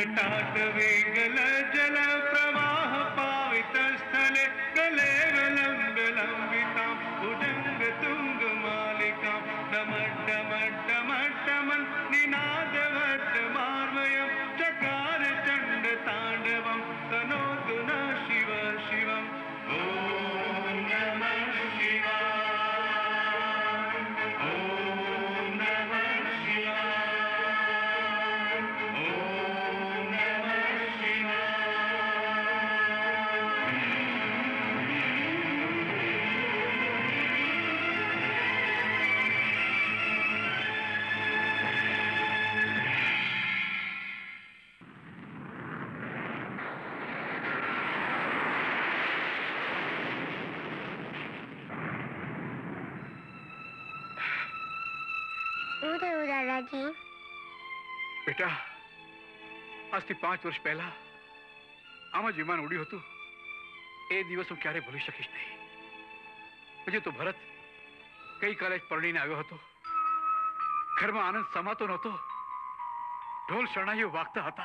जटाटवे गल जल प्रवाह पावित स्थले गलेव लंब लंबिता भुजंग तुंग मालिका डमड्डमड्डमड्डमन् निनादवत् मार्मयं चकार चंड तांडवं तनोतु न शिव शिवम् ओम नमः शिवाय ओम नमः शिवाय ओम नमः દાદાજી બેટા આજથી 5 વર્ષ પહેલા આમાં વિમાન ઉડ્યું હતું એ દિવસ હું ક્યારે ભૂલી શકીશ નહીં હજી તો ભરત ગઈકાલે જ પરણીને આવ્યો હતો ઘરમાં આનંદ સમાતો નહોતો ઢોલ શરણાઈઓ વાગતા હતા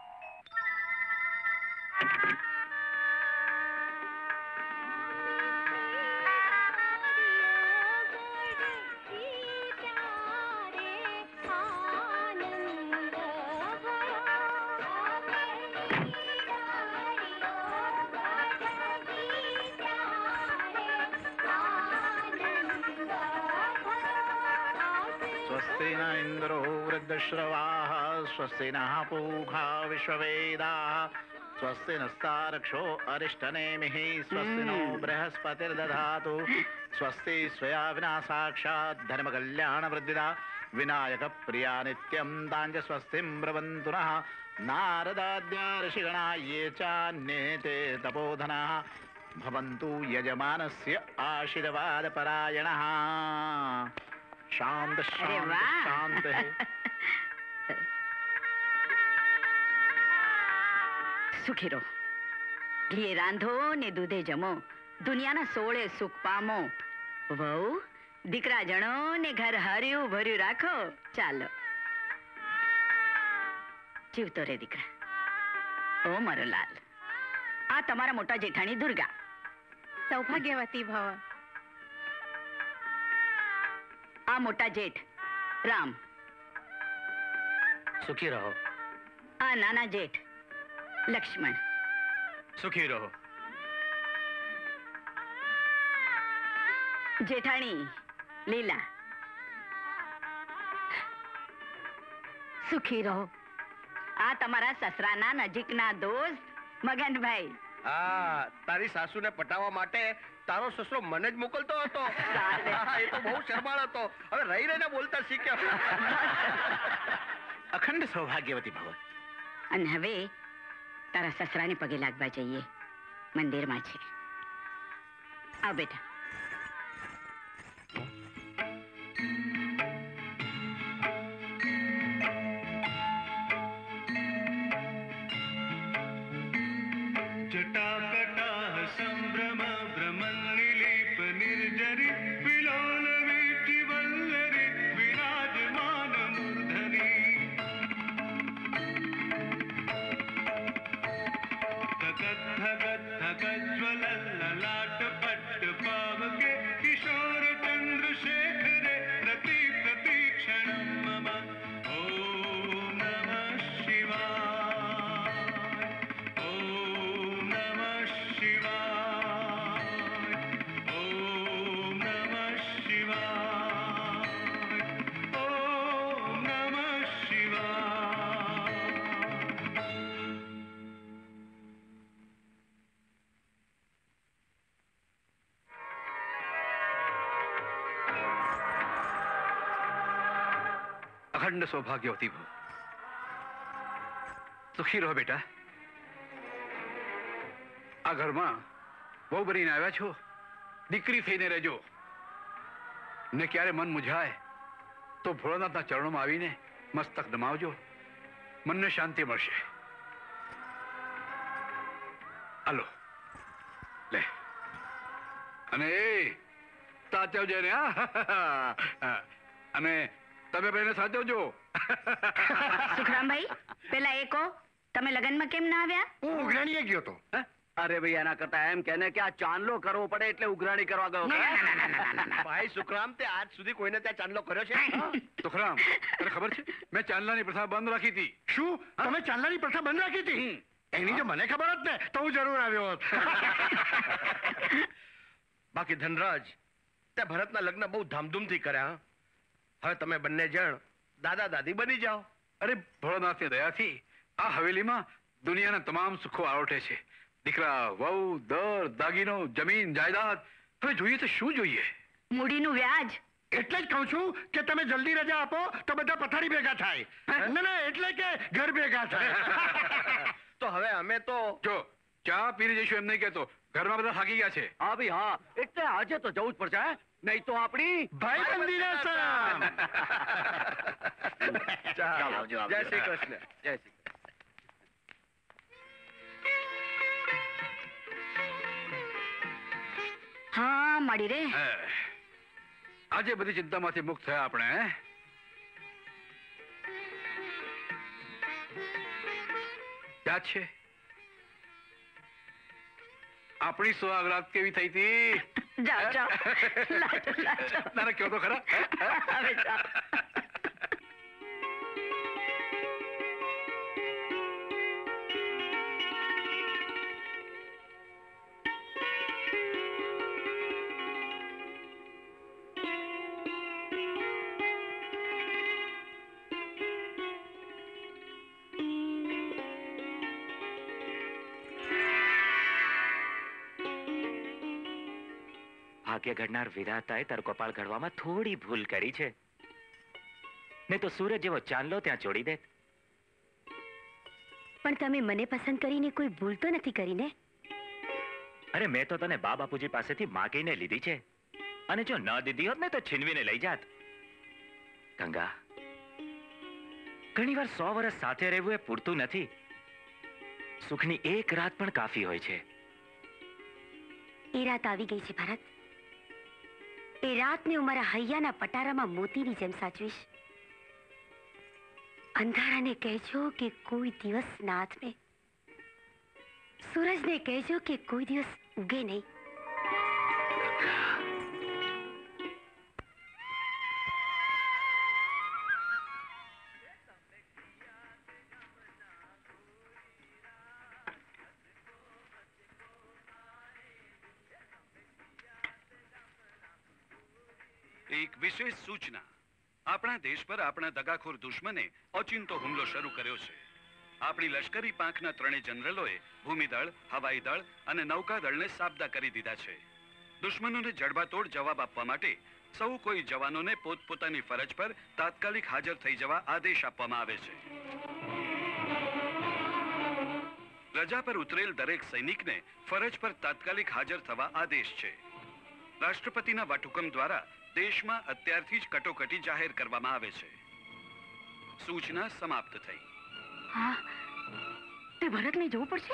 श्रवाः स्वस्ति नः पूषा विश्ववेदाः स्वस्ति नस्तारक्षो अरिष्टनेमिः स्वस्ति नो बृहस्पतिर्दधातु स्वस्ति स्वया विना साक्षात् धर्मकल्याणवृद्धिदा विनायकप्रिया नित्यं ताञ्च स्वस्तिं ब्रवन्तु नः नारदाद्या ऋषिगणा ये चान्ये तपोधनाः भवन्तु यजमानस्य आशीर्वादपरायणः शांत शांत शांत है सुखी रहो घी रांधो ने दूधे जमो दुनियाना 16 सुख पामो वहू दीकरा जणो ने घर हर्यू भर्यू राखो चालो जीवतो रे दीकरा ओ मारो लाल आ तमारा मोटा जेठाणी दुर्गा सौभाग्यवती भव आ मोटा जेठ राम सुखी रहो आ नाना जेठ लक्ष्मण सुखी रहो जेठाणी लीला सुखी रहो आ तमारा ससराना नजीकना दोस्त मगन भाई तारी सासू ने पटावा माटे तारो ससरो मने ज मोकलतो હતો એ તો બહુ શરમાળ હતો હવે રહી રહીને બોલતા શીખ્યો अखंड सौभाग्यवती भव અને હવે તારા સસરાને પગે લાગવા જઈએ મંદિરમાં છે આવ બેટા जटाकटाह संभ्रम भ्रमन् निलीप निर्जरी विलोल वीचि वल्लरी विराजमान मूर्धनि धगत धगत धगत ज्वलन ललाट पट्ट पावके किशोर चंद्रशेखरे प्रति प्रतीक्षणं मम ओम नमः शिवाय ओम नमः शिवाय ओम नमः शिवाय ओम नमः शिवाय अखंड सौभाग्यवती भव सुखी रहो बेटा आ घर में बहु बनीने आव्या छो दीकरी थईने रहेजो ने क्यारे मन मुझाए तो भोळानाथना चरणों में आवीने मस्तक नमावजो मन ने शांति मळशे हालो ले अने साचवजे ने अने તમે બેને સાચવજો સુખરામ ભાઈ પેલા એ કહો તમે લગ્નમાં કેમ ના આવ્યા? હું ઉઘરાણીએ ગયો તો. અરે ભાઈ એના કરતા એમ કેને કે આ ચાંદલો કરવો પડે એટલે ઉઘરાણી કરવા ગયો. ભાઈ સુખરામ, તે આજ સુધી કોઈને ત્યાં ચાંદલો કર્યો છે? સુખરામ, તને ખબર છે મેં ચાંદલાની પ્રથા બંધ રાખી હતી. શું તમે ચાંદલાની પ્રથા બંધ રાખી હતી? એની જો મને ખબર હોત ને તો હું જરૂર આવ્યો હોત. બાકી ધનરાજ, તે ભરતના લગ્ન બહુ ધામધૂમથી કર્યા. હવે તમે બંને જણ દાદા દાદી બની જાઓ. અરે ભોળાનાથની દયાથી આ હવેલીમાં દુનિયાના તમામ સુખો આરોટે છે. દીકરા, વહુ, દર, દાગીનો, જમીન, જાયદાદ. હવે જોઈએ તો શું જોઈએ? મૂડીનું વ્યાજ. એટલે જ કહું છું કે તમે જલ્દી રજા આપો તો બધા પથારી ભેગા થાય. ના, એટલે કે ઘર ભેગા થાય. તો હવે અમે તો જો ચા પીને જઈશું એમ નહીં કહેતો. ઘરમાં બધા થાકી ગયા છે. હા ભાઈ હા, એટલે આજે તો જવું જ પડશે, નહીં તો આપણી ભાઈબંધી ના શરમ. ચાલો, આવજો, આવજો. જય શ્રી કૃષ્ણ. જય શ્રી હા મળી રે. આજે બધી ચિંતામાંથી મુક્ત થયા આપણે. યાદ છે આપણી સુહાગરાત કેવી થઈ હતી? જાઓ જાઓ. લાજો લાજો. તારે કયો તો ખરા. હવે જાઓ. ભાગ્ય ઘડનાર વિધાતાએ તારું કપાળ ઘડવામાં થોડી ભૂલ કરી છે, નહીં તો સૂરજ જેવો ચાંદલો ત્યાં છોડી દે. પણ તમે મને પસંદ કરીને કોઈ ભૂલ તો નથી કરી ને? અરે મેં તો તને બા બાપુજી પાસેથી માગીને લીધી છે, અને જો ન દીધી હોત ને તો છીનવીને લઈ જાત. ગંગા, ઘણીવાર 100 વર્ષ સાથે રહેવું એ પૂરતું નથી. સુખની એક રાત પણ કાફી હોય છે. એ રાત આવી ગઈ છે ભરત. એ રાતને હું મારા હૈયાના પટારામાં મોતીની જેમ સાચવીશ. અંધારાને કહેજો કે કોઈ દિવસ ના આથમે. સૂરજને કહેજો કે કોઈ દિવસ ઉગે નહીં. એક વિશેષ સૂચના. આપણા દેશ પર આપણા દગાખોર દુશ્મને ઓચિંતો હુમલો શરૂ કર્યો છે. આપણી લશ્કરી પાંખના ત્રણેય જનરલોએ ભૂમિદળ, હવાઈ દળ અને નૌકાદળને સાબદા કરી દીધા છે. દુશ્મનોને જડબાતોડ જવાબ આપવા માટે સૌ કોઈ જવાનોને પોતપોતાની ફરજ પર તાત્કાલિક હાજર થઈ જવા આદેશ આપવામાં આવે છે. રજા પર ઉતરેલ દરેક સૈનિકને ફરજ પર તાત્કાલિક હાજર થવા આદેશ છે. રાષ્ટ્રપતિના વટહુકમ દ્વારા દેશમાં અત્યારથી જ કટોકટી જાહેર કરવામાં આવે છે. સૂચના સમાપ્ત થઈ. હા, તે ભરતને જવું પડશે.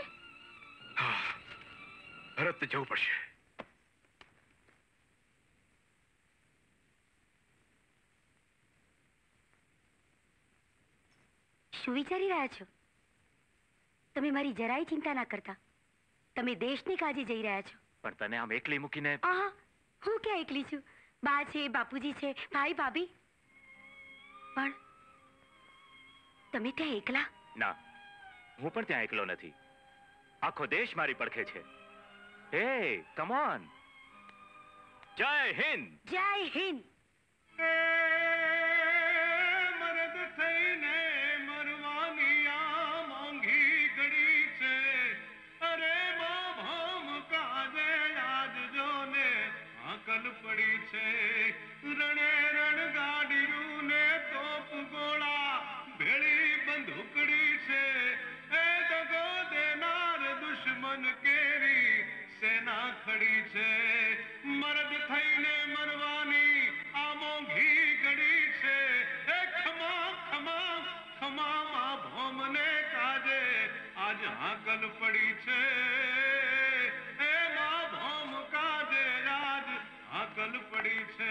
ભરતને જવું પડશે. શું વિચારી રહ્યા છો? તમે મારી જરાય ચિંતા ના કરતા. તમે દેશની કાજે જઈ રહ્યા છો. પણ તને આમ એકલી મૂકીને? આહા, હું ક્યાં એકલી છું? બા છે, બાપુજી છે, ભાઈ ભાભી. પણ તમે ત્યાં એકલા? ના, હું પણ ત્યાં એકલો નથી. આખો દેશ મારી પડખે છે. હે, કમ ઓન. જય હિન્દ. જય હિન્દ. મરદ થઈને મરવાની આ મોંઘી ઘડી છે. અરે મા ભામ કાજે યાદ જોને આકલ પડી છે. રણે રણ ગાડીયું ને તોપ ગોળા ભેળી બંદૂકડી છે. એ દગો દેનાર દુશ્મન કેરી સેના ખડી છે. મરદ થઈને મરવાની આ મોંઘી ઘડી છે. એ ખમા ખમા ખમા મા ભોમને કાજે આજ હાકલ પડી છે. એ મા ભોમ કાજે આજ હાકલ પડી છે.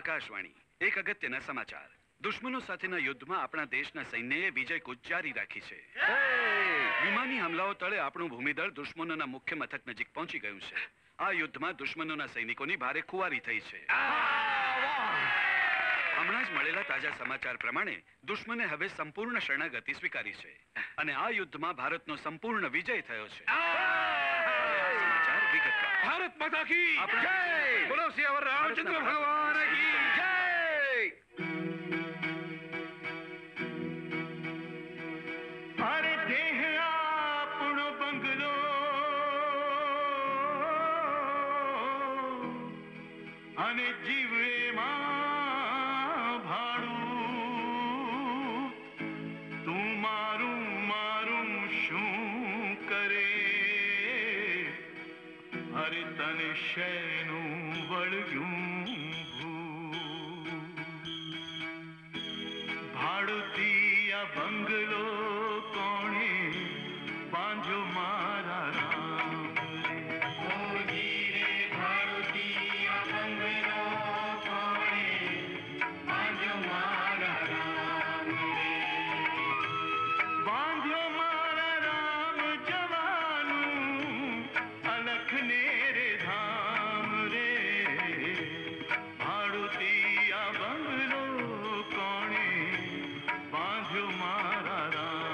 આકાશવાણી એક અગત્યના સમાચાર. દુશ્મનો સાથેના યુદ્ધમાં આપણા દેશના સૈન્યએ વિજય કૂચ જારી રાખી છે. વિમાની હુમલાઓ તળે આપણું ભૂમિદળ દુશ્મનોના મુખ્ય મથક નજીક પહોંચી ગયું છે. આ યુદ્ધમાં દુશ્મનોના સૈનિકોની ભારે ખુવારી થઈ છે. હમણાં જ મળેલા તાજા સમાચાર પ્રમાણે દુશ્મને હવે સંપૂર્ણ શરણાગતિ સ્વીકારી છે અને આ યુદ્ધમાં ભારતનો સંપૂર્ણ વિજય થયો છે. સમાચાર વિગતવાર. ભારત માતા કી જય! બોલો સિયાવર રામચંદ્ર ભગવાન કી જય. અરે દેહ આપણો બંગલો અને જીવે માં ભાડું તું મારું મારું શું કરે અરે તને શેનું વળગ્યું ભાડુતી આ બંગલો કોણે બાંધ્યો મારા રામ રે ભાડુતી આ બંગલો કોણે બાંધ્યો મારા રામ રે બાંધ્યો મારા રામ જવાનું અલખને રે ધામ રે ભાડુતી આ બંગલો કોણે બાંધ્યો મારા રામ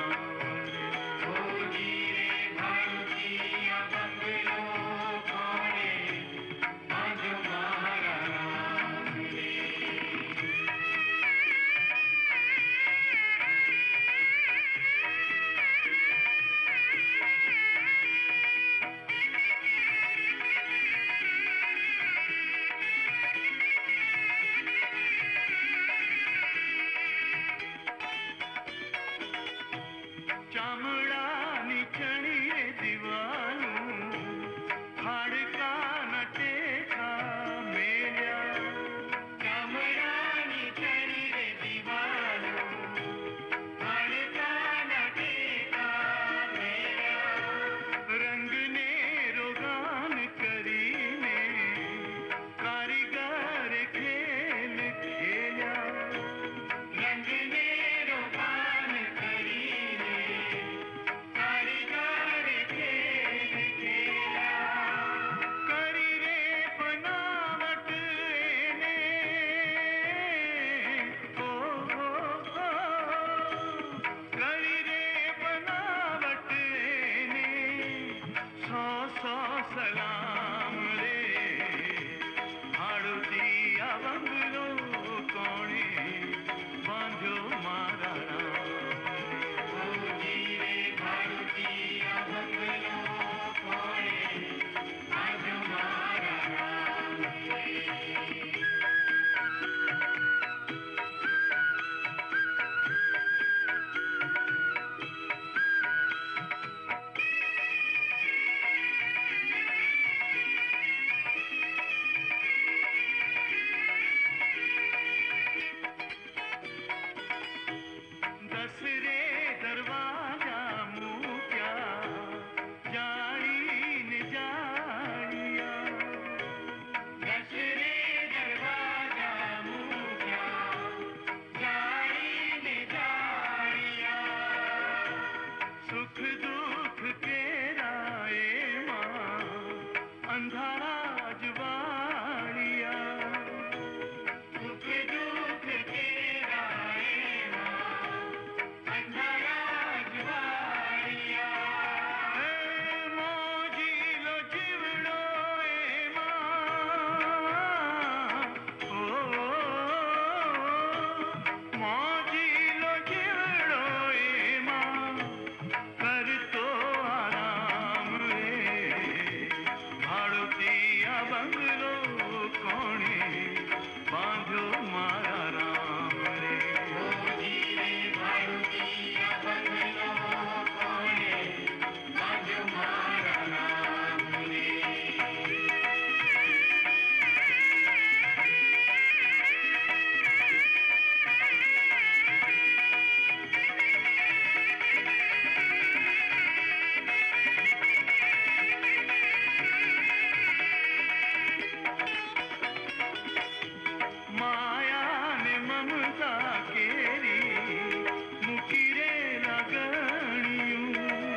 મમતા કેરી મૂકી રે લાગણીયું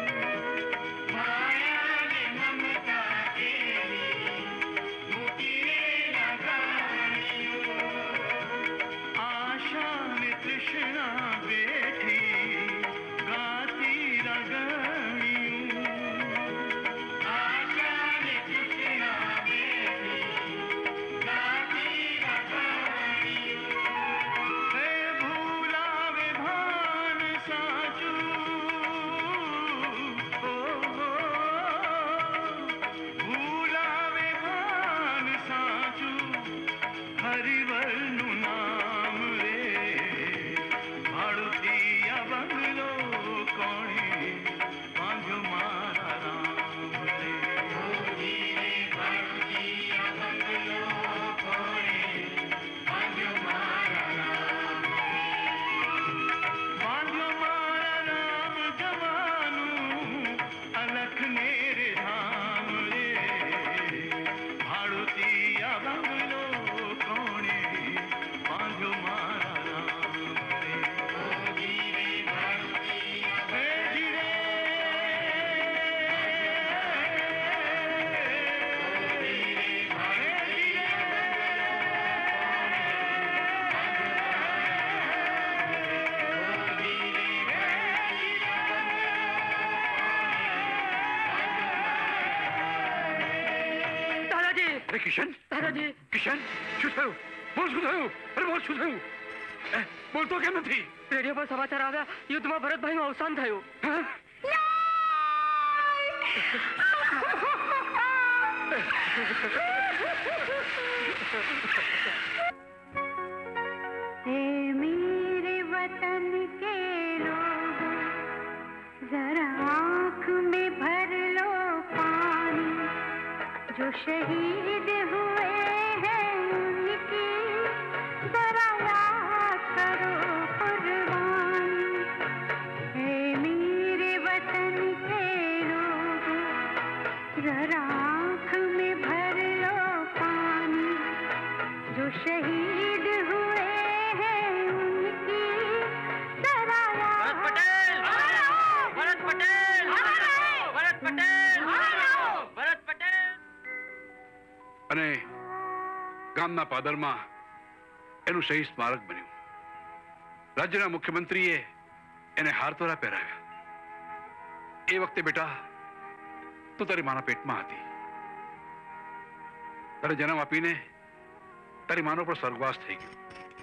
માયા ને મમતા કેરી મૂકી રે લાગણીયું આશા ને તૃષ્ણા બેઠી ગાતી લાગણીયું આશા ને તૃષ્ણા બેઠી ગાતી લાગણીયું હે ભૂલાવે ભાન સાચું ભૂલાવે ભાન સાચું હરિવરનું નામ રે ભાડુતિયા બંગલો કોણે બાંધ્યો મારા રામ રે ભાડુતિયા બંગલો કોણે બાંધ્યો મારા રામ બાંધ્યો મારા રામ જવાનું અલખ ને રે ધામ રે ભાડુતિયા બંગલો કોણે બાંધ્યો મારા રામ રે હે ધીરે દાદાજી! અરે કિશન! દાદાજી! કિશન, શું થયું? બોલ, શું થયું? અરે બોલ, શું થયું? બોલતો કેમ નથી? રેડિયો પર સમાચાર આવ્યા, યુદ્ધમાં ભરતભાઈનું અવસાન થયું. હા? ए मेरे वतन के लोगों, जरा आँख में भर लो पानी, जो शहीद हुए हैं उनकी जरा याद करो कुर्बानी. ए मेरे वतन के लोगों, जरा आँख में भर लो पानी, जो शहीद हुए हैं उनकी जरा याद. ભરત પટેલ! ભરત પટેલ! ભરત પટેલ! અને ગામના પાદરમાં એનું શહીદ સ્મારક બન્યું. રાજ્યના મુખ્યમંત્રીએ એને હારતોરા પહેરાવ્યા. એ વખતે બેટા તું તારી માના પેટમાં હતી. તારે જન્મ આપીને તારી માનો પણ સ્વર્ગવાસ થઈ ગયો.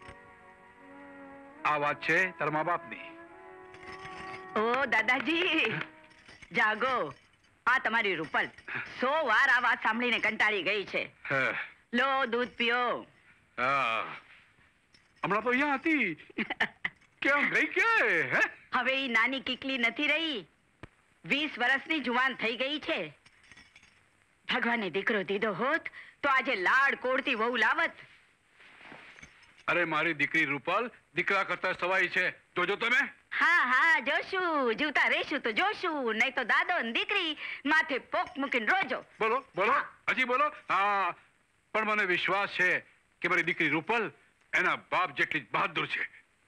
આ વાત છે તારા મા બાપની. ઓ દાદાજી, જાગો. આ તમારી રૂપલ 100 વાર આ વાત સાંભળીને કંટાળી ગઈ છે. હા, લો, દૂધ પીઓ. હા. હમણાં તો અહીંયા હતી. કેમ ગઈ કે? હે? હવે ઈ નાની કીકલી નથી રહી. 20 વર્ષની જુવાન થઈ ગઈ છે. ભગવાને દીકરો દીધો હોત તો આજે લાડ કોડતી વહુ લાવત. અરે મારી દીકરી રૂપલ દીકરા કરતા સવાઈ છે. જોજો તમે. હા હા, જોશું. જીવતા રહેશું તો જોશું, નહીં તો દાદો ને દીકરી માથે પોક મૂકીને રોજો. બોલો બોલો, હજી બોલો. હા, પણ મને વિશ્વાસ છે કે મારી દીકરી રૂપલ એના બાપ જેટલી જ બહાદુર છે.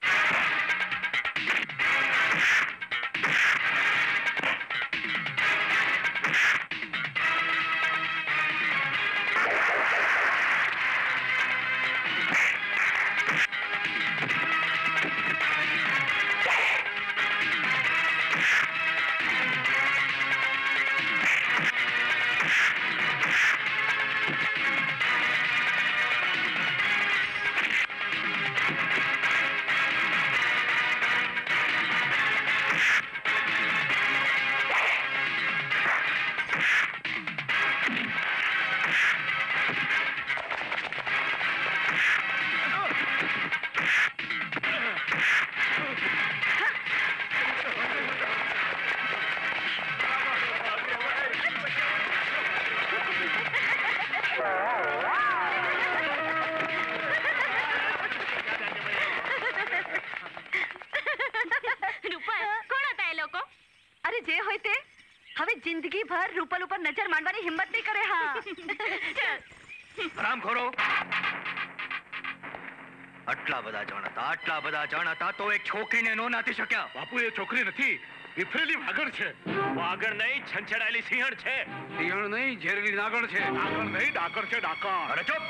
जिंदगी भर रूपल ऊपर नजर मारवानी हिम्मत नहीं करे। हाँ हरामखोरो, આટલા બધા જણ હતા તો એક છોકરીને નો નાથી શક્યા. બાપુ એ છોકરી નથી, વિફરેલી વાગણ છે. વાગણ નહીં, છંછેડાયેલી સિંહણ છે. સિંહણ નહીં, ઝેરલી નાગણ છે. નાગણ નહીં, ડાકણ છે, ડાકણ. અરે ચૂપ!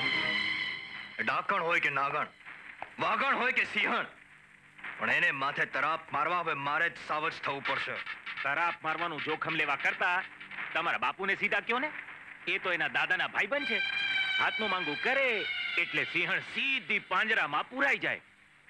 ડાકણ હોય કે નાગણ, વાગણ હોય કે સિંહણ, પણ એને માથે તરાપ મારવા હવે મારે જ સાવજ થવું પડશે. તરાપ મારવાનું જોખમ લેવા કરતા તમારા બાપુને સીધા કયો ને, એ તો એના દાદાના ભાઈબંધ છે. હાથનું માંગુ કરે એટલે સિંહણ સીધી પાંજરામાં પુરાઈ જાય.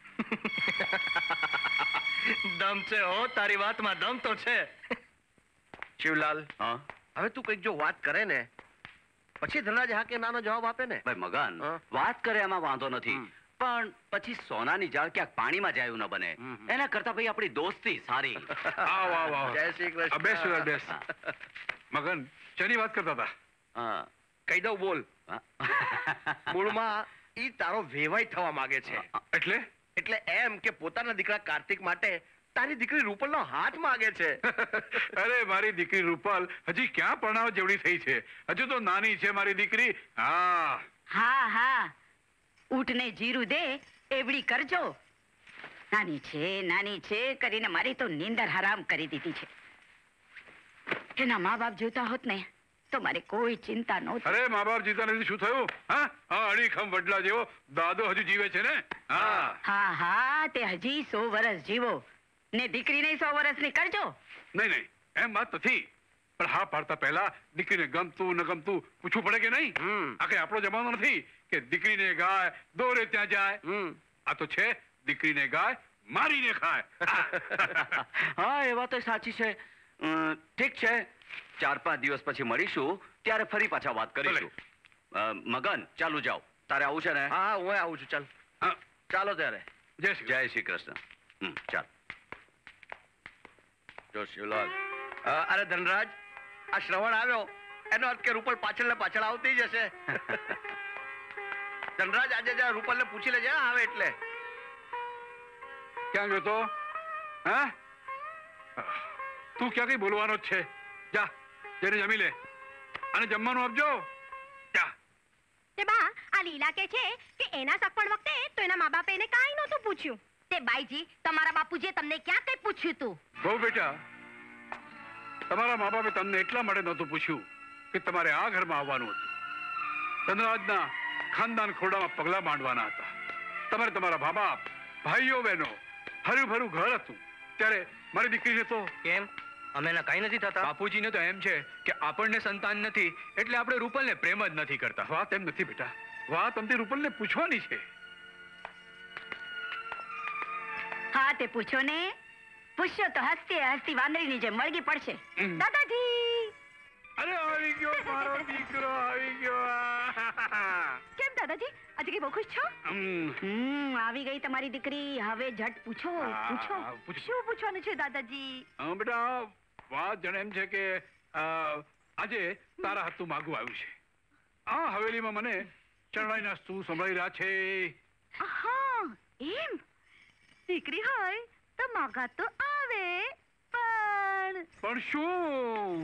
દમ છે હો, તારી વાતમાં દમ તો છે. શિવલાલ, હા હવે તું કઈક જો વાત કરે ને પછી ધનરાજ હા કે નાનો જવાબ આપે ને. ભાઈ મગન, હા. વાત કરે એમાં વાંધો નથી, પણ પછી સોનાની જાળ ક્યાંક પાણીમાં જાય એવું ન બને. એના કરતા ભાઈ આપણી દોસ્તી સારી. આવ આવ આવ. જય શ્રી કૃષ્ણ. બેસ સુરેશ, બેસ. મગન, શેની વાત કરતા હતા? હા. કહી દઉં, બોલ. હા. મૂળમાં ઈ તારો વેવાઈ થવા માંગે છે. એટલે એટલે એમ કે પોતાના દીકરા કાર્તિક માટે તારી દીકરી રૂપલનો હાથ માંગે છે. અરે મારી દીકરી રૂપલ હજી ક્યાં પરણાવ જેવડી થઈ છે, હજુ તો નાની છે મારી દીકરી. હા હા હા, ઊંટને જીરું દે એવડી કરજો. નાની છે કરીને મારી તો નીંદર હરામ કરી દીધી છે. એના મા બાપ જોતા હોત ને તો મારે કોઈ ચિંતા નહોતી. અરે મા બાપ જીતા નથી, શું થયું? હા હા, અડીખમ વડલા જેવો દાદો હજુ જીવે છે ને. હા હા હા, તે હજી 100 વર્ષ જીવો ને દીકરીને 100 વર્ષની કરજો. નહીં નહીં, એમ વાત નથી, પણ હા પાડતા પહેલા દીકરીને ગમતું ન ગમતું પૂછવું પડે કે નહીં? આ કઈ આપણો જમાનો નથી કે દીકરીને ગાય દોરે ત્યાં જાય. આ તો છે દીકરીને ગાય મારીને ખાય. હા, એ વાત સાચી છે. ઠીક છે, 4-5 દિવસ પછી મળીશું, ત્યારે ફરી પાછા વાત કરીશું. મગન, ચાલુ જાઓ. તારે આવું છે ને? હા, હું આવું છું. ચાલ. હા, ચાલો ત્યારે. જય શ્રી જય શ્રી કૃષ્ણ. ચાલ. જો શિવલાલ, અરે ધનરાજ, આ શ્રવણ આવ્યો એનો અર્થ કે રૂપલ પાછળ ને પાછળ આવતી જ હશે. ધનરાજ, આજે જા રૂપલને પૂછી લેજે હા, આવે એટલે. ક્યાં ગયો તો? હા, તું ક્યાં કઈ બોલવાનો જ છે? જા, જઈને જમી લે અને જમવાનું આપજો. જા. તે બા, આ લીલા કે છે કે એના સગપણ વખતે તો એના મા બાપે એને કાંઈ નહોતું પૂછ્યું. તે બાઈજી, તમારા બાપુજીએ તમને ક્યાં કઈ પૂછ્યું તું? બહુ બેટા, તમારા મા બાપે તમને એટલા માટે નહોતું પૂછ્યું કે તમારે આ ઘરમાં આવવાનું હતું. ધનરાજના ખાનદાન ખોરડામાં પગલા માંડવાના હતા. તમારે તમારા મા બાપ, ભાઈઓ બહેનો, હર્યું ભર્યું ઘર હતું. ત્યારે મારી દીકરીને તો કેમ? અમે કઈ નથી થતા. બાપુજીને તો એમ છે કે આપણને સંતાન નથી એટલે આપણે રૂપલને પ્રેમ જ નથી કરતા. વાત એમ નથી બેટા, વાત અમથી રૂપલને પૂછવાની છે. હા, તે પૂછો ને. પૂછ્યો તો હસતી હસતી વાંદરીની જેમ વળગી પડશે. દાદાજી! અરે આવી ગયો મારો દીકરો, આવી ગયો. કેમ દાદાજી, આજે કઈ બહુ ખુશ છો? આવી ગઈ તમારી દીકરી. હવે ઝટ પૂછો. પૂછો. શું પૂછવાનું છે દાદાજી? બેટા, વાત જાણે એમ છે કે આજે તારા હાથનું માગું આવ્યું છે. આ હવેલીમાં મને ચરણાઈના શું સંભળાઈ રહ્યા છે. હા, એમ. દીકરી હોય તો માગા તો આવે, પણ શું?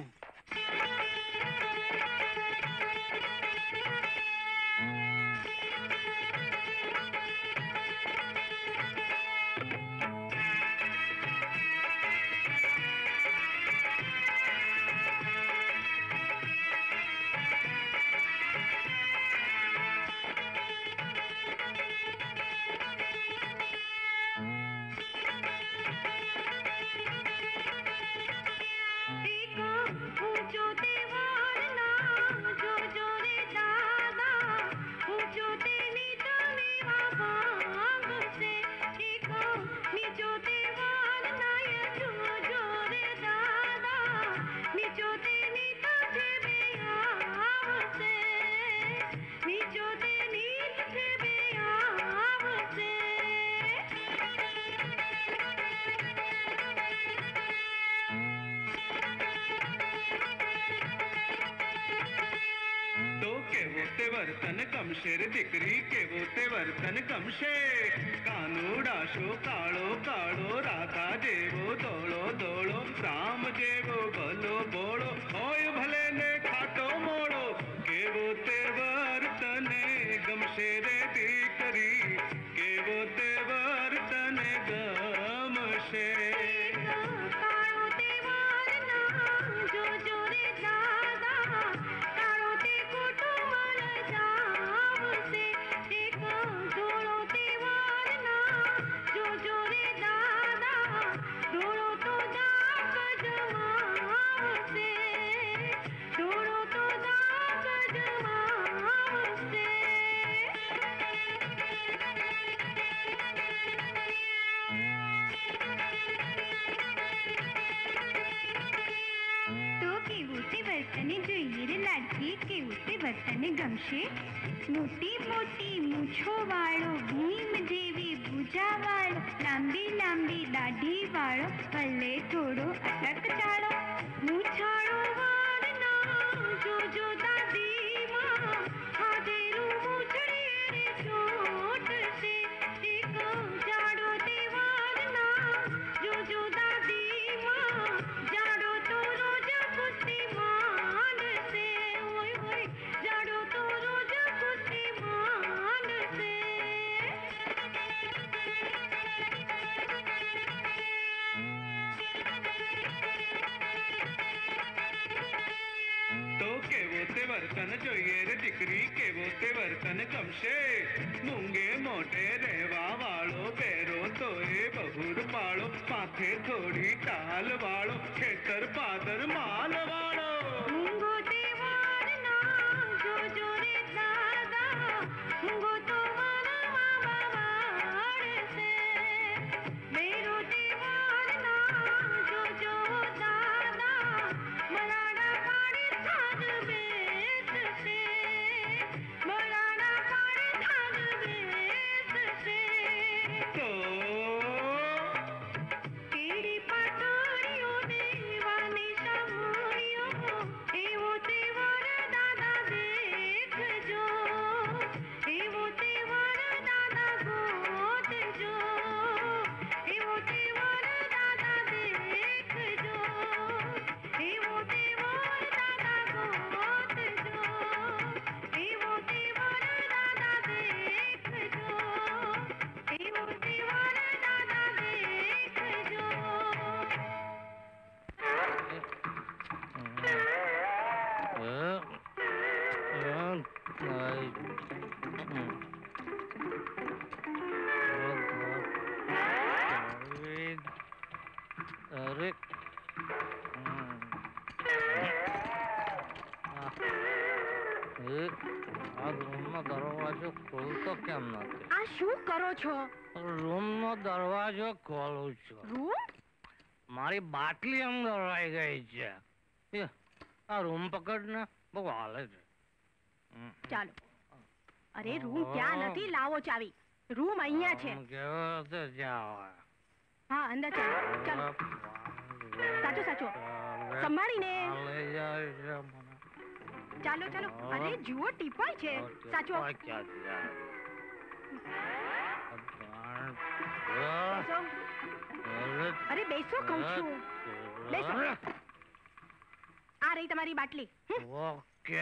વર્તન ગમશે રે દીકરી, કેવો તે વર્તન ગમશે. કાનુડાશો કાળો કાળો, રાધા જેવો ધોળો ધોળો, રામ જેવો ભલો ભોળો, હોય ભલે ને ખાટો મોળો. કેવો તે વર્તન ગમશે રે દીકરી, તને ગમશે મોટી મોટી મૂછો વાળો ભીમ જેવી ભૂજા વાળો લાંબી લાંબી દાઢી વાળો ભલે થોડો અટક ચાળો મૂછાળો વાળના જોજો દાદી માં હાજેરું મૂછડી રે છોટશે એક જાડો તે વાળના જોજો દાદી માં જાડો તો રોજ કુસ્તી માંડશે ઓય ઓય જાડો તો રોજ કુસ્તી માંડશે તો કેવો તે વર્તન જોઈએ રે દીકરી, કેવો તે વર્તન ગમશે? મૂંગે મોઢે રહેવા વાળો, બેરો તો એ બહુર પાળો, માથે થોડી ટાલ વાળો, ખેતર પાદર માલ વાળો. મૂંગો તે વાળના જોજો રે દાદા મૂંગો તો વાળમાં વાળશે બેરો તે વાળના જોજો દાદા મરાડા પાડી થાજ બેસશે મરાડા પાડી થાજ બેસશે તો કેડી પાટોળીઓ દેવાની સામોળીઓ એવો તેવાર દાદા દેખજો એવો તેવાર દાદા ગોતજો એવો તેવાર દાદા દેખજો એવો તેવાર દાદા ગોતજો એવો તેવાર દાદા દેખજો એવો તેવાર દાદા દેખજો અરે આ રૂમનો દરવાજો ખોલતો કેમ નથી? આ શું કરો છો? રૂમનો દરવાજો ખોલું છું. રૂમ? મારી બાટલી અંદર રહી ગઈ છે. એ, આ રૂમ પકડને બહુ હાલે છે. ચાલો. અરે રૂમ ત્યાં નથી, લાવો ચાવી. રૂમ અહીંયા છે. આમ કેવો તો જ્યાં હોય. હા અંદર ચાલો. ચાલો સાચો સાચો સંભાળીને. લઈ જાય છે મને. ચાલો ચાલો. અરે જુઓ ટીપાય છે. સાચો બેસો. અરે બેસો કહું છું. બેસો. આ રહી તમારી બાટલી. ઓકે.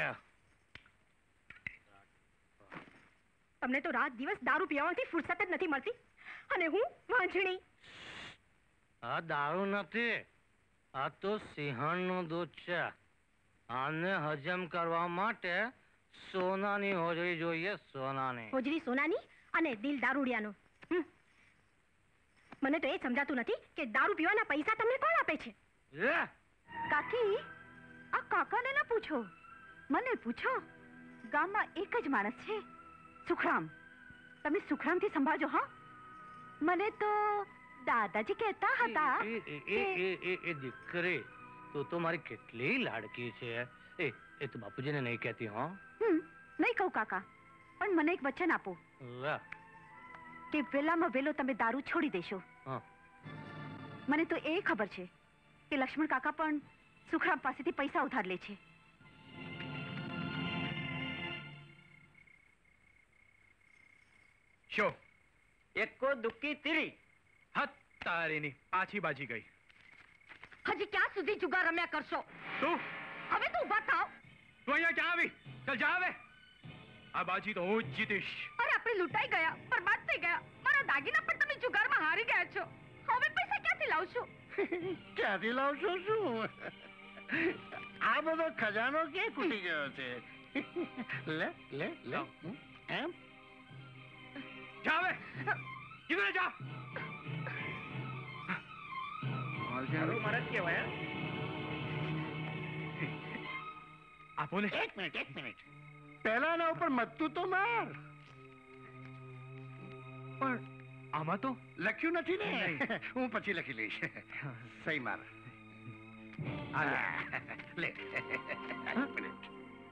તમને તો રાત દિવસ દારૂ પીવાથી ફુરસત જ નથી મળતી અને હું વાંઝણી. આ દારૂ નથી, આ તો સિંહણનું દૂધ છે. આને હજમ કરવા માટે સોનાની હોજરી જોઈએ, સોનાની. હોજરી સોનાની અને દિલ દારૂડિયાનું. મને તો એ સમજાતું નથી કે દારૂ પીવાના પૈસા તમને કોણ આપે છે? કાકી, આ કાકાને ના પૂછો, મને પૂછો. ગામમાં એક જ માણસ છે, સુખરામ. તમે સુખરામથી સંભાળજો. હા, મને તો દાદાજી કહેતા હતા એ દીકરી, તું તો મારી કેટલી લાડકી છે. એ તો બાપુજીને નહીં કહેતી. હો, નહીં કહું કાકા, પણ મને એક વચન આપો કે વહેલામાં વહેલો તમે દારૂ છોડી દેશો. મને તો એ ખબર છે કે લક્ષ્મણ કાકા પણ સુખરામ પાસેથી પૈસા ઉધાર લે છે. શો એકો દુક્કી તીરી. હત તારીની પાછી બાજી ગઈ. હજી ક્યાં સુધી જુગાર રમ્યા કરશો? તું હવે તો ઊભા થાવ. તું અહીંયા ક્યાં આવી? ચાલ જા હવે. આ બાજી તો હું જ જીતીશ. અરે આપણે લૂંટાઈ ગયા, બરબાદ થઈ ગયા. મારા દાગીના પણ તમે જુગારમાં હારી ગયા છો. હવે પૈસા ક્યાંથી લાવશો? ક્યાંથી લાવશો શું? આ બધો ખજાનો ક્યાં ખૂટી ગયો છે? લે લે લે. એમ જા હવે. કિધર જા. મરદ કેવાય. આપો ને. એક મિનિટ. પહેલાના ઉપર મત્તું તો માર. પણ આમાં તો લખ્યું નથી ને. હું પછી લખી લઈશ. સહી માર. લે.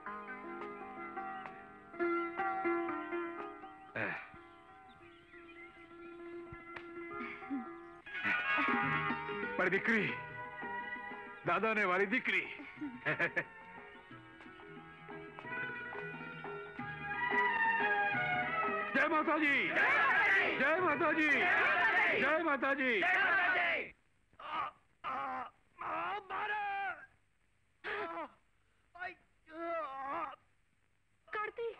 મારી દીકરી, દાદાને વાળી દીકરી. જય માતાજી, જય માતાજી, જય માતાજી. કાર્તિક,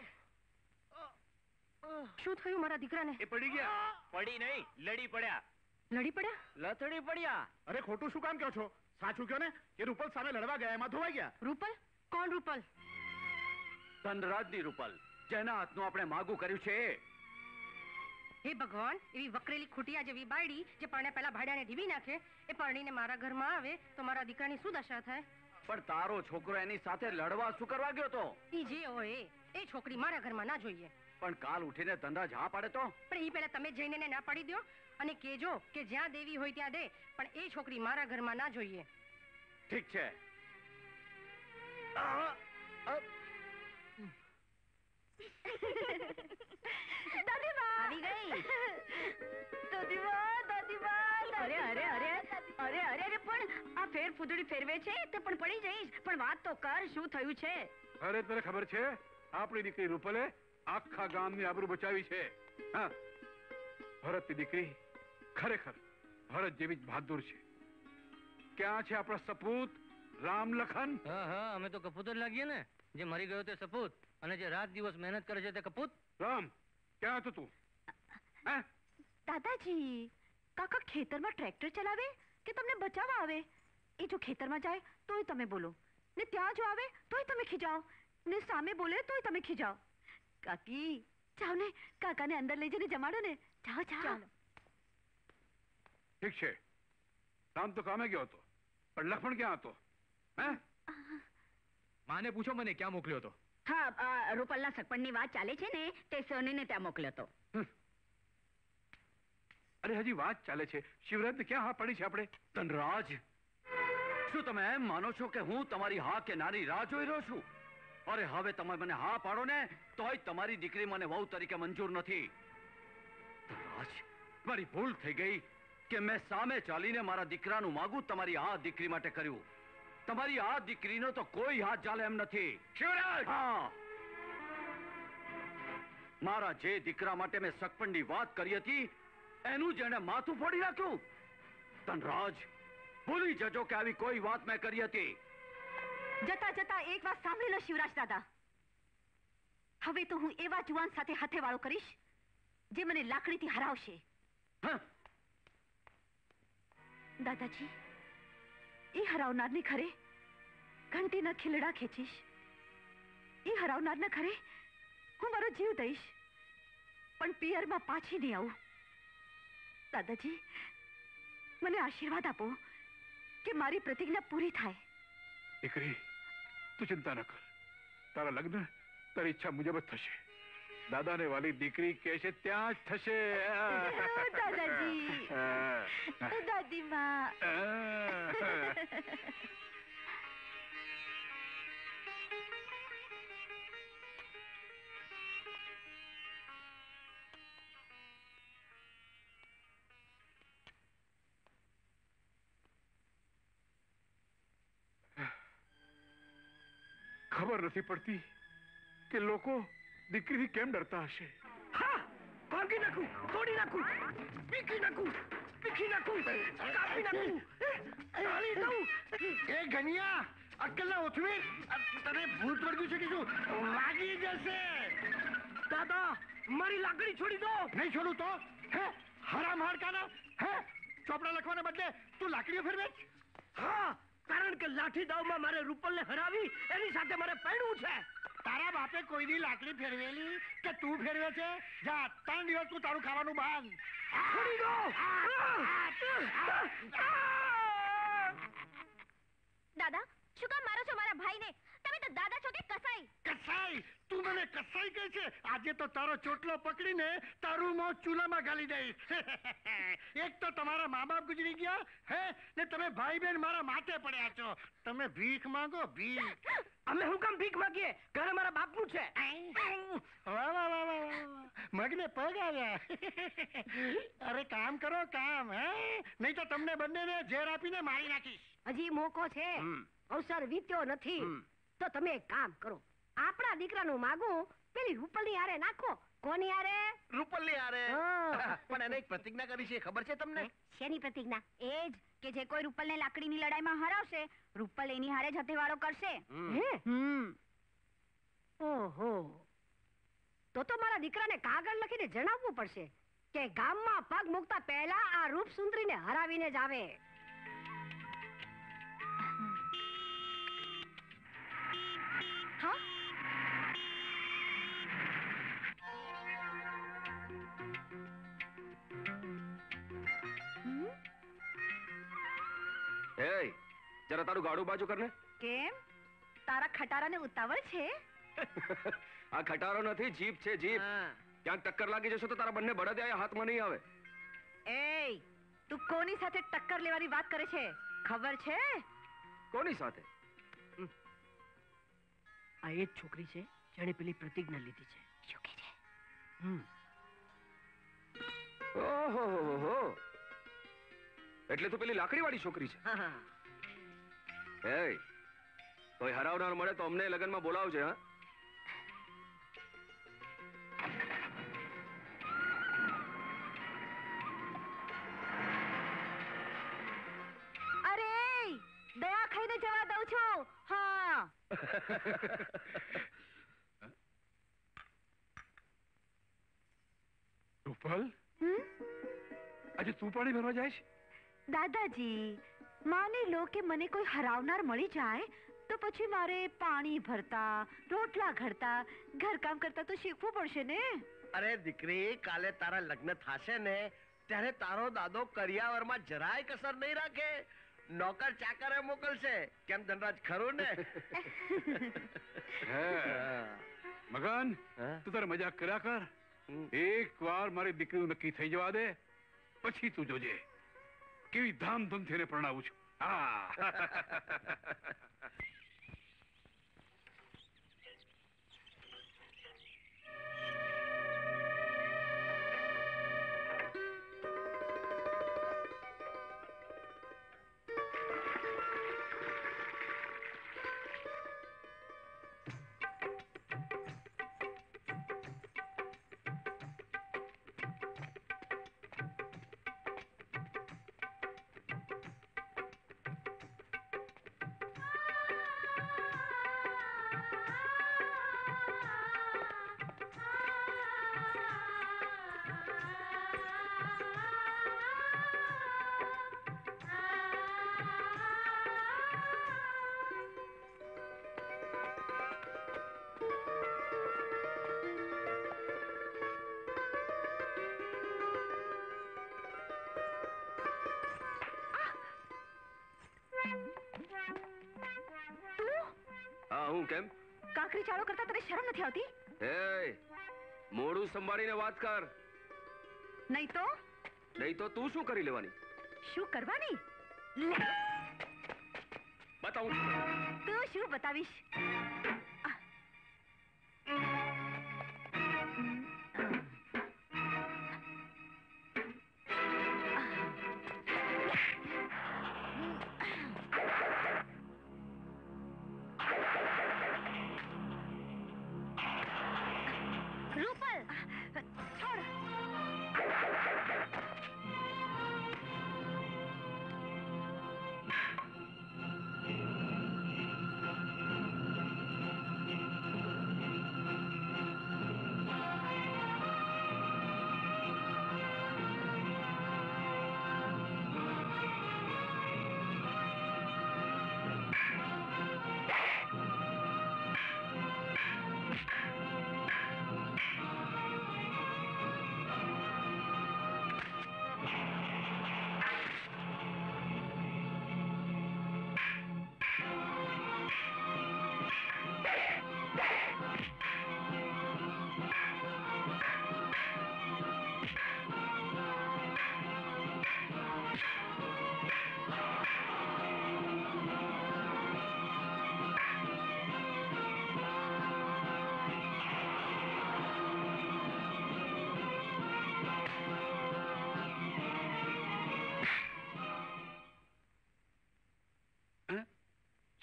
શું થયું મારા દીકરાને? એ પડી ગયા. પડી નહીં, લડી પડ્યા. લડી પડ્યા? લથડી પડ્યા. અરે ખોટું શું કામ કહો છો? સાચું કહો ને કે રૂપલ સામે લડવા ગયા એમાં ધોવાઈ ગયા. રૂપલ? કોણ રૂપલ? ધનરાજની રૂપલ, જેના હાથનું આપણે માગું કર્યું છે એ. હે ભગવાન, એવી વકરેલી ખૂટિયા જેવી બાયડી જે પરણે પહેલા ભાડિયાને ઢીવી નાખે, એ પરણીને મારા ઘરમાં આવે તો મારા દીકરાની શું દશા થાય? પણ તારો છોકરો એની સાથે લડવા શું કરવા ગયો તો? ઈ જે હોય એ છોકરી મારા ઘરમાં ના જોઈએ. પણ કાલ ઉઠીને ધનરાજ હા પાડે તો? પણ ઈ પહેલા તમે જઈને એને ના પાડી દો અને કેજો કે જ્યાં દેવી હોય ત્યાં દે, પણ એ છોકરી મારા ઘરમાં ના જોઈએ. ઠીક છે. આવી ગઈ. અરે અરે અરે અરે અરે અરે પણ આ ફેર ફૂદડી ફેરવે છે તે પણ પડી જઈશ. પણ વાત તો કર, શું થયું છે? અરે તને ખબર છે, આપણી દીકરી રૂપલે આખા ગામની આબરૂ બચાવી છે. હા, ભરતની દીકરી ખરેખર ભરત જેવી જ બહાદુર છે. ક્યાં છે આપણા સપૂત રામ લખન? હા હા, અમે તો કપૂત જ લાગીએ ને. જે મરી ગયો તે સપૂત, અને જે રાત દિવસ મહેનત કરે છે તે કપૂત. રામ, ક્યાં હતો તું? હે? દાદાજી, કાકા ખેતરમાં ટ્રેક્ટર ચલાવે કે તમને બચાવવા આવે? એ જો ખેતરમાં જાય તોય તમે બોલો, ને ત્યાં જો આવે તોય તમે ખીજાઓ, ને સામે બોલે તોય તમે ખીજાઓ. કાકી જાઓ ને, કાકાને અંદર લઈ જઈને જમાડો ને. જાઓ જાઓ. ઠીક છે. રામ તો કામે ગયો હતો, પણ લખમણ ક્યાં હતો? હે? માને પૂછો મને ક્યાં મોકલ્યો હતો. હા, રૂપલના સગપણની વાત ચાલે છે ને, તે સોનીને ત્યાં મોકલ્યો હતો. અરે હજી વાત ચાલે છે. શિવરાજને ક્યાં હા પડી છે આપણે? ધનરાજ, શું તમે એમ માનો છો કે હું તમારી હા કે નાની રાહ જોઈ રહ્યો છું? અરે હવે તમે મને હા પાડો ને તોય તમારી દીકરી મને વહુ તરીકે મંજૂર નથી. ધનરાજ, મારી ભૂલ થઈ ગઈ કે મેં સામે ચાલીને મારા દીકરાનું માગું તમારી આ દીકરી માટે કર્યું. તમારી આ દીકરીનો તો કોઈ હાથ ચાલે એમ નથી. શિવરાજ! હા, મારા જે દીકરા માટે મેં સગપણની વાત કરી હતી એનું જેણે માથું ફોડી નાખ્યું. ધનરાજ, ભૂલી જજો કે આવી કોઈ વાત મેં કરી હતી. જતા જતા એક વાત સાંભળી લો શિવરાજ દાદા. હવે તો હું એવા જુવાન સાથે હાથેવાળો કરીશ જે મને લાકડીથી હરાવશે. હા, દાદાજી, એ હરાવનારને ખરે ઘંટીના ખીલડા ખેંચીશ. એ હરાવનારને ખરે હું મારો જીવ દઈશ, પણ પિયરમાં પાછી નહીં આવું. દાદાજી, મને આશીર્વાદ આપો કે મારી પ્રતિજ્ઞા પૂરી થાય. દીકરી, તું ચિંતા ન કર. તારા લગ્ન તારી ઈચ્છા મુજબ જ થશે. દાદાને વાલી દીકરી કહે છે ત્યાં જ થશે. દાદાજી, દાદીમા. ખબર નથી પડતી કે લોકો દીકરીથી કેમ ડરતા હશે. હા, ભાંગી નાખું, તોડી નાખું, પીકી નાખું, પીકી નાખું, કાપી નાખું, ઢાળી દઉં. એ ઘનિયા, અક્કલના ઓછવી, તને ભૂત વળગ્યું છે કે શું? લાગી જશે. દાદા, મારી લાકડી છોડી દો. નહીં છોડું તો? હે, હરામ હાડકાના? હે, ચોપડા લખવાને બદલે તું લાકડીઓ ફેરવે? હા, કારણ કે લાઠી દાવમાં મારે રૂપલને હરાવી એની સાથે મારે પરણવું છે. તારા બાપે કોઈની લાકડી ફેરવેલી કે તું ફેરવે છે? જા, 3 દિવસ તું તારું ખાવાનું બાંધ. છોડી દો. દાદા, શું કામ મારો છો મારા ભાઈને? તમે તો દાદા છો કે કસાઈ? કસાઈ? તું મને કસાઈ કહે છે? આજે તો તારો ચોટલો પકડીને તારું મોં ચૂલામાં ગાલી દઈશ. એક તો તમારા મા બાપ ગુજરી ગયા હે, ને તમે ભાઈ બહેન મારા માથે પડ્યા છો. તમે ભીખ માંગો, ભીખ. અમે હું કામ ભીખ માંગીએ? ઘર અમારા બાપનું છે. વાહ વાહ વાહ વાહ વાહ. મગને પગ આવ્યા. અરે કામ કરો, કામ. હે, નહીં તો તમને બંનેને ઝેર આપીને મારી નાખીશ. હજી મોકો છે, અવસર વીત્યો નથી. તો તમે એક કામ કરો, આપણા દીકરાનું માગું પેલી રૂપલની હારે નાખો. કોની હારે? રૂપલની હારે. હા. પણ એને એક પ્રતિજ્ઞા કરી છે, ખબર છે તમને? શેની પ્રતિજ્ઞા? એ જ કે જે કોઈ રૂપલને લાકડીની લડાઈમાં હરાવશે, રૂપલ એની હારે જ હથેવાળો કરશે. હે? ઓહો, તો મારા દીકરાને કાગળ લખીને જણાવવું પડશે કે ગામમાં પગ મૂકતા પહેલા આ રૂપ સુંદરીને હરાવીને જ આવે. હા? એ જરા તારું ગાડું બાજુ કરને. કેમ? તારા ખટારાને ઉતાવળ છે? આ ખટારો નથી, જીપ છે, જીપ. ક્યાંક ટક્કર લાગી જશે તો તારા બંને બળદિયા હાથમાં નહીં આવે. એય, તું કોની સાથે ટક્કર લેવાની વાત કરે છે? ખબર છે? કોની સાથે? આ એ જ છોકરી છે જેણે પેલી પ્રતિજ્ઞા લીધી છે. શું કે છે? ઓહો, એટલે તું પેલી લાકડી વાળી છોકરી છે? એ કોઈ હરાવનાર મળે તો અમને લગનમાં બોલાવજે. હા, અરે દયા ખાઈને જવા દઉં છું. હા. રૂપલ, આજે તું પાણી ભરવા જાય છે? દાદાજી, માની લો કે મને કોઈ હરાવનાર મળી જાય તો પછી મારે પાણી ભરતા, રોટલા ઘડતા, ઘરકામ કરતા તો શીખવું પડશે ને. અરે દીકરી, કાલે તારા લગ્ન થાશે ને ત્યારે તારો દાદો કરિયાવરમાં જરાય કસર નહીં રાખે. નોકર ચાકરે મોકલશે. કેમ ધનરાજ, ખરું ને? મગન, તું તારે મજાક કર્યા કર. એક વાર મારી દીકરીનું નક્કી થઈ જવા દે, પછી તું જોજે કેવી ધામધૂમથી એને પરણાવું છું. હા. હું કેમ? કાકરી ચાળો કરતા તને શરમ નથી આવતી? એ મોઢું સંભાળીને વાત કર. નહીં તો તું શું કરી લેવાની? શું કરવાની? બતાવું. તું શું બતાવીશ?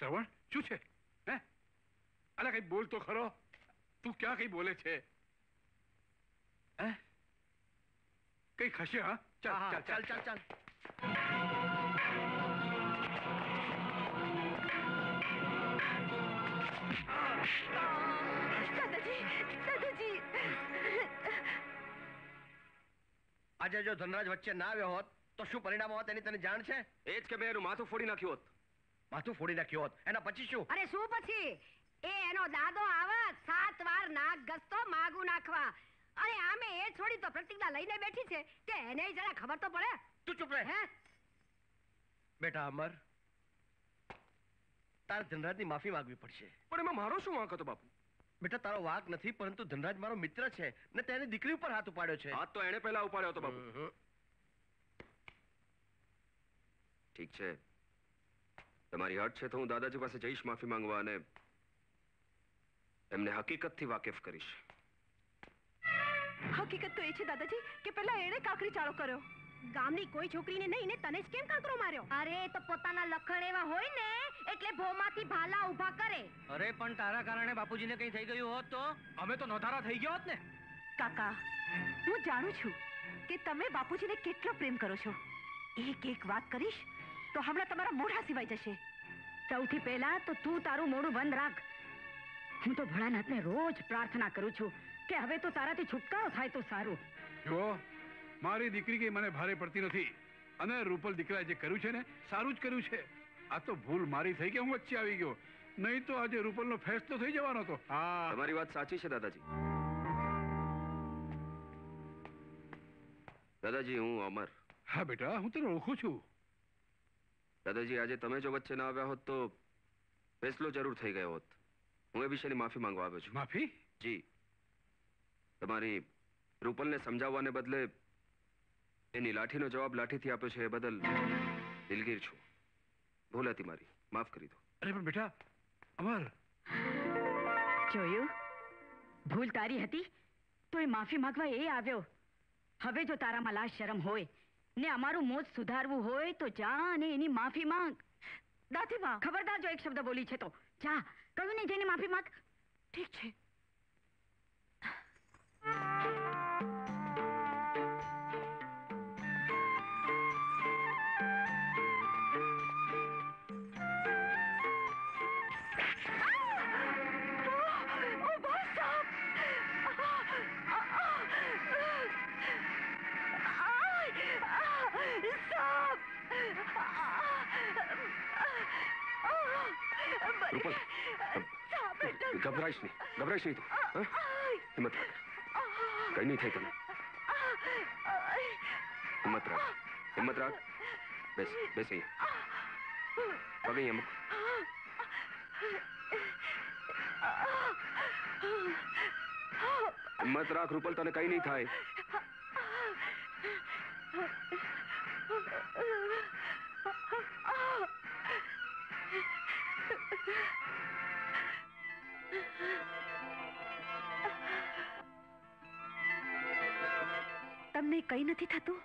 શ્રવણ શું છે હે અલા કઈ બોલ તો ખરો તું ક્યાં કઈ બોલે છે હે કઈ ખસે હા ચાલ ચાલ ચાલ ચાલ આજે જો ધનરાજ વચ્ચે ના આવ્યો હોત તો શું પરિણામ હોત એની તને જાણ છે? એ જ કે મેં એનું માથું ફોડી નાખ્યું હોત. માથું ફોડી નાખ્યું હોત એના પછી શું? અરે શું પછી એનો દાદો આવત 7 વાર નાક ઘસતો માગું નાખવા. અરે આમે એ છોડી તો પ્રતિજ્ઞા લઈને બેઠી છે કે એને જરા ખબર તો પડે. તું ચૂપ રહે. હે બેટા અમર, તારે ધનરાજની માફી માંગવી પડશે. પણ એમાં મારો શું વાંક હતો બાપુ? બેટા તારો વાંક નથી, પરંતુ ધનરાજ મારો મિત્ર છે ને તેની દીકરી ઉપર હાથ ઉપાડ્યો છે. હાથ તો એણે પહેલા ઉપાડ્યો હતો બાપુ. ઠીક છે, તમારી હટ છે તો હું દાદાજી પાસે જઈશ માફી માંગવા અને એમને હકીકતથી વાકેફ કરીશ. હકીકત તો એ છે દાદાજી કે પહેલા એણે કાકરી ચાળો કર્યો. ગામની કોઈ છોકરીને નહીં ને તને જ કેમ કાકરો માર્યો? અરે તો પોતાના લખણ એવા હોય ને એટલે ભોમાંથી ભાલા ઊભા કરે. અરે પણ તારા કારણે બાપુજીને કંઈ થઈ ગયું હોત તો અમે તો નોધારા થઈ ગયા હોત ને. કાકા, હું જાણું છું કે તમે બાપુજીને કેટલો પ્રેમ કરો છો. એક એક વાત કરીશ તો હમણાં તમારા મોઢા સિવાય જશે. સૌથી પહેલા તો તું તારું મોઢું બંધ રાખ. હું તો ભોળાનાથને રોજ પ્રાર્થના કરું છું કે હવે તો તારાથી છુટકારો થાય તો સારું. જો મારી દીકરી કે મને ભારે પડતી નથી અને રૂપલ દીકરાએ જે કર્યું છે ને સારું જ કર્યું છે. આ તો ભૂલ મારી થઈ કે હું વચ્ચે આવી ગયો, નહીં તો આજે રૂપલનો ફેસલો થઈ જવાનો હતો. હા, તમારી વાત સાચી છે દાદાજી. દાદાજી હું અમર. હા બેટા, હું તને ઓળખું છું. દાદાજી આજે તમે જો વચ્ચે ના આવ્યા હોત તો ફેસલો જરૂર થઈ ગયો હોત. હું એ વિશેની માફી માંગવા આવ્યો છું. માફી? જી, તમારી રૂપલને સમજાવવાને બદલે એની લાઠીનો જવાબ લાઠીથી આપ્યો છે એ બદલ દિલગીર છું. ભૂલ હતી મારી, માફ કરી દો. અરે પણ બેટા અમર, જોયું, ભૂલ તારી હતી તો એ માફી માંગવા એ આવ્યો. હવે જો તારામાં લાજ શરમ હોય ને અમારું મોજ સુધારવું હોય તો જા અને એની માફી માંગ. દાદીમાં ખબરદાર જો એક શબ્દ બોલી છે તો જા, કહ્યું ને જઈને માફી માંગ. ઠીક છે. રૂપલ, ગભરાઈશ નહીં તું. હિંમત રાખ, કઈ નહીં થાય તને. હિંમત રાખ. બેસ અહીંયા. પગ અહીંયા મૂક. હિંમત રાખ રૂપલ, તને કઈ નહીં થાય. તમને કઈ નથી થતું?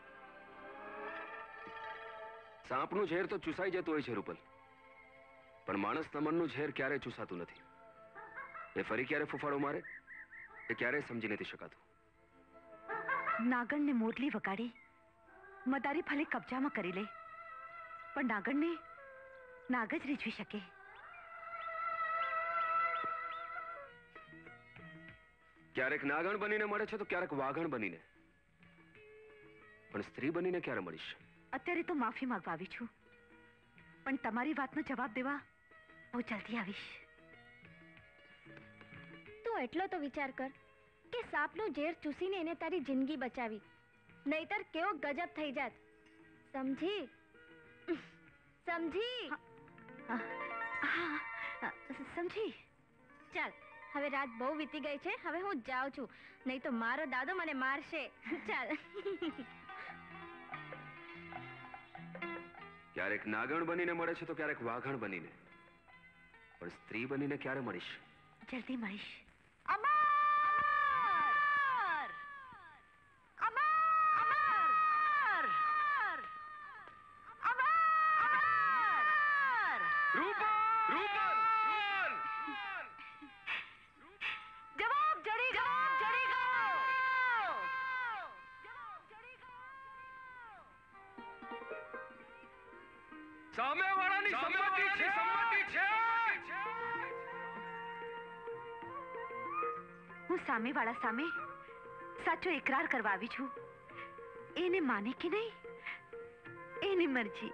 સાપનું ઝેર તો ચૂસાઈ જતું હોય છે રૂપલ, પણ માણસના મનનું ઝેર ક્યારેય ચૂસાતું નથી. એ ફરી ક્યારે ફૂફાડો મારે એ ક્યારેય સમજી નથી શકાતું. નાગણને મોરલી વગાડી મદારી ભલે કબજામાં કરી લે, પણ નાગણને નાગ જ રીઝવી શકે. ક્યારેક નાગણ બનીને મળે છે તો ક્યારેક વાઘણ બનીને, પણ સ્ત્રી બનીને ક્યારે મળીશ? અત્યારે તો માફી માંગવા આવી છું, પણ તમારી વાતનો જવાબ દેવા બહુ જલ્દી આવીશ. તું એટલો તો વિચાર કર કે સાપનું ઝેર ચૂસીને એને તારી જિંદગી બચાવી, નહીતર કેવો ગજબ થઈ જાત. સમજી? સમજી. ચાલ, હવે રાત બહુ વીતી ગઈ છે, હવે હું જાઉં છું, નહીં તો મારો દાદો મને મારશે. ચાલ. ક્યારેક નાગણ બનીને મળે છે તો ક્યારેક વાઘણ બનીને, પણ સ્ત્રી બનીને ક્યારે મળીશ? જલ્દી મળીશ. રૂપા! સામેવાળાની સંમતિ છે. હું સામેવાળા સામે સાચો ઇકરાર કરવા આવી છું. એને માને કે નહીં એની મરજી.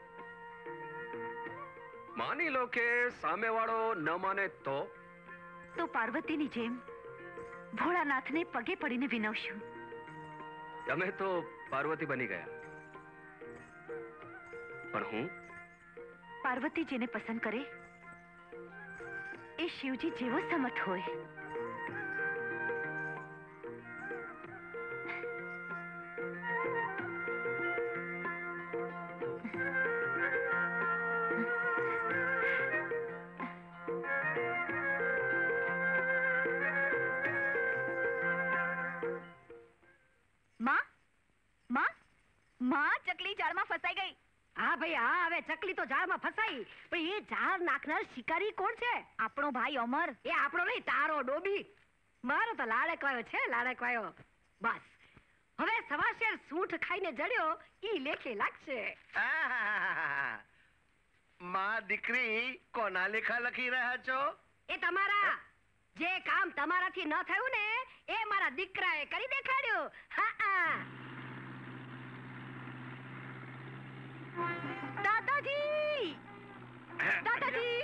માની લો કે સામેવાળો ન માને તો પાર્વતીની જેમ ભોળાનાથને પગે પડીને વિનવશું. તમે તો પાર્વતી બની ગયા, પણ હું પાર્વતી જેને પસંદ કરે એ શિવજી જેવો સમર્થ હોય. ચકલી જાળમાં ફસાઈ ગઈ. હા ભાઈ હા, હવે ચકલી તો જાળમાં ફસાઈ, પણ એ જાળ નાખનાર શિકારી કોણ છે? આપણો ભાઈ અમર. એ આપણો નહીં, તારો ડોબી. મારો તો લાડકવાયો છે, લાડકવાયો. બસ હવે સવાશેર સૂંઠ ખાઈને જડ્યો ઈ લેખે લાગશે. માં દીકરી કોના લેખા લખી રહ્યા છો? એ તમારા. જે કામ તમારાથી ન થયું ને એ મારા દીકરાએ કરી દેખાડ્યું. હા. દાદાજી! દાદાજી!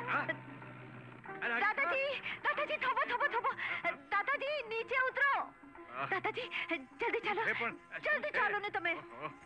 દાદાજી! દાદાજી થોભો! દાદાજી નીચે ઉતરો. દાદાજી જલ્દી ચાલો, જલ્દી ચાલો ને તમે.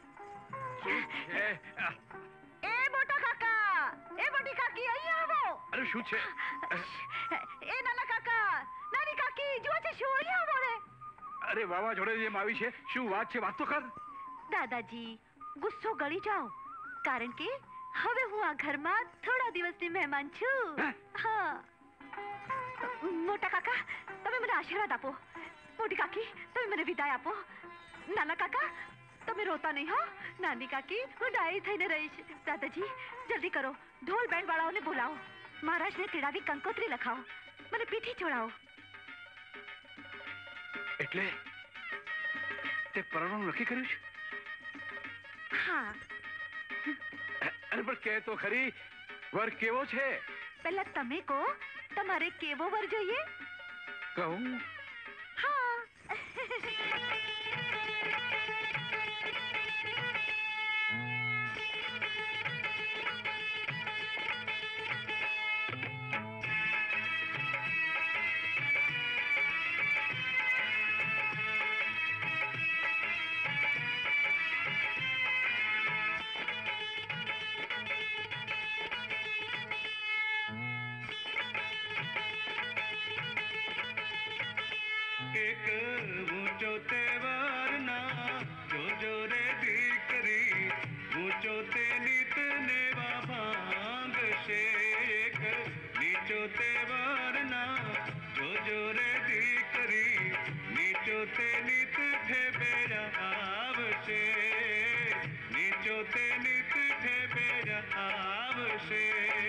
એ મોટા કાકા, એ મોટી કાકી અહીંયા આવો. અરે શું છે? એ નાના કાકા, નાની કાકી જુઓ છે શું? અહીંયા આવો ને. અરે વાવાઝોડે જેમ આવી છે, શું વાત છે? વાત તો કર. દાદાજી ગુસ્સો ગળી જાઓ, કારણ કે હવે હું આ ઘરમાં થોડા દિવસની મહેમાન છું. હા. મોટા કાકા તમે મને આશીર્વાદ આપો. મોટી કાકી તમે મને વિદાય આપો. નાના કાકા તમે રોતા નહીં હો. નાની કાકી હું ડાયી થઈને રહીશ. દાદાજી જલ્દી કરો, ઢોલ બેન્ડ વાળાઓને બોલાવો. મહારાજને તેડાવી કંકોત્રી લખાવો, મને પીઠી ચોડાવો. એટલે તે પરણવાનું નક્કી કર્યું છે? હા. અરે પણ કે તો ખરી, વર કેવો છે? પહેલા તમે કહો, તમારે કેવો વર જોઈએ? કહું? હા. એક ઊંચો તેવરના જોજો રે દીકરી, ઊંચો તે નીત નેવા ભાંગશે. એક નીચો તેવરના જોજો રે દીકરી, નીચો તે નીત ઠેબે આવશે. નીચો તે નીત ઠેબે આવશે.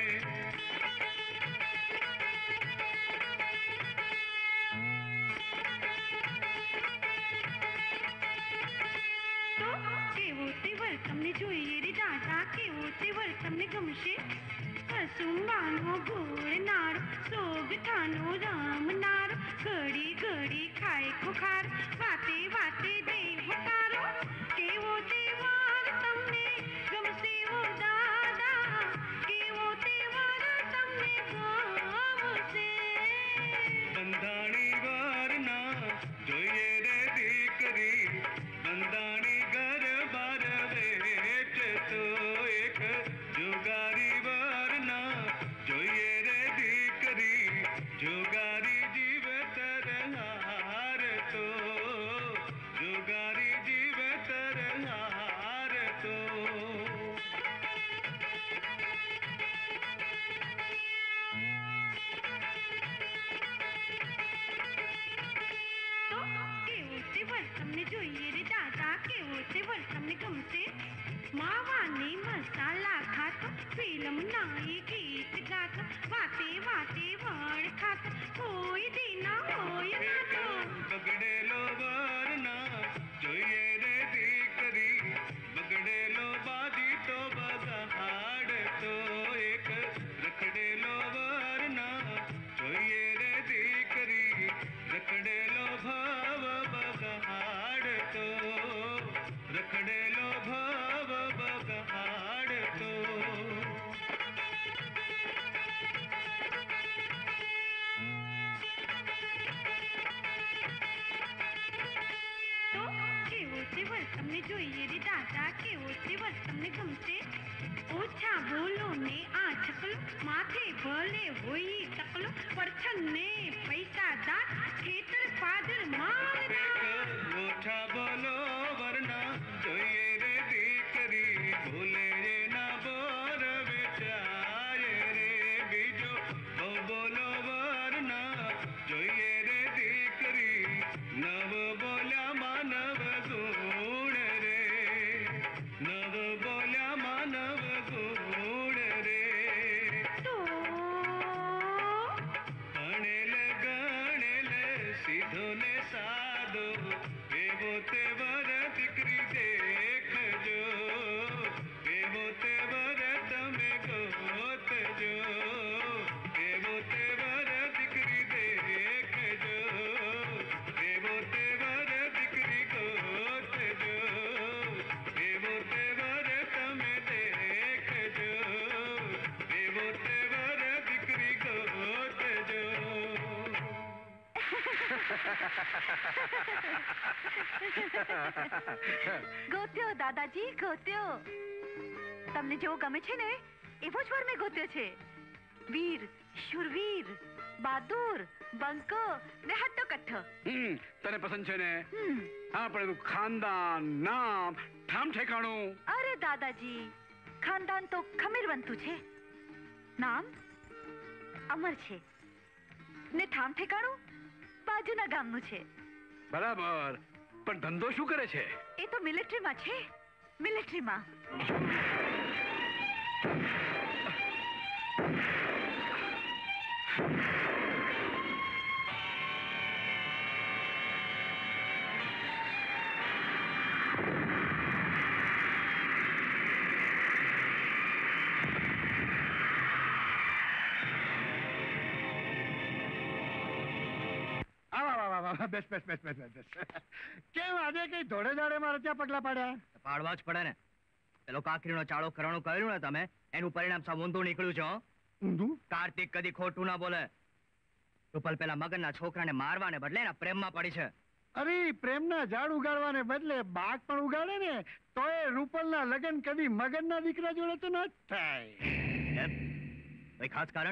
તમને જોઈએ રે દાદા, કેવો તેવર તમને ગમશે? કસુંબાનો ગોળ નાર, સોગઠાનો રામ નાર, ઘડી ઘડી ખાય ખુખાર, વાતે વાતે દેવ તારો. કેવો તેવર તમને ગમશે ઓ દાદા, કેવો તેવર તમને ગમશે? બંધાણી વરના જોઈએ રે દીકરી, બંધાણી ઘર બાર વેચતો. એક જુગારી વરના જોઈએ રે દીકરી, જુગારી જીવતર હારતો. જુગારી જીવતર હારતો. કેવો તેવર તમને જોઈએ રે દાદા, કેવો તેવર તમને ગમશે? માવાની મસાલા ખાતો, ફિલ્મ નાઈ ગીત ગાતો, વાતે વાતે વળ ખાતો, કોઈ દીના હોય ના તો. બગડેલો વરના જોઈએ રે દીકરી, બગડેલો બાજી તો બગાડતો. છે વર તમને જોઈએ રે દાદા કેવો છે વર તમને ગમશે ઓછા બોલો ને આ છકલો માથે ભલે હોય તકલો પરછન ને પૈસા દાત ખેતર પાદર મારના ઓછા બોલો વરના જોઈએ રે દીકરી ભૂલે રે ના બોર વેચાય રે બીજો બહુ બોલો વરના જોઈએ રે દીકરી નવ બોલ્યા માનવ ગુણ રે નવ બોલ્યા માનવ ગુણ રે ભણેલ ગણેલ સીધો ને સાદો એવો તે વર દીકરી દેખજો એવો તે વર તમે ગોતજો એવો તે વર દીકરી દેખજો એવો તે વર દીકરી ગોતજો એવો તે વર તમે દેખજો એવો તે વર દીકરી ગોતજો ગોત્યો દાદાજી ગોત્યો તમને જેવો ગમે છે ને એવો જ વર મેં ગોત્યો છે વીર શૂરવીર બહાદુર બંકો ને હટ્ટો કટ્ઠો તને પસંદ છે ને? હા, પણ એનું ખાનદાન, નામ, ઠામ ઠેકાણું. અરે દાદાજી ખાનદાન તો ખમીરવંતું છે નામ અમર છે ને ઠામ ઠેકાણું બાજુના ગામનું છે. બરાબર, પણ ધંધો શું કરે છે? એ તો મિલિટરીમાં છે મિલિટરીમાં. બેસ બેસ બેસ બેસ બેસ કેમ આજે કઈ ધોળે દાડે મારે ત્યાં પગલા પાડ્યા? પાડવા જ પડે ને. પેલો કાકરીનો ચાળો કરવાનું કર્યું ને તમે, એનું પરિણામ સાવ ઊંધું નીકળ્યું છે. ઊંધું? કાર્તિક કદી ખોટું ના બોલે. રૂપલ પેલા મગનના છોકરાને મારવાને બદલે એના પ્રેમમાં પડી છે. અરે પ્રેમના ઝાડ ઉગાડવાને બદલે બાગ પણ ઉગાડે ને તો એ રૂપલના લગ્ન કદી મગનના દીકરા જોડે તો ન જ થાય. કોઈ ખાસ કારણ?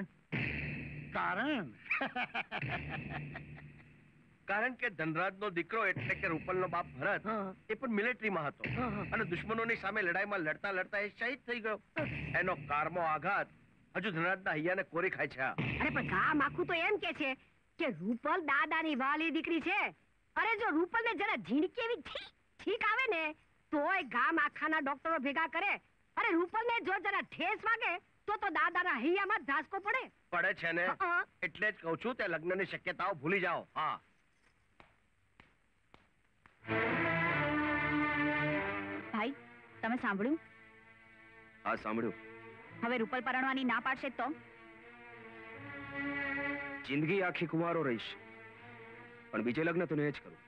કારણ કે ધનરાજનો દીકરો એટલે કે રૂપલનો બાપ ભરત એ પણ મિલિટરીમાં હતો અને દુશ્મનોની સામે લડાઈમાં લડતા લડતા એ શહીદ થઈ ગયો. એનો કારમો આઘાત હજુ ધનરાજના હૈયાને કોરી ખાય છે. અરે પણ ગામ આખું તો એમ કે છે કે રૂપલ દાદાની વાલી દીકરી છે. અરે જો રૂપલને જરા ઝીણકી એવી ઠીક આવે ને તોય ગામ આખાના ડોક્ટરો ભેગા કરે. અરે રૂપલને જો જરા ઠેસ વાગે તો દાદાના હૈયામાં ધાસકો પડે છે ને. એટલે જ કહું છું તે લગ્નની શક્યતાઓ ભૂલી જાઓ. હા, ભાઈ તમે સાંભળ્યું? હા, સાંભળ્યું. હવે રૂપલ પરણવાની ના પાડશે તો જિંદગી આખી કુંવારો રહીશ, પણ બીજે લગ્ન તો નહીં જ કરું.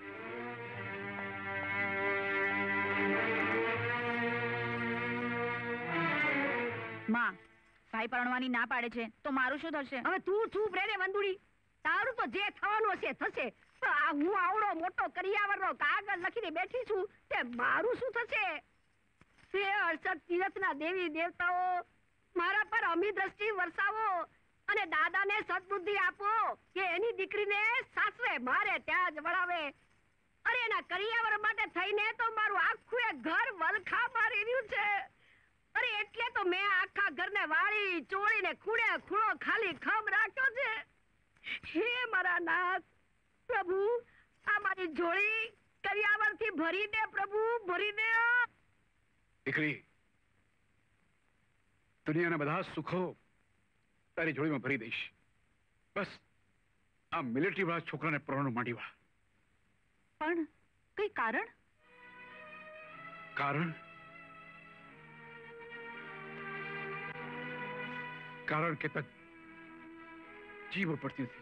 માં, ભાઈ પરણવાની ના પાડે છે તો મારું શું થશે? હવે તું ચૂપ રે ને વંદુડી. તારું તો જે થવાનું હશે થશે. હું આવડો મોટો કરિયાવરનો કાગળ લખીને બેઠી છું તે મારું શું થશે? તે 68 તીર્થના દેવી દેવતાઓ મારા પર અમી દ્રષ્ટિ વરસાવો અને દાદાને સદબુદ્ધિ આપો કે એની દીકરીને સાસરે મારે ત્યાં જ વળાવે. અરે એના કરિયાવર માટે થઈને તો મારું આખું એ ઘર વલખા મારી રહ્યું છે. અરે એટલે તો મેં આખા ઘરને વાળી ચોળીને ખૂણે ખૂણો ખાલી ખમ રાખ્યો છે. હે મારા નાથ પ્રભુ, આ મારી જોડી કરિયાવરથી ભરી દે પ્રભુ, ભરી દે. દીકરી, દુનિયાના બધા સુખો તારી જોડીમાં ભરી દઈશ. બસ આ મિલિટરી વાળા છોકરાને પરણવાનું માંડી વા. પણ કઈ કારણ? કારણ કે તક જીવ પડતી નથી.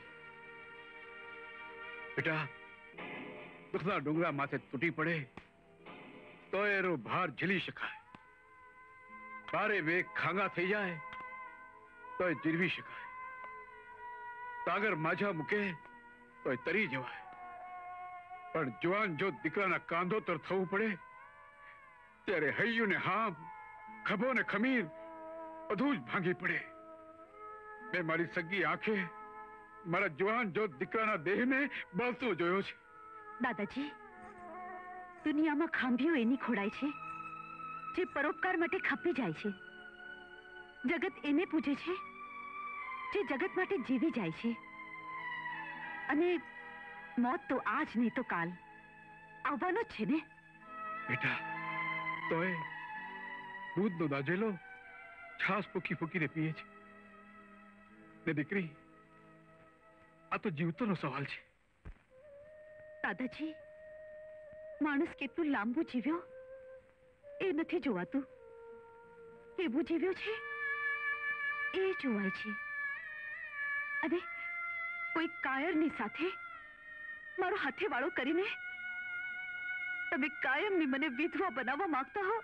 બેટા, દુઃખના ડુંગરા માથે તૂટી પડે તો એનો ભાર ઝીલી શકાય. બારે વેગ ખાંગા થઈ જાય તો એ જીરવી શકાય. સાગર માઝા મૂકે તો એ તરી જવાય. પણ જવાન જો દીકરાના કાંધોતર થવું પડે ત્યારે હૈયું ને હામ, ખભો ને ખમીર બધું જ ભાંગી પડે. મેં મારી સગી આંખે મારા જવાન જો દીકરાના દેહને બળતો જોયો છે. દાદાજી, દુનિયામાં ખાંભીઓ એની ખોડાય છે જે પરોપકાર માટે ખપી જાય છે. જગત એને પૂજે છે જે જગત માટે જીવી જાય છે. અને મોત તો આજ નહીં તો કાલ આવવાનો જ છે ને. બેટા, તોય દૂધનો દાજેલો છાસ ફૂકી ફૂકીને પીએ છે. ને દીકરી, આ તો જીવતોનો સવાલ છે. દાદાજી, માણસ કેટલું લાંબુ જીવ્યો એ નથી જોવાતું. કેવું જીવ્યો છે એ જોવાય છે. અને કોઈ કાયરની સાથે મારો હાથે વાળો કરીને તમે કાયમની મને વિધવા બનાવવા માંગતા હો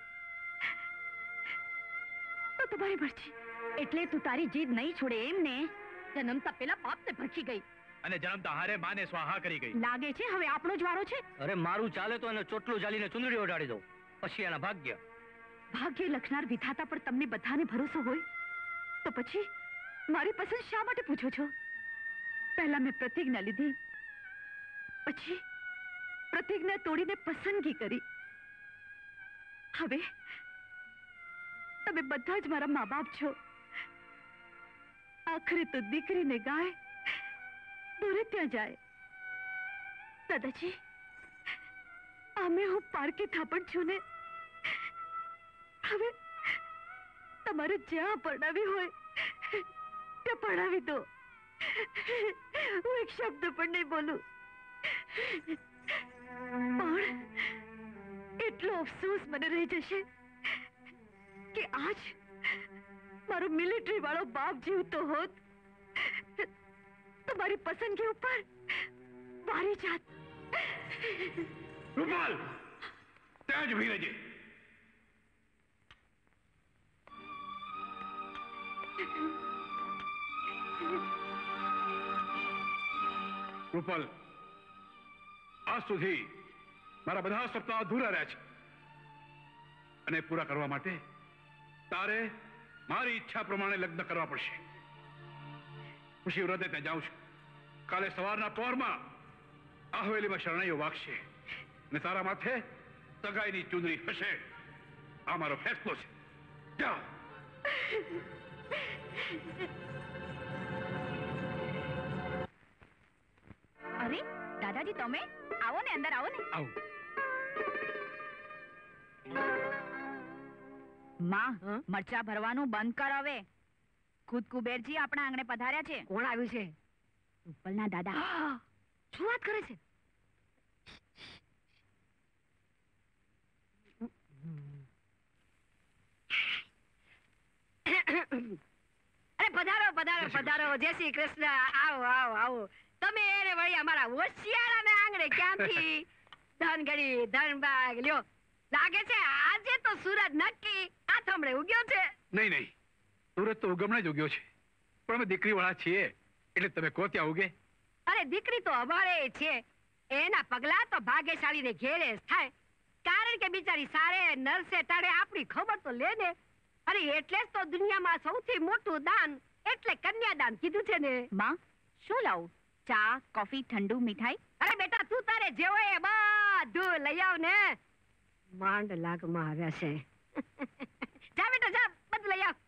તો તમારી મરજી. એટલે તું તારી જીદ નહીં છોડે એમ ને? જન્મતા પેલા પાપને ભડકી ગઈ અને જન્મતા હારે માને સ્વાહા કરી ગઈ. લાગે છે હવે આપણો જ વારો છે. અરે મારું ચાલે તો એને ચોટલું ચાલીને ચુંદડી ઓઢાડી દઉં, પછી એના ભાગ્ય. ભાગ્ય લખનાર વિધાતા પર તમને બધાને ભરોસો હોય તો પછી મારી પસંદ શા માટે પૂછો છો? પહેલા મેં પ્રતિજ્ઞા લીધી, પછી પ્રતિજ્ઞા તોડીને પસંદગી કરી. હવે તમે બધા જ મારા મા બાપ છો. આખરે તો દીકરીને ગાય દૂરે ત્યાં જાય. દાદાજી, આમે હું પારકી થાપણ છું ને. હવે તમારે જ્યાં પરણાવી હોય ત્યાં પરણાવી દો. હું એક શબ્દ પણ નહીં બોલું. પણ એટલો અફસોસ મને રહી જશે કે આજ મારો મિલિટરી વાળો બાપ જીવતો હોત તો મારી પસંદગી ઉપર વારી જાત. રૂપાલ, ત્યાં જ ઉભી રહેજે. રૂપાલ, આજ સુધી મારા બધા સપના અધૂરા રહ્યા છે અને પૂરા કરવા માટે તારે મારી ઈચ્છા પ્રમાણે લગ્ન કરવા પડશે. ખુશી વ્રતે ત્યાં જાઉં છું. કાલે સવારના પહોરમાં આ હવેલીમાં શરણાઈઓ વાગશે અને તારા માથે સગાઈની ચૂંદડી હશે. આ મારો ફેસલો છે. જાઓ. અરે દાદાજી, તમે આવો ને, અંદર આવો ને. આવો. માં, મરચા ભરવાનું બંધ કર હવે. ખુદ કુબેરજી આપણા આંગણે પધાર્યા છે. કોણ આવ્યું છે? રૂપલના દાદા. શું વાત કરે છે? અરે પધારો પધારો પધારો. જય શ્રી કૃષ્ણ. આવો આવો આવો. તમે એને વળી અમારા હોશિયાળાના આંગણે ક્યાંથી ધનગડી ધનબાગ લ્યો. લાગે છે આજે તો સૂરજ નક્કી આથમડે ઉગ્યો છે. નહીં નહીં, સુરત તો ઉગમણે જ ઉગ્યો છે, પણ અમે દીકરી વાળા છીએ એટલે તમે કહો ત્યાં ઉગે. અરે દીકરી તો અમારે છે. એના પગલા તો ભાગ્યશાળીને ઘેરે જ થાય, કારણ કે બિચારી સારે નરસે ટાળે આપણી ખબર તો લે ને. અરે એટલે જ તો દુનિયામાં સૌથી મોટું દાન એટલે કન્યાદાન કીધું છે ને. માં, શું લાવું? ચા, કોફી, ઠંડુ, મીઠાઈ? અરે બેટા, તું તારે જેવો એ બધું લઈ આવ ને. માંડ લાગમાં આવ્યા છે. જા બેટા જા, બધું લઈ આવ.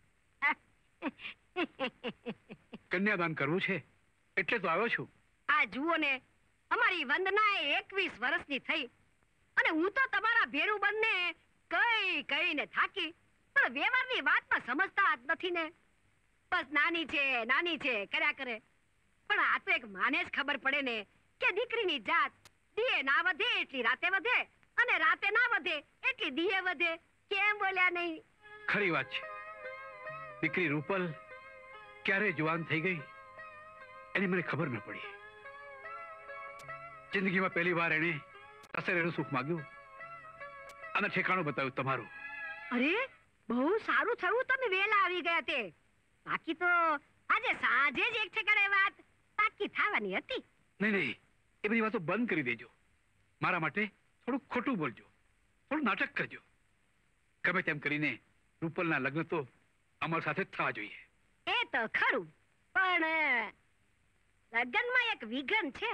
કન્યાદાન કરવું છે એટલે તો આવ્યો છું. આ જુઓ ને, અમારી વંદના 21 વર્ષની થઈ અને હું તો તમારા ભેરું બંને કઈને થાકી, પણ વ્યવહારની વાતમાં સમજતા જ નથી ને. બસ નાની છે કર્યા કરે. પણ આ તો એક માને જ ખબર પડે ને કે દીકરીની જાત દીએ ના વધે એટલી રાતે વધે અને રાતે ના વધે એટલી દીએ વધે. કેમ બોલ્યા નહીં? ખરી વાત છે. દીકરી રૂપલ ક્યારે જવાન થઈ ગઈ એની મને ખબર ન પડી. જિંદગીમાં પહેલી વાર એને સસરેનું સુખ માંગ્યું અને ઠેકાણું બતાવ્યું તમારું. અરે બહુ સારું થયું તમે વેલા આવી ગયા તે. બાકી તો આજે સાંજે જ એક ઠેકાણે વાત પાકી થવાની હતી. નહીં, એ બધી વાતો બંધ કરી દેજો. મારા માટે થોડું ખોટું બોલજો, થોડું નાટક કરજો. ગમે તેમ કરીને રૂપલના લગ્ન તો અમર સાથે જ થવા જોઈએ. એ તો ખરું, પણ લગ્નમાં એક વિઘન છે.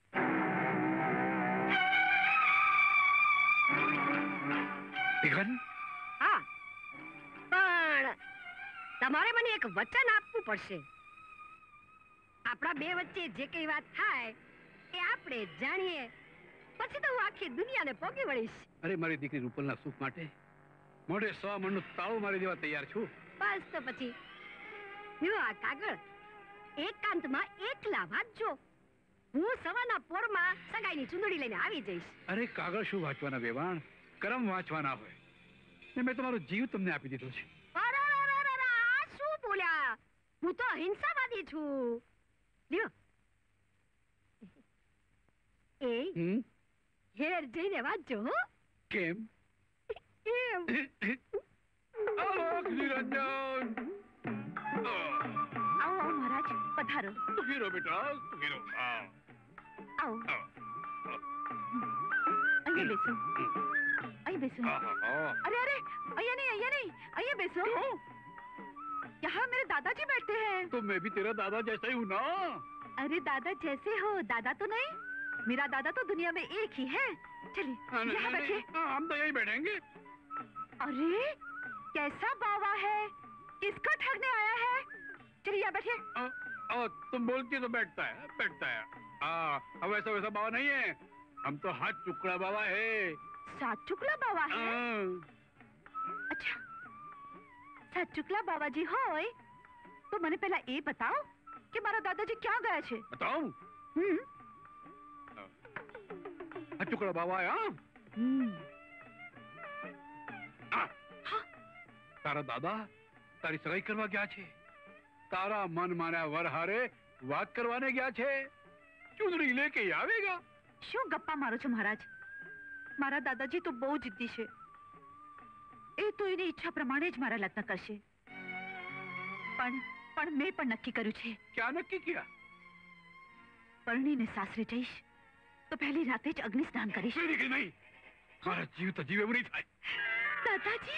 વિઘન? હા, પણ તમારે મને એક વચન આપવું પડશે. આપણા બે વચ્ચે જે કઈ વાત થાય એ આપણે જાણીએ, પછી તો હું આખી દુનિયાને પોગી વળીશ. અરે મારી દીકરી રૂપલના સુખ માટે મોઢે 100 મણનું તાળું મારી દેવા તૈયાર છું. બસ તો પછી લ્યો આ કાગળ, એકાંતમાં એકલા વાંચજો. હું સવારના પોરમાં સગાઈની ચૂંદડી લઈને આવી જઈશ. અરે કાગળ શું વાંચવાના વેવાણ, કરમ વાંચવાના હોય. ને મેં તમારો જીવ તમને આપી દીધો છે. આ શું બોલ્યા? હું તો અહિંસાવાદી છું. લ્યો એ ઘેર જઈને વાંચજો. હો કેમ? એમ. નિરંજન, આવો મહારાજ, પધારો. સુખી રહો બેટા, સુખી રહો. આવો, અહીંયા બેસો, અહીં બેસો. अरे अरे, અહીંયા नहीं, અહીંયા બેસો. यहाँ मेरे दादाजी बैठे हैं. तो मैं भी तेरा दादा जैसा ही हूँ ना. अरे दादा जैसे हो, दादा तो नहीं. मेरा दादा तो दुनिया में एक ही है. चलिए यहाँ बैठिए. हम तो यही बैठेंगे. अरे कैसा बावा है, किसको ठगने आया है? चलिए यहाँ बैठिए. तुम बोलती तो बैठता है, बैठता है. अब वैसा वैसा बाबा नहीं है, हम तो हाथ चुकड़ा बाबा है. सात चुकला बाबा है? अच्छा, सात चुकला बाबाजी होय तो મને પહેલા એ બતાવો કે મારા દાદાજી ક્યાં ગયા છે. बताऊं? हाथ चुकड़ा बाबा है. तारा दादा तारी सगाई करवा गया छे. तारा मन मान्या वर हारे વાત કરવાને ગયા છે. ચૂંદડી લેકે આવેગા. શું ગપ્પા મારો છો મહારાજ? મારા દાદાજી તો બહુ જિદ્દી છે. એ તો એની ઈચ્છા પ્રમાણે જ મારા લગ્ન કરશે. પણ મેં પણ નક્કી કર્યું છે. ક્યાં નક્કી કર્યા? પરણીને સાસરે જઈશ તો પહેલી રાતે જ અગ્નિ સ્નાન કરીશ. નહીં, મારા જીવ તો જીવ એવું નહીં થાય. દાદાજી,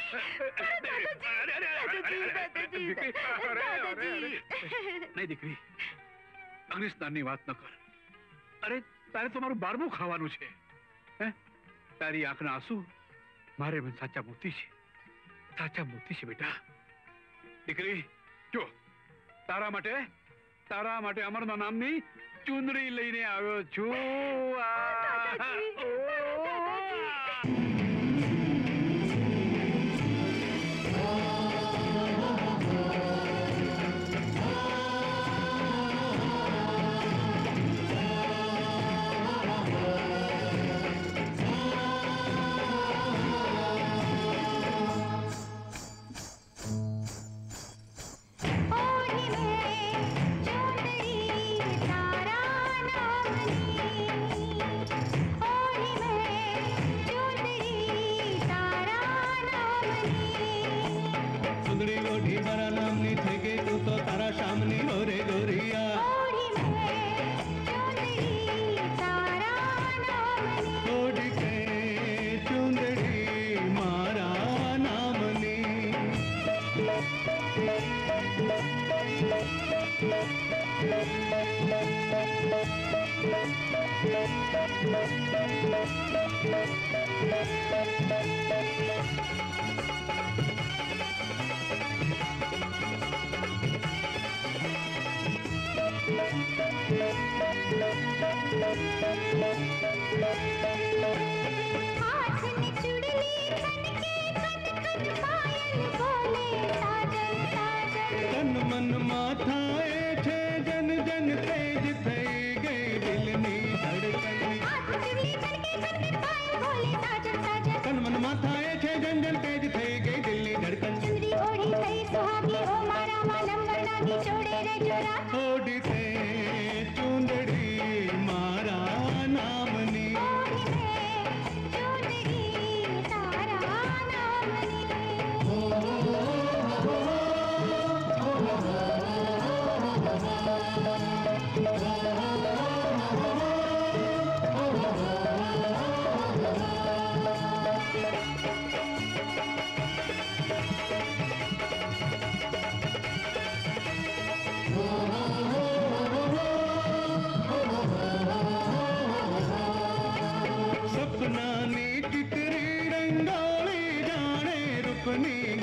નહીં દીકરી, અગ્નિ સ્નાનની વાત ન કર. અરે તારે તો મારું 12મું ખાવાનું છે. તારી આંખના આંસુ મારે મન સાચા મોતી છે, સાચા મોતી છે બેટા. દીકરી જો, તારા માટે અમરના નામની ચૂંદડી લઈને આવ્યો છું.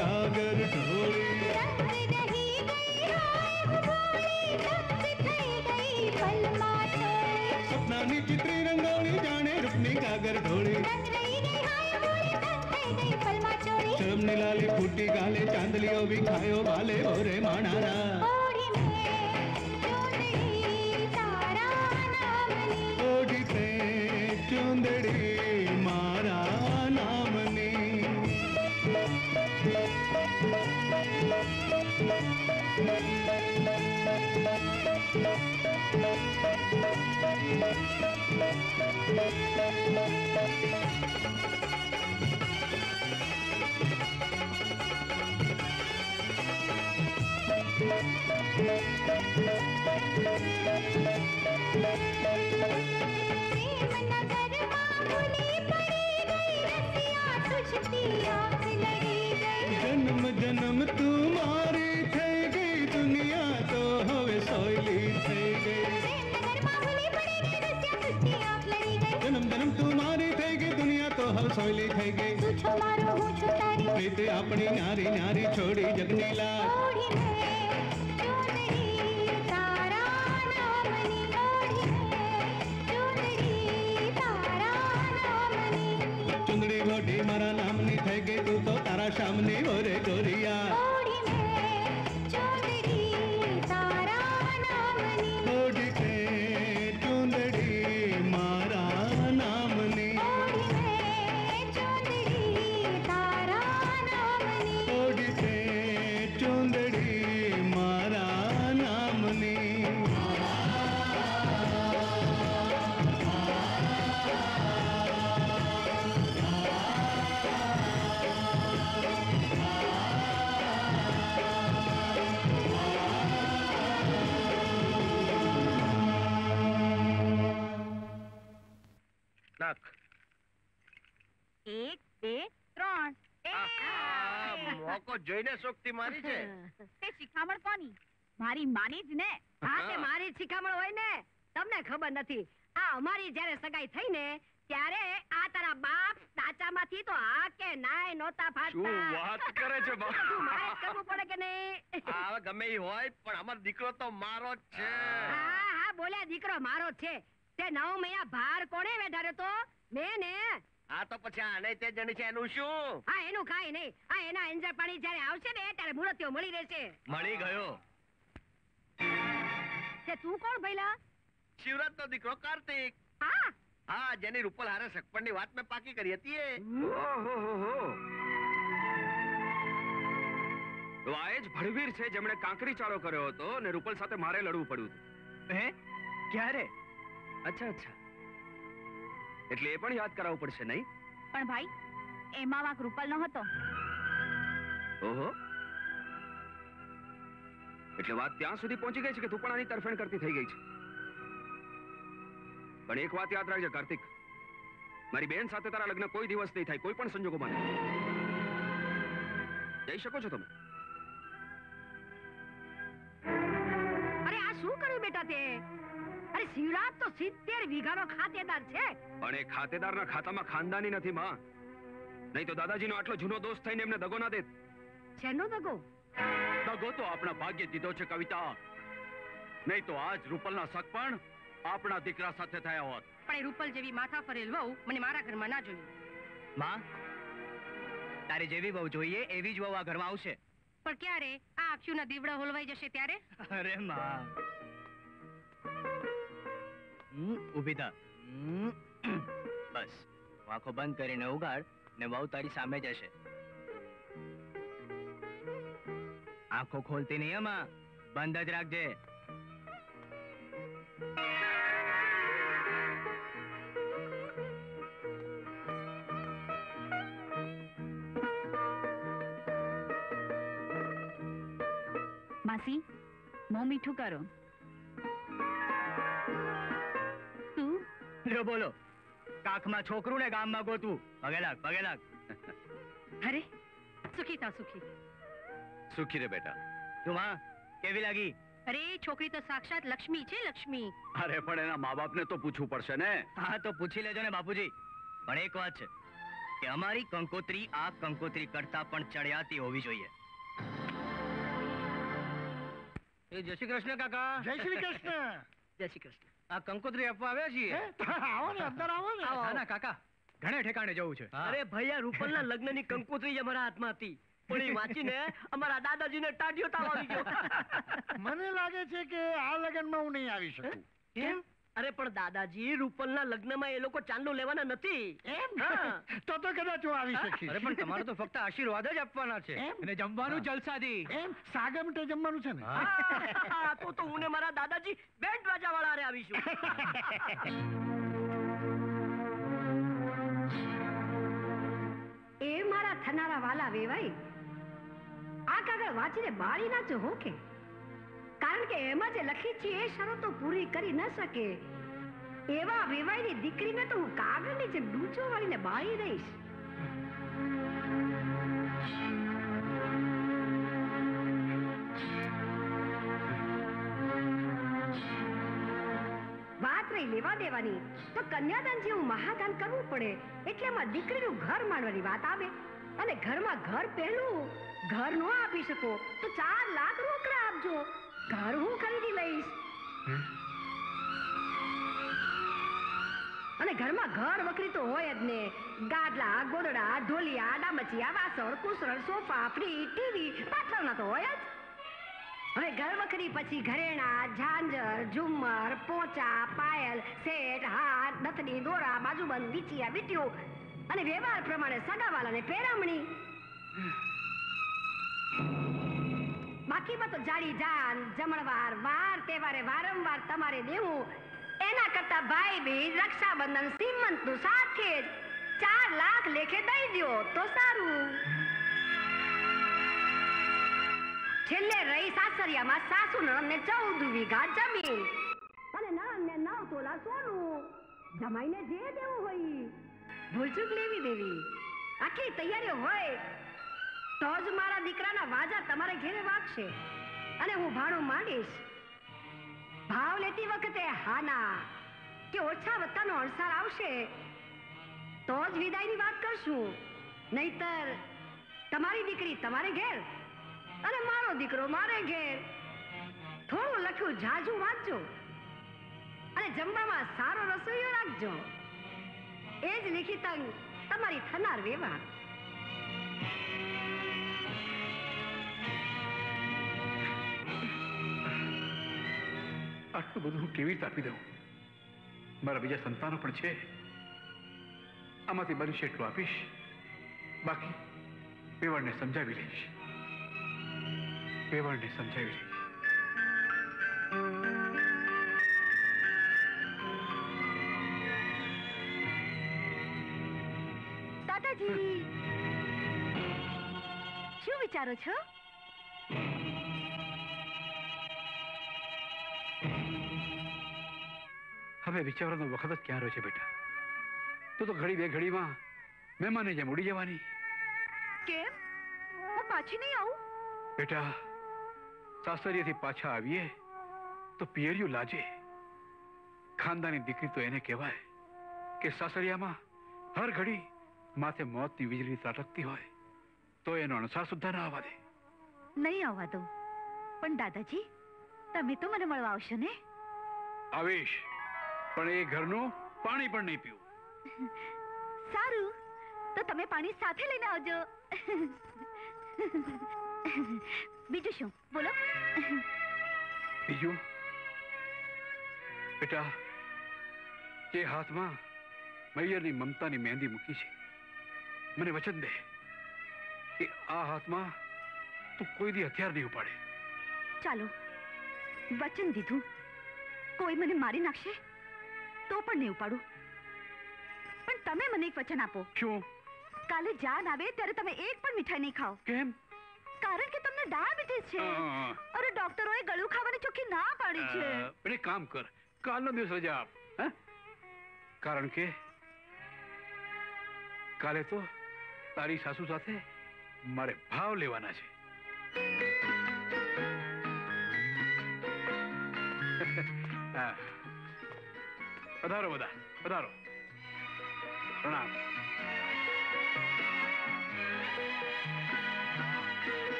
गागर ढोली सपनानी चित्री रंगोली जाने रूपनी गागर ढोली शर्मनी लाली फूटी गाले चांदलियो भी खायो वाले ओरे माणारा ओढ़ी ते चुंदड़ी मारा नामनी जन्म जन्म तुम्हारी થઈ ગઈ દુનિયા તો હવે સોયલી થઈ ગઈ जन्म जन्म तुम्हारी થઈ ગઈ દુનિયા તો હવે સોયલી થઈ ગઈ તું છો મારો હું છું તારી પ્રીત આપણી નારી નારી છોડી જગની લાજ ચુંદડી ગોઢી મારા નામની થઈ ગઈ તું તો તારા શામની ઓરે ગોરિયા ઓઢી તે ચુંદડી મારા નામની ઓઢી તે ચુંદડી મારા નામની નાખ. 1 2 3 મોકો જોઈને શોખથી મારી છે. તે શિખામણ કોની? મારી માની જ ને. હા તે મારી શિખામણ હોય ને. તમને ખબર નથી આ અમારી જ્યારે સગાઈ થઈ ને ત્યારે આ તારા બાપ તાચામાંથી તો આ કે નાય નોતા ફાટતા. શું વાત કરે છે બા? બધું મારે જ કરવું પડે કે નહીં? હવે ગમે ઈ હોય પણ અમારો દીકરો તો મારો જ છે. હા હા બોલ્યા દીકરો મારો જ છે. તે 9 મહિના ભાર કોણે વેઠાર્યો તો? મેં ને. આ તો પછી આને તે જણી છે એનું શું? હા એનું કાઈ નહીં. આ એના અંજર પાણી જ્યારે આવશે ને ત્યારે મૂર્તિઓ મળી રહેશે. મળી ગયો. તે તું કોણ ભઈલા? શિવરાજ નો દીકરો કાર્તિક. હા હા જેની રૂપલ હારે સગપણની વાત મેં પાકી કરી હતી એ. તો આ જ ભડવીર છે જેમણે કાંકરી ચાળો કર્યો હતો અને રૂપલ સાથે મારે લડવું પડ્યું હતું. હે ક્યારે? અચ્છા અચ્છા એટલે એ પણ યાદ કરાવવું પડશે નહીં? પણ ભાઈ એમાં વાંક રૂપલ નો હતો. ઓહો એટલે વાત ત્યાં સુધી પહોંચી ગઈ છે કે તું પણ આની તરફેણ કરતી થઈ ગઈ છે. પણ એક વાત યાદ રાખજે કાર્તિક, મારી બેન સાથે તારા લગ્ન કોઈ દિવસ નહીં થાય, કોઈ પણ સંજોગોમાં નહીં. જઈ શકો છો તમે. અરે આ શું કર્યું બેટા તે? અરે શિવરાજ તો 70 વીઘાનો ખાતેદાર છે. પણ એ ખાતેદારના ખાતામાં ખાનદાની નથી માં. નહીં તો દાદાજીનો આટલો જૂનો દોસ્ત થઈને એમને દગો ના દેત. શેનો દગો? દગો તો આપણા ભાગ્ય દીધો છે કવિતા. નહીં તો આજ રૂપલના શક પણ આપણા દીકરા સાથે થયા હોત. પણ એ રૂપલ જેવી માથા ફરેલ વહુ મને મારા ઘરમાં ના જોઈ. માં તારે જેવી વહુ જોઈએ એવી જ વહુ આ ઘરમાં આવશે. પણ ક્યારે? આ અક્ષુના દીવડા હોલવાઈ જશે ત્યારે? અરે માં ઊભી થા. બસ આંખો બંધ કરીને ઉગાડ ને વહુ તારી સામે જ હશે. આંખો ખોલતી નહીં એમાં, બંધ જ રાખજે. માસી મોં મીઠું કરો. તું લ્યો બોલો. કાખમાં છોકરું ને ગામમાં ગોતવું. પગે લાગ પગે લાગ. અરે સુખી થા સુખી. સુખી રે બેટા. તું માં કેવી લાગી? અરે છોકરી તો સાક્ષાત લક્ષ્મી છે લક્ષ્મી. અરે પણ એના મા બાપને તો પૂછવું પડશે ને. હા તો પૂછી લેજો ને બાપુજી. પણ એક વાત છે, કે અમારી કંકોત્રી આ કંકોત્રી કરતા પણ ચડિયાતી હોવી જોઈએ. જય શ્રી કૃષ્ણ કાકા. જય શ્રી કૃષ્ણ. જય શ્રી કૃષ્ણ. આ કંકોત્રી આપવા આવ્યા છીએ. આવો ને, અંદર આવો ને. આવો. ના કાકા, ઘણે ઠેકાણે જવું છે. અરે ભૈયા, રૂપલના લગ્નની કંકોત્રી જ અમારા હાથમાં હતી, પણ એ વાંચીને અમારા દાદાજીને ટાઢિયો તાવ આવી ગયો. મને લાગે છે કે આ લગ્નમાં હું નહીં આવી શકું. કેમ? અરે પણ દાદાજી, રૂપલના લગ્નમાં એ લોકો ચાંદલો લેવાના નથી. એમ? તો કદાચ હું આવી શકીશ. અરે પણ તમારે તો ફક્ત આશીર્વાદ જ આપવાના છે. અને જમવાનું જલસાથી. એમ સાગમટે જમવાનું છે ને? તો હું ને મારા દાદાજી બેન્ડ બાજા વાળા હારે આવીશું. એ મારા થનારા વાલા વેવાઈ, આ કાગળ વાંચીને બાળી નાચો હો કે, કારણ કે એમાં જે લખી છે એ શરતો પૂરી કરી ન શકે એવા વેવાઈની દીકરીને તો હું કાગળની જેમ ડૂચો વાળીને બાળી દઈશ. વાત રહી લેવા દેવાની, તો કન્યાદાન જેવું મહાદાન કરવું પડે, એટલે એમાં દીકરીનું ઘર માંડવાની વાત આવે. અને ઘરમાં ઘર પહેલું ઘર નો આપી શકો તો 4 લાખ રોકડા આપજો, ઘર હું ખરીદી લઈશ. અને ઘરમાં ઘર વખરી તો હોય જ ને, ગાદલા, ગોદડા, ઢોલિયા, ડામચિયા, વાસણ, કુસરણ, સોફા, ફ્રીજ, ટીવી, પાથરણા તો હોય જ. હવે ઘર વખરી પછી ઘરેણા, ઝાંઝર, ઝુમ્મર, પોચા, પાયલ, સેટ, હાર, નથની, દોરા, બાજુબંધ, વીંચિયા, વીંટીઓ અને વ્યવહાર પ્રમાણે સગાવાલાને પેરામણી. બાકીમાં તો જાડી જાન, જમણવાર, વાર તહેવારે વારંવાર તમારે દેવું. એના કરતા ભાઈ બીજ, રક્ષાબંધન, સીમંતનું સાથે જ 4 લાખ લેખે દઈ દ્યો તો સારું. છેલ્લે રહી સાસરિયામાં સાસુ નણંદને 14 વીઘા જમીન અને નણંદને 9 તોલા સોનું. જમાઈને જે દેવું હોય ભૂલચૂક લેવી દેવી. આખી તૈયારીઓ હોય તો જ મારા દીકરાના વાજા તમારે ઘેરે વાગશે અને હું ભાડું માંડીશ. ભાવ લેતી વખતે હાના કે ઓછા વત્તાનો અણસાર આવશે તો જ વિદાયની વાત કરશું. નહીતર તમારી દીકરી તમારે ઘેર અને મારો દીકરો મારે ઘેર. થોડું લખ્યું જાજુ વાંચજો અને જમવામાં સારો રસોઈયો રાખજો. એ જ લિખિત અંગ તમારી થનાર વેવા. આટલું બધું હું કેવી રીતે આપી દઉં? મારા બીજા સંતાનો પણ છે, આમાંથી બનશે એટલું આપીશ, બાકી વેવાણને સમજાવી લઈશ. વેવાણને સમજાવી લઈશ. દાદાજી, શું વિચારો છો? હવે વિચારવાનો વખત જ ક્યાં રહ્યો છે બેટા? તું તો ઘડી બે ઘડીમાં મહેમાનની જેમ ઉડી જવાની. કેમ? હું પાછી નહીં આવું? બેટા, સાસરિયાથી પાછા આવીએ તો પિયરિયું લાજે. ખાનદાની દીકરી તો એને કહેવાય કે સાસરિયામાં હર ઘડી માથે મોતની વીજળી ત્રાટકતી હોય તો એનો અણસાર સુદ્ધા ના આવવા દે. નહીં આવવા દઉં. પણ દાદાજી, તમે તો મને મળવા આવશો ને? આવીશ, પણ એ ઘરનું પાણી પણ નહીં પીવું. સારું, તો તમે પાણી સાથે લઈને આવજો. બીજું શું બોલો? બીજું બેટા, જે હાથમાં મૈયરની મમતાની મહેંદી મૂકી છે, મને વચન દે કે આ હાથમાં તું કોઈ દી હથિયાર નહીં ઉપાડે. ચાલો, વચન દીધું. કોઈ મને મારી નાખશે તો પણ નહીં ઉપાડું. પણ તમે મને એક વચન આપો. શું? કાલે જાન આવે ત્યારે તમે એક પણ મીઠાઈ નહીં ખાઓ. કેમ? કારણ કે તમને ડાયાબિટીસ છે. અરે ડોક્ટરોએ ગળું ખાવાની ચોખ્ખી ના પાડી છે. એક કામ કર, કાલનો દિવસ રજા આપ. કારણ કે કાલે તો તારી સાસુ સાથે મારે ભાવ લેવાના છે. પધારો બધા, પધારો. પ્રણામ.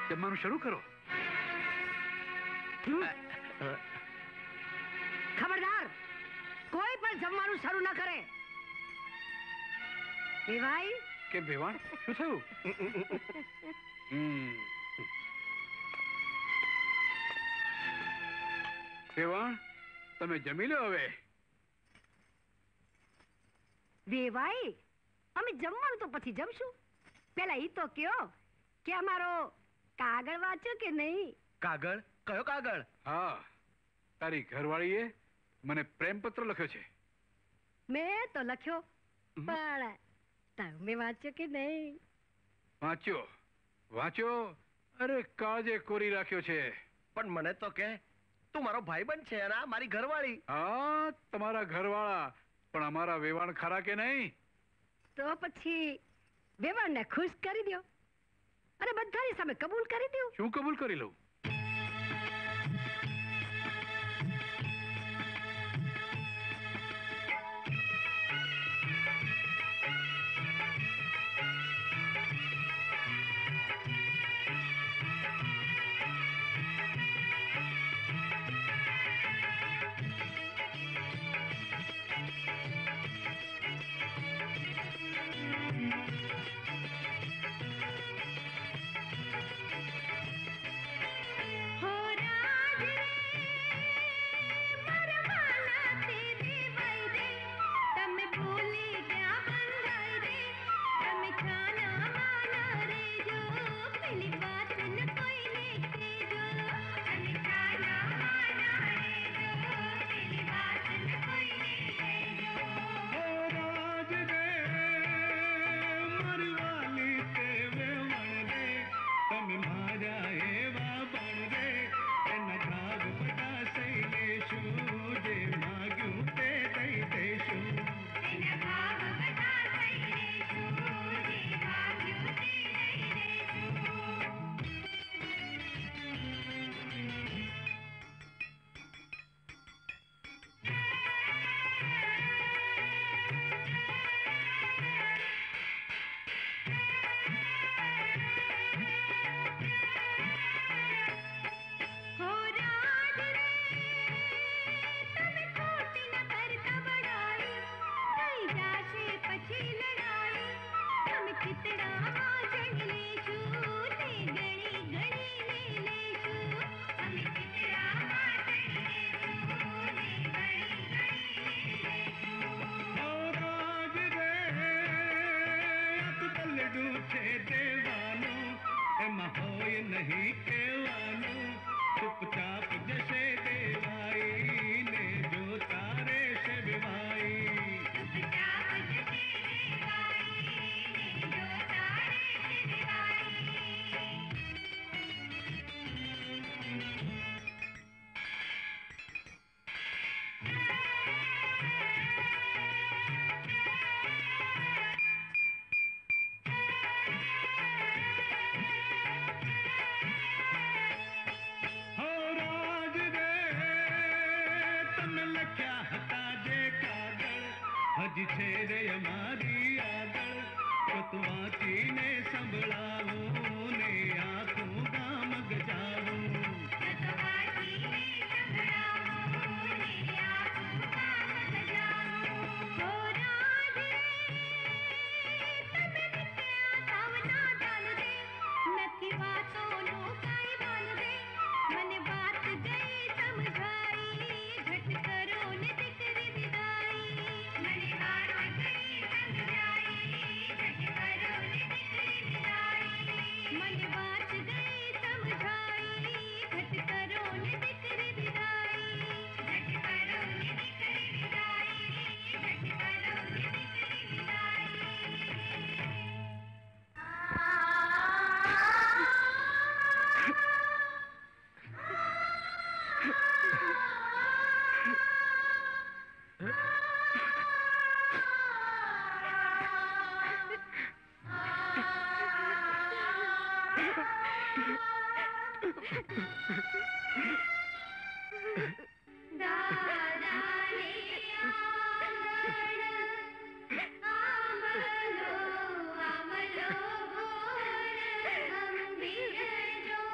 જમવાનું શરૂ કરો. ખબરદાર, કોઈ પણ જમવાનું શરૂ ન કરે. ભાઈ કે વેવાણ શું થયું? વેવાણ તમે જમી લો હવે. વેવાઈ, અમે જમવાનું તો પછી જમશું. પેલા ઈ તો કયો કે અમારો કાગળ વાંચ્યો કે નહીં? કાગળ? કયો કાગળ? હા, તારી ઘરવાળીએ મને પ્રેમપત્ર લખ્યો છે. મેં તો લખ્યો, પણ તમે વાંચ્યો કે નહીં? વાંચ્યો વાંચ્યો. અરે કાજે કોરી રાખ્યો છે. પણ મને તો કે તું મારો ભાઈબંધ છે અને આ મારી ઘરવાળી. હા, તમારા ઘરવાળા, પણ અમારા વેવાણ ખરા કે નહીં? તો પછી વેવાણને ખુશ કરી દો અને બધાની સામે કબૂલ કરી દો. શું કબૂલ કરી લઉં? આંબલો આંબલો ગોર અંબિયર જો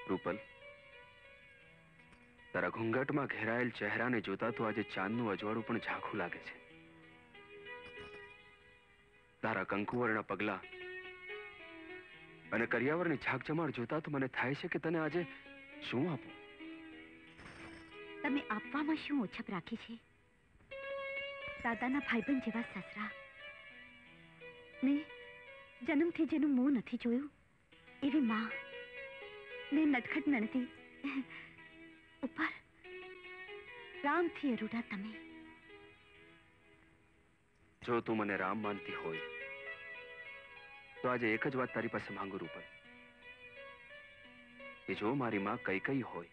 રૂપલ, તારા ઘૂંઘટમાં ઘેરાયેલ ચહેરાને જોતા તો આજે ચાંદનું અજવાળું પણ ઝાંખું લાગે છે. તારા કંકુવર્ણ પગલા અને કરિયાવરની ઝાકઝમાળ જોતા તો મને થાય છે કે તને આજે શું આપું? તમે આપવામાં શું ઓછપ રાખી છે? દાદાના ભાઈબંધ જેવા સસરા ને જન્મથી જેનું મોં નથી જોયું એવી માં ને નટખટ નણતી ઉપર રામથી અરૂડા તમે. જો તું મને રામ માનતી હોય તો આજે એક જ વાત તારી પાસે માંગુ રૂપલ, કે જો મારી માં કઈ હોય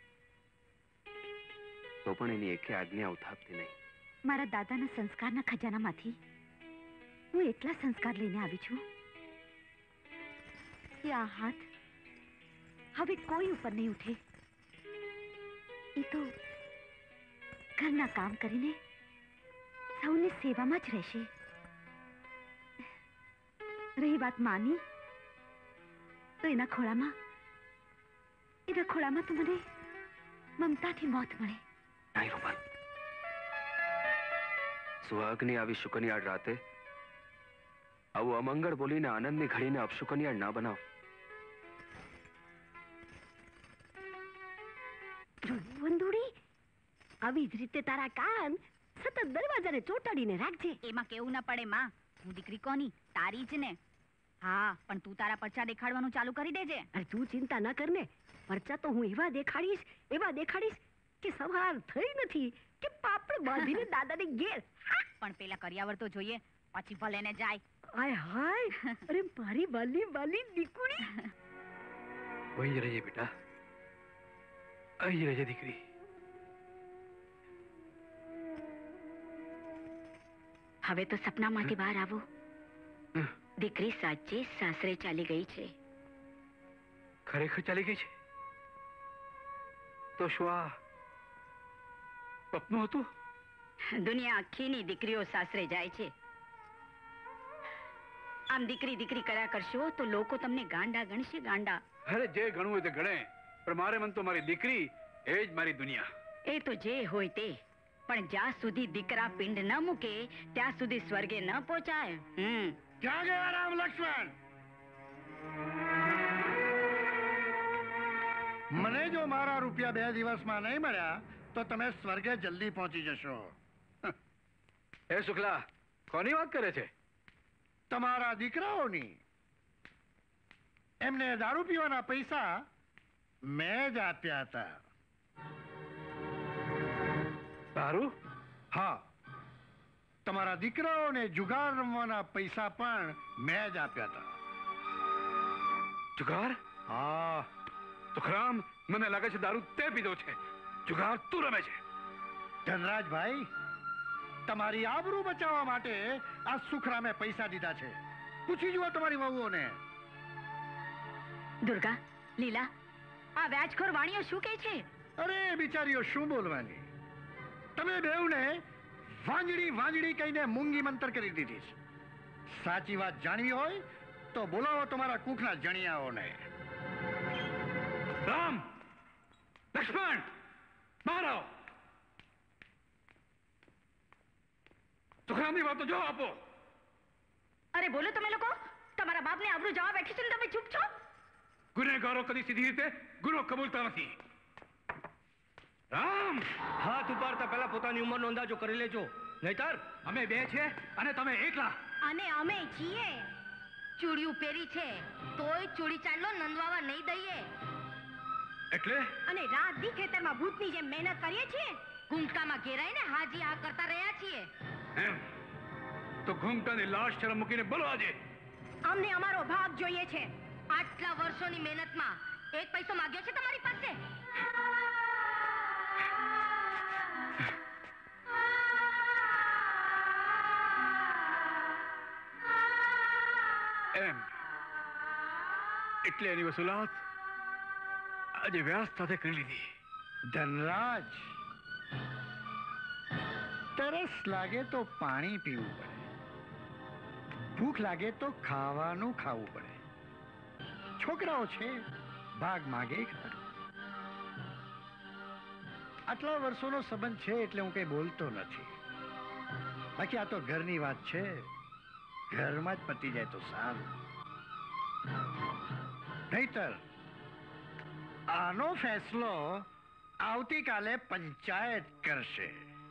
તો પણ એની એકે આજ્ઞા ઉઠાવતી નહીં. મારા દાદાના સંસ્કારના ખજાનામાંથી હું એટલા સંસ્કાર લઈને આવી છું કે આ હાથ હવે કોઈ ઉપર નહીં ઉઠે. એ તો ઘરના કામ કરીને સૌની સેવામાં જ રહેશે. રહી વાત માની તો એના ખોળામાં તો મને મમતાથી મોત મળે. નહીં રૂપલ, સુહાગની આવી શુકનિયાળ રાતે આવું અમંગળ બોલીને આનંદની ઘડીને અપશુકનિયાળ ના બનાવ. વંદુડી, આવી જ રીતે તારા કાન સતત દરવાજાને ચોટાડીને રાખજે. એમાં કેવું ન પડે માં, હું દીકરી કોની? તારી જ ને. હા, પણ તું તારા પરચા દેખાડવાનું ચાલુ કરી દેજે. અરે તું ચિંતા ન કર ને, પરચા તો હું એવા દેખાડીશ કે સવાર થઈ નથી કે પાપડ બાંધીને દાદાને ઘેર. પણ પેલા કરિયાવર તો જોઈએ, પછી ભલે ને જાય. હાય હાય, અરે મારી વાલી વાલી દીકુડી. વહી જ રહેજે બેટા, અહીં જ રહેજે દીકરી. હવે તો સપનામાંથી બહાર આવો. દીકરી સાચે સાસરે ચાલી ગઈ છે. ખરેખર ચાલી ગઈ છે? તો શું આ સપનું હતું? દુનિયા આખીની દીકરીઓ સાસરે જાય છે. આમ દીકરી દીકરી કર્યા કરશો તો લોકો તમને ગાંડા ગણશે, ગાંડા. અરે જે ગણવું હોય તે ગણે, પણ મારે મન તો મારી દીકરી એ જ મારી દુનિયા. એ તો જે હોય તે, પણ જ્યાં સુધી દીકરા પિંડ ન મૂકે ત્યાં સુધી સ્વર્ગે ન પહોંચાય. ક્યાં ગયા રામ લક્ષ્મણ? મને જો મારા રૂપિયા 2 દિવસમાં નહીં મળ્યા તો તમે સ્વર્ગે જલ્દી પહોંચી જશો. એ શુક્લા, કોની વાત કરે છે? તમારા દીકરાઓની. એમને દારૂ પીવાના પૈસા મેં જ આપ્યા હતા. દારૂ? હા, તમારા દીકરાઓને જુગાર રમવાના પૈસા પણ મેં જ આપ્યા હતા. જુગાર? હા. સુખરામ, મને લાગે છે દારૂ તે પીધો છે, જુગાર તું રમે છે. ધનરાજભાઈ, તમારી આબરૂ બચાવવા માટે આ સુખરામે પૈસા દીધા છે. પૂછી જુઓ તમારી વહુઓને. દુર્ગા, લીલા, આ વ્યાજખોર વાણીઓ શું કહે છે? અરે બિચારીઓ શું બોલવાની. તમે બેઉને વાંજળી કહીને મૂંગી મંતર કરી દીધી છે. સાચી વાત જાણવી હોય તો બોલાવો તમારા કુખના જણિયાઓને. રામ, લક્ષ્મણ, બહાર આવો. સુખરામની વાતો જો આપો. અરે બોલો તમે લોકો, તમારા બાપને આબરૂ જવા બેઠી છે ને તમે ચૂપ છો? ગુનેગારો કદી સીધી રીતે ગુનો કબૂલતા નથી. રામ, હાથ ઉપાડતા પહેલા પોતાની ઉંમરનો અંદાજો કરી લેજો, નહીતર અમે 2 છે અને તમે એકલા. અને અમે છીએ. ચૂડિયું પહેરી છે તોય ચૂડી ચાંદલો નંદવાવા નહીં દઈએ. એટલે? અને રાત દી ખેતરમાં ભૂતની જેમ મહેનત કરીએ છીએ, ઘૂંઘટામાં ઘેરાઈને હાજી આ કરતા રહ્યા છીએ. એમ તો ઘૂંઘટાની લાશ શરમ મૂકીને બોલો આજે. અમને અમારો ભાગ જોઈએ છે. આટલા વર્ષોની મહેનતમાં 1 પૈસો માંગ્યો છે તમારી પાસે? એમ એટલે એની વસૂલાત આજે વ્યાસ સાથે કરી લીધી. ધનરાજ, તરસ લાગે તો પાણી પીવું પડે, ભૂખ લાગે તો ખાવાનું ખાવું પડે. છોકરાઓ છે, ભાગ માગે ખરું. આટલા વર્ષોનો સંબંધ છે એટલે હું કઈ બોલતો નથી. બાકી આ તો ઘરની વાત છે, ઘરમાં જ પતી જાય તો સારું. નહીતર આનો ફેસલો આવતીકાલે પંચાયત કરશે.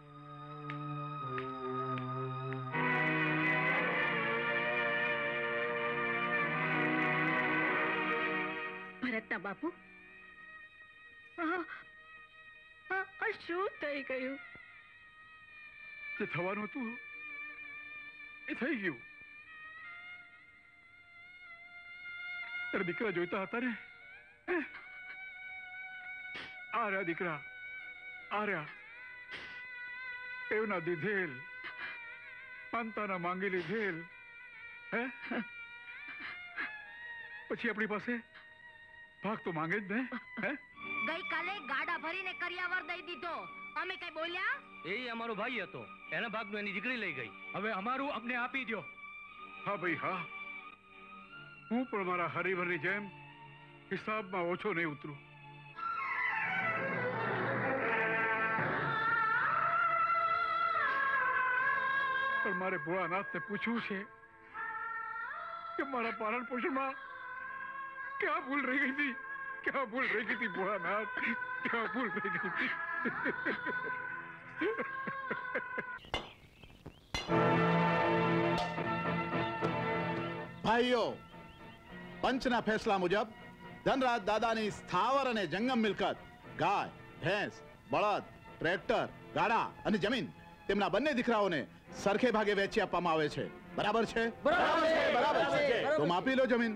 ભરતના બાપુ, શું થઈ ગયું? જે થવાનું હતું એ થઈ ગયું. તારા દીકરા જોઈતા હતા ને, આ રહ્યા દીકરા, આ રહ્યા. એવના દીધેલ, પાંતાના માંગી લીધેલ. હે પછી આપણી પાસે ભાગ તો માંગે જ ને. હે ગઈકાલે ગાડા ભરીને કરિયાવર દઈ દીધો, અમે કઈ બોલ્યા? એ અમારો ભાઈ હતો, એના ભાગનું એની દીકરી લઈ ગઈ. હવે અમારું અમને આપી દો. હા ભાઈ હા, હું પણ મારા હરિભરની જેમ હિસાબમાં ઓછો નહીં ઉતરું. પણ મારે ભોળાનાથને પૂછવું છે કે મારા પાલન પોષણમાં ક્યાં ભૂલ રહી ગઈ હતી, ક્યાં ભૂલ રહી ગઈ હતી ભોળાનાથ, ક્યાં ભૂલ રહી ગઈ હતી. ભાઈઓ, પંચના ફેસલા મુજબ ધનરાજ દાદાની સ્થાવર અને જંગમ મિલકત ગાય, ભેંસ, બળદ, ટ્રેક્ટર, ગાડા અને જમીન તેમના બંને દીકરાઓને સરખે ભાગે વેચી આપવામાં આવે છે. બરાબર છે? બરાબર છે. તો માપી લો જમીન.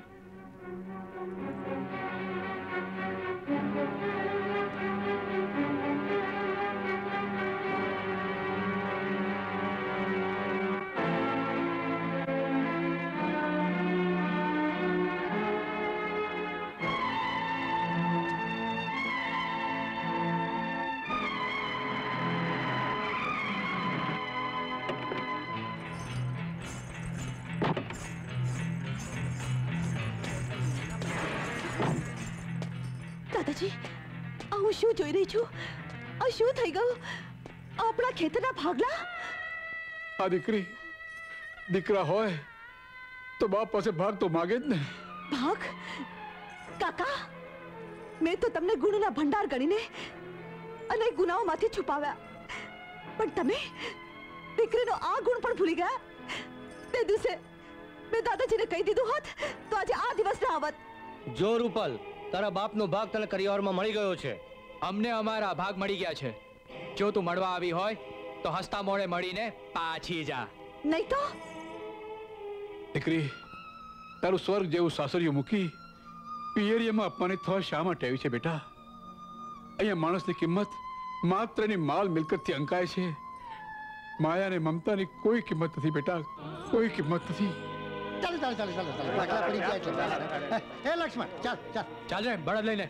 દાદાજી, આ હું શું જોઈ રહી છું? આ શું થઈ ગયું? આપણા ખેતરના ભાગલા? આ દીકરી દીકરા હોય તો બાપ પાસે ભાગ તો માગે જ ને. ભાગ? કાકા, મેં તો તમને ગુણોના ભંડાર ગણીને અને ગુનાઓમાંથી છુપાવ્યા, પણ તમે દીકરીનો આ ગુણ પણ ભૂલી ગયા. તે દિવસે મેં દાદાજીને કહી દીધું હોત તો આજે આ દિવસ ના આવત. જો રૂપલ, તારા બાપનો ભાગ તને કરિયાવરમાં મળી ગયો છે. અમને અમારા ભાગ મળી ગયા છે. જો તું મળવા આવી હોય તો હસતા મોડે મળીને પાછી જા. નહીં તો દીકરી, તારું સ્વર્ગ જેવું સાસરિયું મૂકી પિયરિયામાં અપમાનિત થવા શા માટે આવી છે બેટા? અહીંયા માણસની કિંમત માત્ર એની માલ મિલકતથી અંકાય છે. માયા અને મમતાની કોઈ કિંમત નથી બેટા, કોઈ કિંમત નથી. ચાલો ચાલો ચાલો ચાલો ચાલો, ભાગલા પડી જાય છે. હે લક્ષ્મણ, ચાલ ચાલ ચાલ રે બળદ લઈને.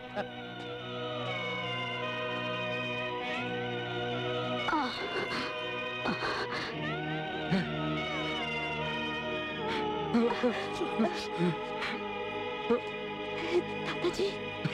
દાદાજી,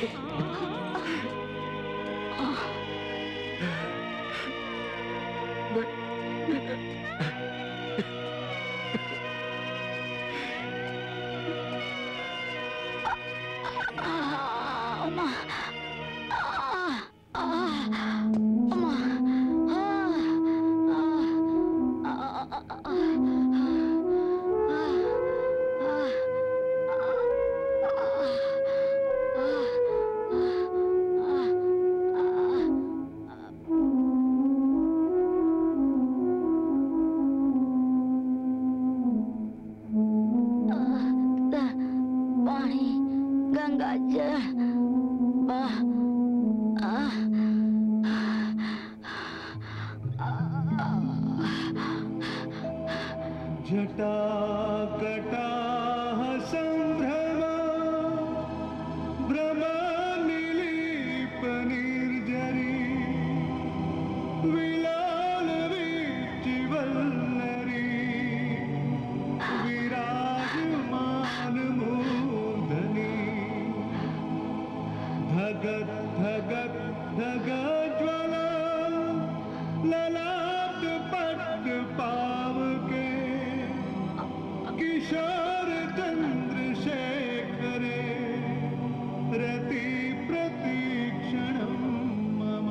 जटाकटाः सम्भ्रमा भ्रमनिलीपनिर्जरी विलालवीचिवल्लरी विराजमानमूर्धनि धगत् धगत् धगज्वला ललाट पट पाव के किशोर चंद्रशेखरे रति प्रतीक्षणं मम।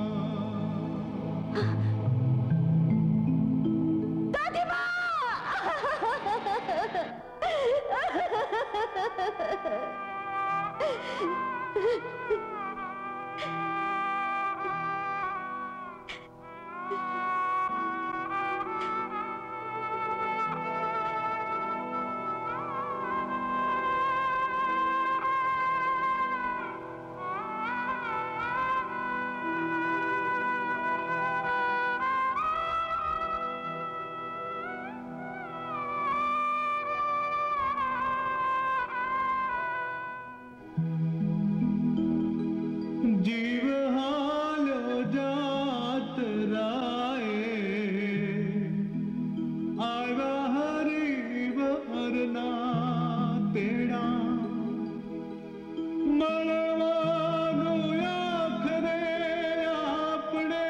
जीव हालो जात राए आवा हरि वरना तेड़ा मळवानो आखरे आपणे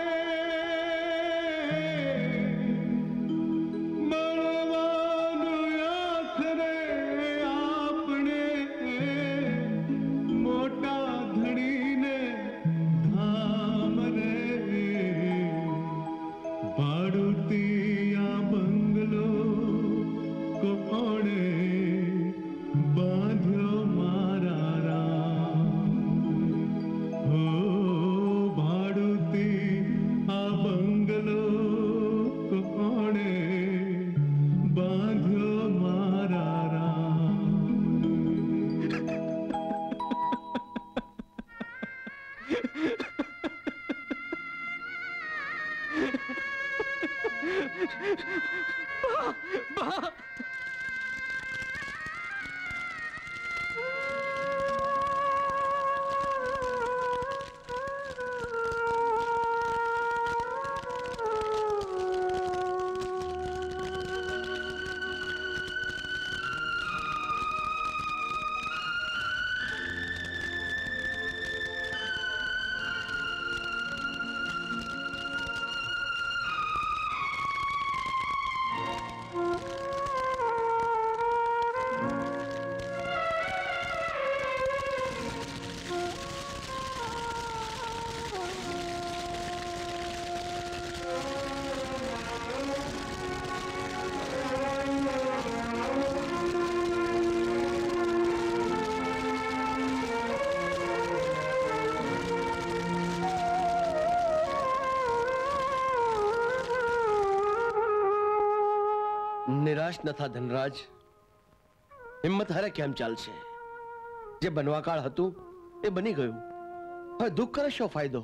मळवानो आखरे आपणे मोटा धड़ीने धाम रे बाड़ुतिया बंगलो कोणे बांध्यो मारा राम हो भाड़ुती आ बंगलो कोणे बांध्यो मारा राम। નિરાશ ન થા ધનરાજ, હિંમત હારે કેમ ચાલશે? જે બનવાકાળ હતું એ બની ગયું, હવે દુઃખ કરે શો ફાયદો?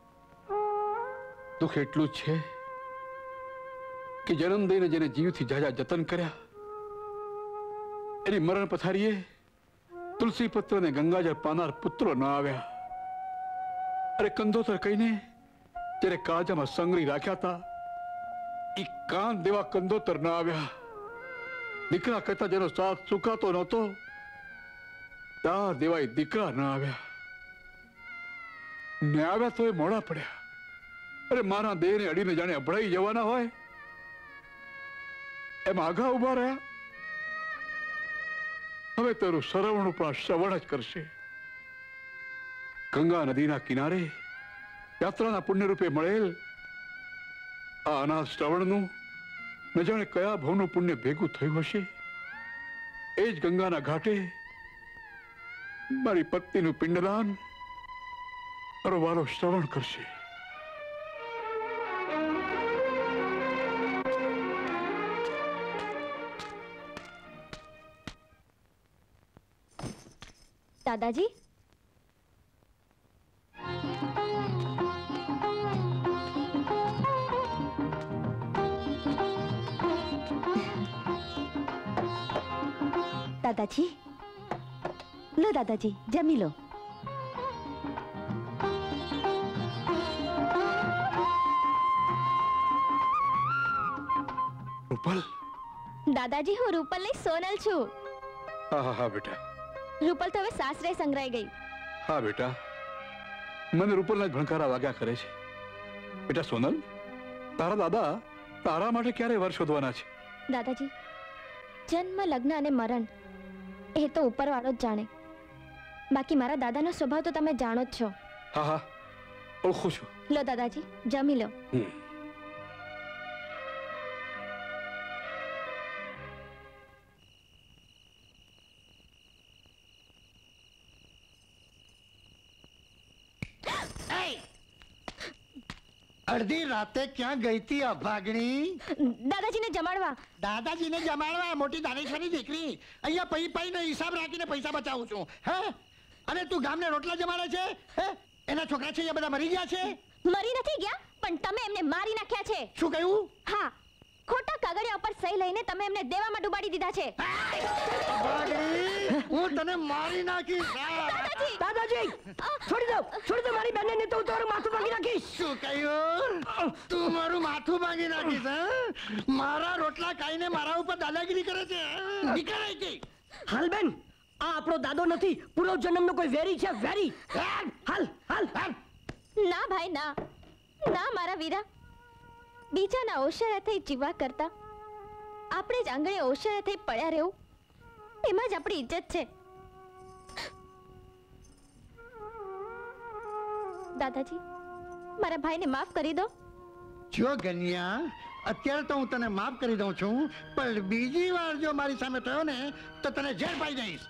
દુઃખ એટલું જ છે કે જન્મ દઈને જેને જીવથી જાજા જતન કર્યા એની મરણ પથારીએ તુલસી પત્ર ને ગંગાજળ પાનાર પુત્રો ન આવ્યા. અરે કંદોતર કહીને જ્યારે કાળજામાં સંગરી રાખ્યા હતા ઈ કાન દેવા કંદોતર ન આવ્યા. દીકરા કરતા જેનો સાથ સુકાતો નહોતો તાર દેવાય દીકરા ન આવ્યા. ને આવ્યા તો એ મોડા પડ્યા. અરે મારા દેહને અડીને જાણે અભડાઈ જવાના હોય એમ આગા ઉભા રહ્યા. હવે તારું સરવણું પણ શ્રવણ જ કરશે. ગંગા નદીના કિનારે યાત્રાના પુણ્ય રૂપે મળેલ આ અનાથ શ્રવણનું ન જાણે કયા ભવનું પુણ્ય ભેગું થયું હશે. એ જ ગંગાના ઘાટે મારી પત્નીનું પિંડદાન મારો વાલો શ્રવણ કરશે. દાદાજી, દાદાજી લો, દાદાજી જમી લો. રૂપલ? દાદાજી હું રૂપલની સોનલ છું. હા હા હા બેટા. રૂપલ તો હવે સાસરે સંગ્રાઈ ગઈ. હા બેટા, મને રૂપલના જ ભણકારા વાગ્યા કરે છે. બેટા સોનલ, તારા દાદા તારા માટે ક્યારે વર શોધવાના છે? દાદાજી, જન્મ, લગ્ન અને મરણ એ તો ઉપરવાળો જ જાણે. બાકી મારા દાદાનો સ્વભાવ તો તમે જાણો જ છો. હા હા, ઓળખું છું. લો દાદાજી, જમી લો. અડધી રાતે ક્યાં ગઈ તી અભાગણી? દાદાજીને જમાડવા. દાદાજીને જમાડવા? મોટી દાનેશ્વરી દીકરી, અહીંયા પૈ પૈનો હિસાબ રાખીને પૈસા બચાવું છું. હે? અને તું ગામને રોટલા જમાડે છે? હે? એના છોકરા છે એ બધા મરી ગયા છે? મરી નથી ગયા, પણ તમે એમને મારી નાખ્યા છે. શું કહ્યું? હા, ખોટા કાગળિયા ઉપર સહી લઈને તમે એમને દેવામાં ડૂબાડી દીધા છે. હું તને મારી નાખીશ. દાદાજી, છોડી દો મારી બેનને, તો હું તારું માથું ભાંગી નાખીશ. શું કહ્યું? તું મારું માથું ભાંગી નાખીશ? મારા રોટલા ખાઈને મારા ઉપર દાદાગીરી કરે છે? નીકળાય કે? હાલ બેન, આ આપણો દાદો નથી, પૂર્વ જન્મનો કોઈ વેરી છે, વેરી. હાલ હાલ હાલ. ના ભાઈ ના, ના મારા વીરા. બીજાના ઓશરે થઈ જીવા કરતા આપણે જ આંગણે ઓશરે થઈ પડ્યા રહેવું, એમાં જ આપણી ઇજ્જત છે. દાદાજી, મારા ભાઈને માફ કરી દો. જો ગનિયા, અત્યારે તો હું તને માફ કરી દઉં છું, પણ બીજી વાર જો મારી સામે થયો ને તો તને જેલ પાઈ દઈશ.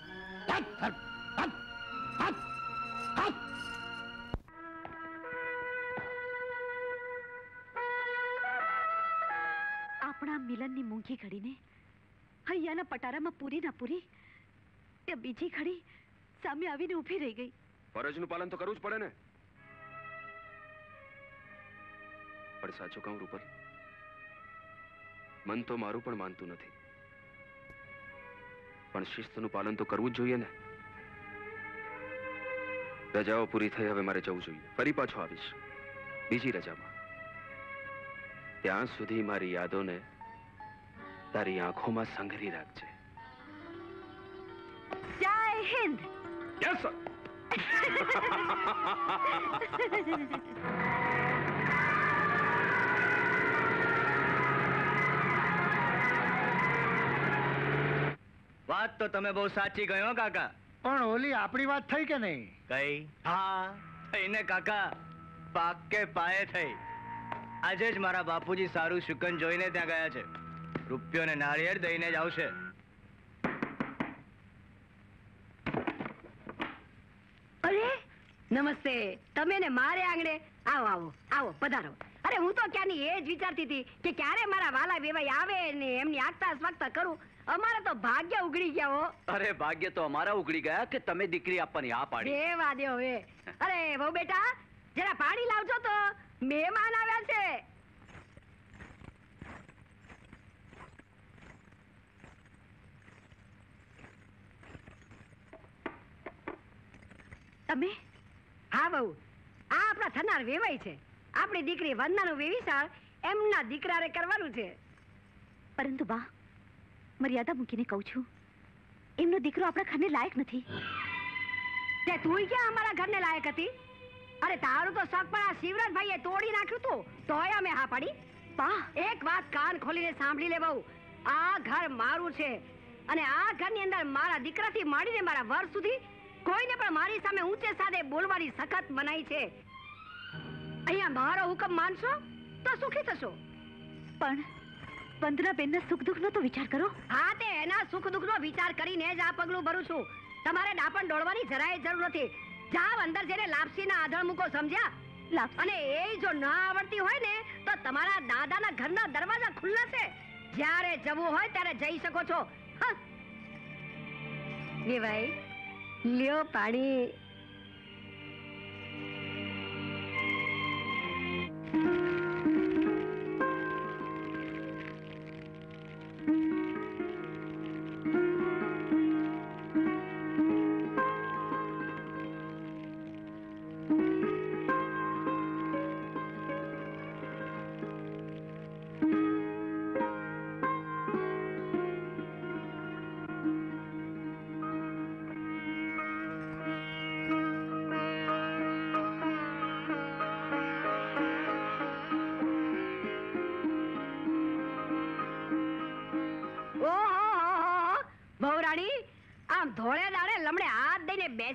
આપણા મિલનની મૂંઘી ઘડીને હૈયાના પટારામાં પૂરી ના પૂરી, ત્યાં બીજી ઘડી સામે આવીને ઊભી રહી ગઈ. ફરજનું પાલન તો કરવું જ પડે ને. પણ સાચું કહું રૂપલ, મન તો મારું પણ માનતું નથી, પણ શિસ્તનું પાલન તો કરવું જ જોઈએ ને. રજાઓ પૂરી થઈ, હવે મારે જવું જોઈએ. ફરી પાછો આવીશ બીજી રજામાં. ત્યાં સુધી મારી યાદોને તારી આંખોમાં સંઘરી રાખજે. જય હિન્દ. Yes sir. વાત તો તમે બહુ સાચી ગયો કાકા. પણ ઓલી આપણી વાત થઈ કે નહીં? કઈ? હા, થઈને કાકા, પાકે પાયે થઈ. આજે જ મારા બાપુજી સારું શુકન જોઈને ત્યાં ગયા છે. રૂપિયો ને નાળિયેર દઈને જ આવશે. અરે નમસ્તે. તમે ને મારે આંગણે આવો આવો આવો, પધારો. અરે હું તો ક્યાંની એ જ વિચારતી હતી કે ક્યારે મારા વાલા વેવાઈ આવે ને એમની આગતા સ્વાગતા કરું. અમારા તો ભાગ્ય ઉગડી ગયા હો. અરે ભાગ્ય તો અમારા ઉગડી ગયા કે તમે દીકરી આપવાની આ પાડી. દેવા દો હવે. અરે બહુ બેટા, જરા પાણી લાવજો તો, મહેમાન આવ્યા છે. તમે? હા બહુ, આ આપણા થનાર વેવાઈ છે. આપણી દીકરી વંદનાનું વેવિશાળ એમના દીકરાને કરવાનું છે. પરંતુ બા, મર્યાદા મૂકીને કહું છું, એમનો દીકરો આપણા ઘરને લાયક નથી. તે તું ક્યાં અમારા ઘરને લાયક હતી? અરે તારું તો શક પણ આ શિવરાજભાઈએ તોડી નાખ્યું તું, તોય અમે હા પાડી. બા, એક વાત કાન ખોલીને સાંભળી લે બહુ. આ ઘર મારું છે અને આ ઘરની અંદર મારા દીકરાથી માંડીને મારા વર સુધી કોઈને પણ મારી સામે ઊંચે સાદે બોલવાની સખત મનાઈ છે. અહીંયા મારો હુકમ માનશો તો સુખી થશો. પણ વંદનાબેનના સુખ દુઃખનો તો વિચાર કરો. હા, તે એના સુખ દુઃખનો વિચાર કરીને જ આ પગલું ભરું છું. તમારે ડાપણ ડોળવાની જરાય જરૂર નથી. જાવ અંદર જઈને લાપસીના આધણ મૂકો, સમજ્યા? અને એ જો ના આવડતી હોય ને તો તમારા દાદાના ઘરના દરવાજા ખુલ્લા છે. જ્યારે જવું હોય ત્યારે જઈ શકો છો. વેવાઈ, લ્યો પાણી.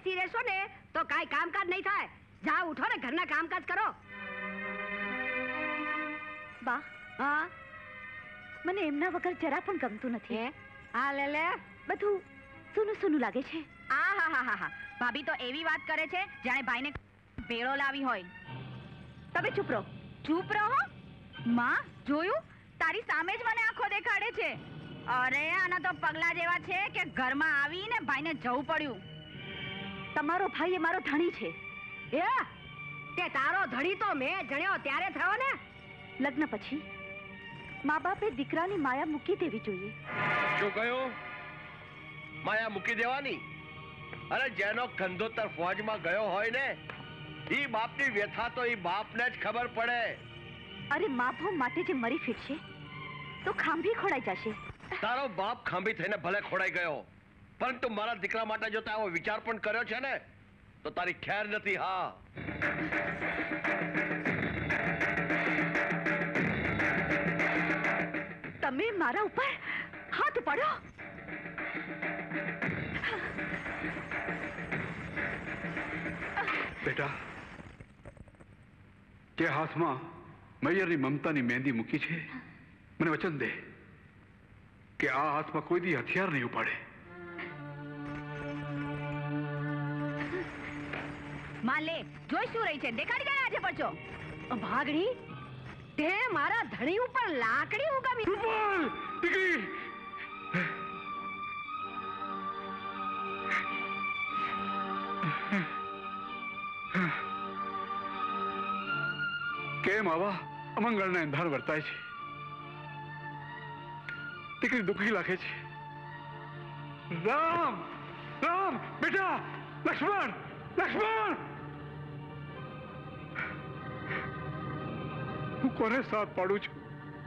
બેસી રહેશો ને તો કાંઈ કામકાજ નહીં થાય. જા ઉઠો ને ઘરના કામકાજ કરો. બા, હા, મને એમના વગર જરા પણ ગમતું નથી. હા લે લે, બધું સૂનું સૂનું લાગે છે. આહાહાહા, ભાભી તો એવી વાત કરે છે જાણે ભાઈને ભેળો લાવી હોય. તમે ચૂપ રહો. ચૂપ રહો? માં, જોયું? તારી સામે જ મને આંખો દેખાડે છે. અરે આના તો પગલા જેવા છે કે ઘરમાં આવીને ભાઈને જવું પડ્યું. તમારો ભાઈ એ મારો ધણી છે. તે તારો ધણી તો મેં જણ્યો ત્યારે થયો ને. લગ્ન પછી મા બાપે દીકરાની માયા મૂકી દેવી જોઈએ. શું કહ્યું? માયા મૂકી દેવાની? અરે જેનો કંધોતર ફોજમાં ગયો હોય ને, ઈ બાપની વ્યથા તો ઈ બાપને જ ખબર પડે. અરે મા ભાવ માટે જે મરી ફીટશે તો ખાંભી ખોડાઈ જશે. તારો બાપ ખાંભી થઈને ભલે ખોડાઈ ગયો, પરંતુ મારા દીકરા માટે જો તે આવો વિચાર પણ કર્યો છે ને તો તારી ખેર નથી. હા, તમે મારા ઉપર હાથ ઉપાડ્યો. બેટા, જે હાથમાં મૈયરની મમતાની મહેંદી મૂકી છે, મને વચન દે કે આ હાથમાં કોઈ દી હથિયાર નહીં ઉપાડે. માં લે, જોઈ શું રહી છે? દેખાડી દે આજે પડજો. ભાગડી, તે મારા ધણી ઉપર લાકડી ઉગામી. દીકરી, કેમ આવા અમંગળના એંધાણ વર્તાય છે? દીકરી દુઃખી લાગે છે. રામ, રામ, બેટા, લક્ષ્મણ, લક્ષ્મણ! હું કોને સાથ પાડું છું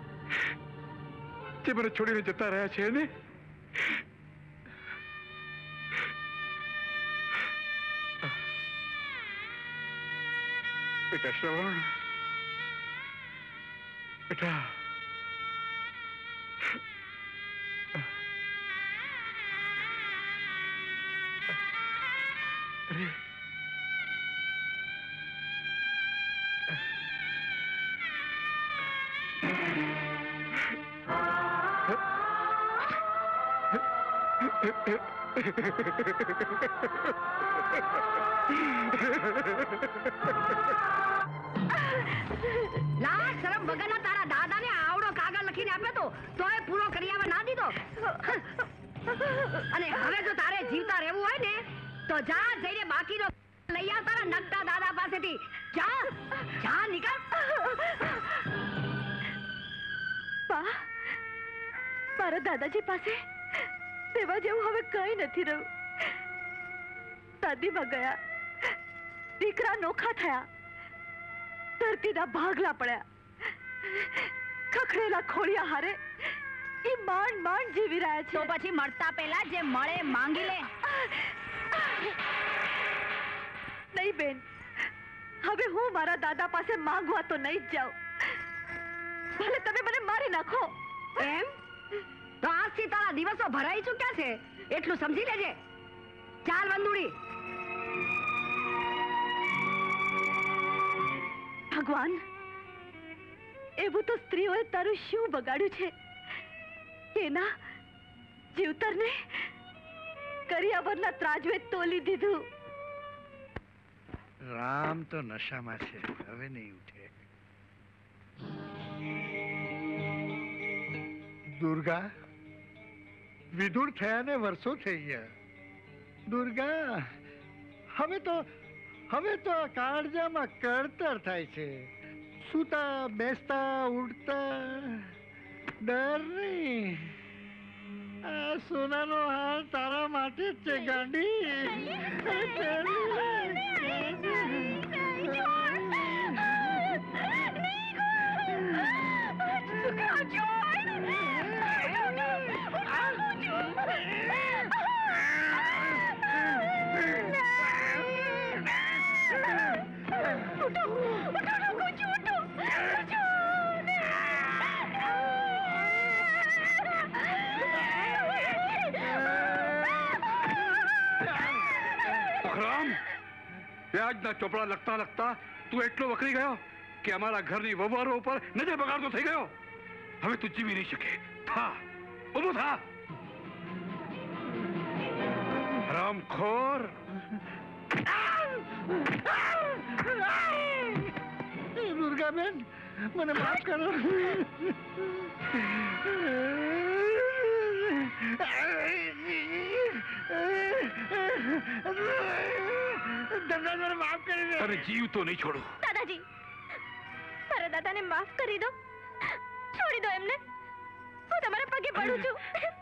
જે મને છોડીને જતા રહ્યા છે ને? બેટા શ્રવણ, બેટા, અરે લાજ શરમ વગરના તારા દાદાને આવડો કાગળ લખીને આપ્યો તો તોય પૂરો કરી આવવા ના દીધો. અને હવે જો તારે જીવતા રહેવું હોય ને તો જા જઈને બાકીનો લઈ આવ તારા નગતા દાદા પાસેથી. જા જા, નીકળ. બા, મારા દાદાજી પાસે સેવા જેવું હવે કઈ નથી રહ્યું. દાદીમાં ગયા, દીકરા નોખા થયા, ધરતીના ભાગલા પડ્યા, ખખડેલા ખોડિયા હારે એ માંડ માંડ જીવી રહ્યા છે. તો પછી મળતા પહેલા જે મળે માંગી લે. નહીં બેન, હવે હું મારા દાદા પાસે માંગવા તો નહીં જ જાઉં. ભલે તમે મને મારી નાખો. એમ તો આજથી તારા દિવસો ભરાઈ ચૂક્યા છે, એટલું સમજી લેજે. ચાલ વંદુડી. ભગવાન, એવું તો સ્ત્રીઓએ તારું શું બગાડ્યું છે? એના જીવતરને કરિયાવરના ત્રાજવે તોલી દીધું. રામ તો નશામાં છે, હવે નહીં ઉઠે. દુર્ગા, વિધુર થયાને વર્ષો થઈ ગયા. દુર્ગા, હવે તો આ કાળજામાં કળતર થાય છે. સૂતા બેસતા ઉઠતા ડર નહીં. આ સોનાનો હાર તારા માટે જ છે ગાંડી. પકડો, વ્યાજના ચોપડા લખતા લખતા તું એટલો વકરી ગયો કે અમારા ઘરની વવારો ઉપર નજર બગાડતો થઈ ગયો. હવે તું જીવી નહીં શકે. થા, ઊભો થા. હરામખોર. દુર્ગાબેન, મને માફ કરો. ધનરાજ, માફ કરી દે. તને જીવ તો નહીં છોડું. દાદાજી, મારા દાદાને માફ કરી દો. છોડી દો એમને. હું તમારા પગે પડું છું.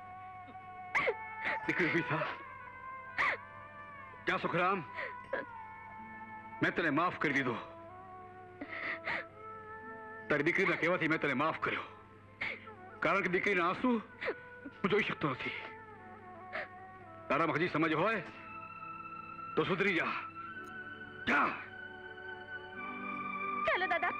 દીકરી ઉભી થા. ક્યાં સુખરામ? મેં તને માફ કરી દીધો. તારી દીકરીના કહેવાથી મેં તને માફ કર્યો. કારણ કે દીકરીના આંસુ હું જોઈ શકતો નથી. તારામાં હજી સમજ હોય તો સુધરી જા. જા. ચાલો દાદા.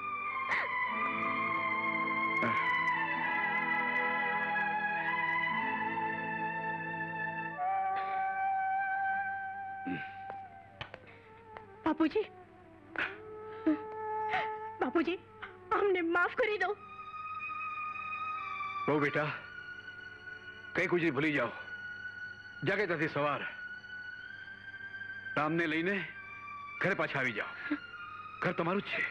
બાપુજી, બાપુજી, અમને માફ કરી દો. બહુ બેટા, કઈ ગુજરી ભૂલી જાઓ. જાગે ત્યાંથી સવાર રામને લઈને ઘરે પાછા આવી જાઓ. ઘર તમારું જ છે.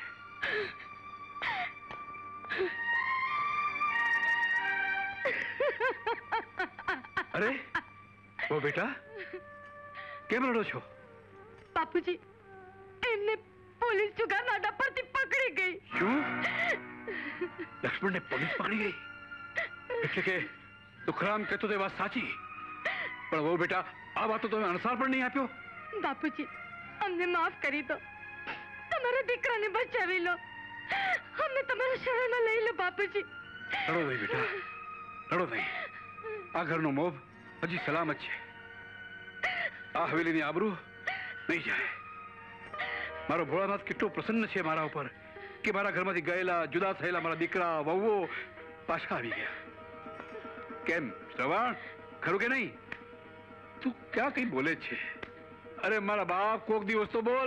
અરે બહુ બેટા, કેમ રડો છો? બાપુજી, એમને પોલીસ જુગારના અડ્ડા પરથી પકડી ગઈ. શું? લક્ષ્મણને પોલીસ પકડી ગઈ? એટલે કે સુખરામ કહેતો તે વાત સાચી, પણ બહુ બેટા આ વાતો તમે અણસાર પણ નહીં આપ્યો. બાપુજી, અમને માફ કરી દો. તમારા દીકરાને બચાવી લો. અમને તમારા શરણમાં લઈ લો બાપુજી. રડો નહીં બેટા, રડો નહીં. આ ઘરનો મોભ હજી સલામત છે. આ હવેલીની આબરૂ નહીં જાય. મારો ભોળાનાથ કેટલો પ્રસન્ન છે મારા ઉપર કે મારા ઘરમાંથી ગયેલા જુદા થયેલા મારા દીકરા વહુઓ પાછા આવી ગયા. કેમ શ્રવણ, ખરું કે નહીં? તું ક્યાં કઈ બોલે છે? અરે મારા બાપ, કોક દિવસ તો બોલ.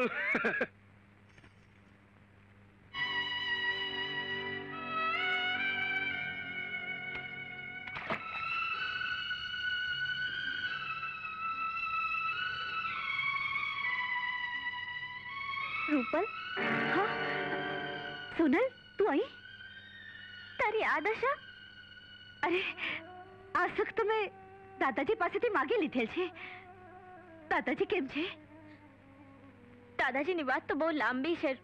રૂપલ, હા સોનલ, તું અહીં? તારી આ દશા? અરે આ સુખ તો મેં દાદાજી પાસેથી માગી લીધેલ છે. દાદાજી કેમ છે? દાદાજીની વાત તો બહુ લાંબી છે.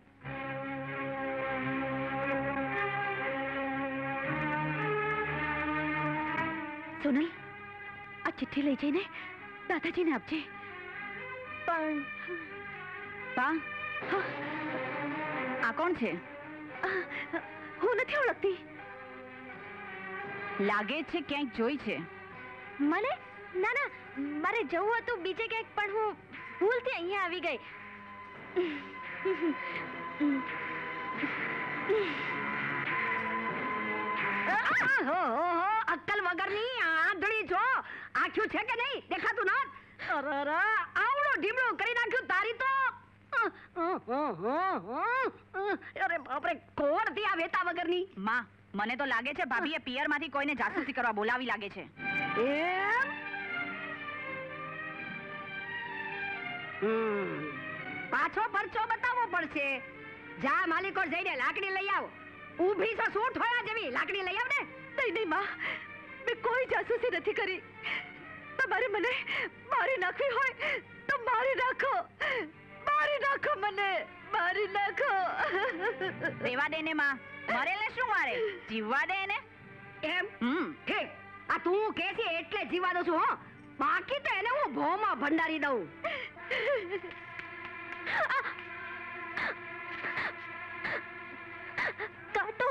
સોનલ, આ ચિઠ્ઠી લઈ જઈને દાદાજીને આપજે. પણ બા, આ કોણ છે? હું નથી ઓળખતી. લાગે છે ક્યાંક જોઈ છે. મને? ના ના, મારે જવું હતું બીજે ક્યાંક, પણ હું ભૂલથી અહીંયા આવી ગઈ. અક્કલ વગરની આંધળી છો. આંખ્યું છે કે નહીં? દેખાતું ન? અરે આવડો ઢીમડો કરી નાખ્યું તારી તો. અરે બાપરે, કોણ હતી આ વેતા વગરની? માં, મને તો લાગે છે ભાભીએ પિયરમાંથી કોઈને જાસૂસી કરવા બોલાવી લાગે છે. પાછો પરચો બતાવવો પડશે. જા માલિકો જઈને લાકડી લઈ આવ. ઊભી છો શું ઠોયા જેવી? લાકડી લઈ આવ ને. નહીં નહીં માં, મેં કોઈ જાસૂસી નથી કરી. તમારે મને મારી નાખવી હોય તો મારી નાખો. મારી નાખો, મને મારી નાખો. રેવા દે ને માં, મરેલે શું મારે? જીવવા દે ને. એમ? ઠીક, આ તું કે છે એટલે જીવા દઉં છું. હો, બાકી તો એને હું ભોમાં ભંડારી દઉં. કાટો.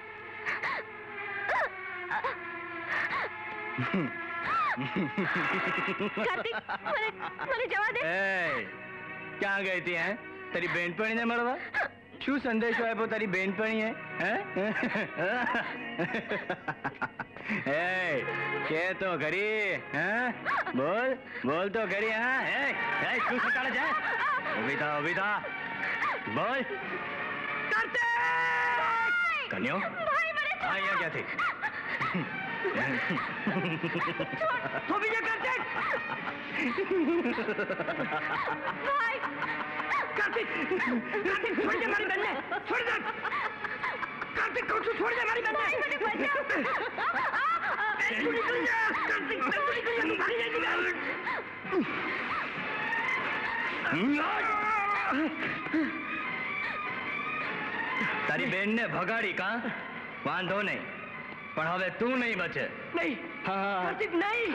કાર્તિક, મને જવા દે. ક્યાં ગઈ હતી? હે, તારી બેનપણીને મળવા? શું સંદેશો આપ્યો તારી બેનપણીએ? હે? કે તો ખરી હા બોલ બોલ તો ખરી હા શું સટાડે છે ઉભી થા બોલ કન્યો અહીંયા ક્યાંથી कार्तिक कार्तिक छोड़ दे हमारी बहन ने छोड़ दे कार्तिक को छोड़ दे हमारी बहन ने कार्तिक भागी जाएगी તારી બેન ને ભગાડી કા વાંધો નહીં પણ હવે તું નહીં બચે नहीं कार्तिक नहीं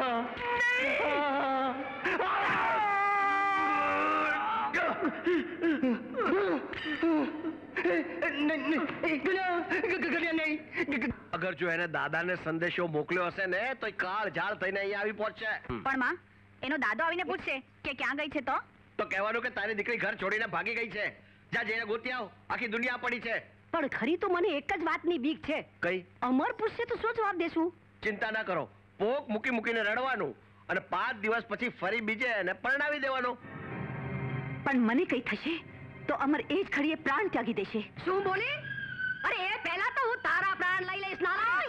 અગર જો એને દાદાને સંદેશો મોકલ્યો હશે ને તો એ કાળ ઝાળ થઈને અહીંયા આવી પહોંચશે પણ માં એનો દાદો આવીને પૂછશે કે ક્યાં ગઈ છે તો કહેવાનું કે તારી દીકરી ઘર છોડીને ભાગી ગઈ છે જા જઈને ગોતી આવ આખી દુનિયા પડી છે પણ ખરી તો મને એક જ વાતની બીક છે કઈ અમર પૂછશે તો શું જવાબ દેશું ચિંતા ના કરો પોક મૂકીને રડવાનું અને 5 દિવસ પછી ફરી બીજે એને પરણાવી દેવાનો પણ મને કઈ થશે તો અમર એ જ ઘડીએ પ્રાણ ત્યાગી દેશે શું બોલી અરે એ પહેલા તો હું તારા પ્રાણ લઈ લઈશ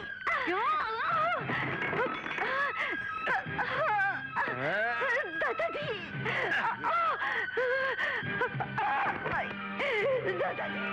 દાદાજી દાદાજી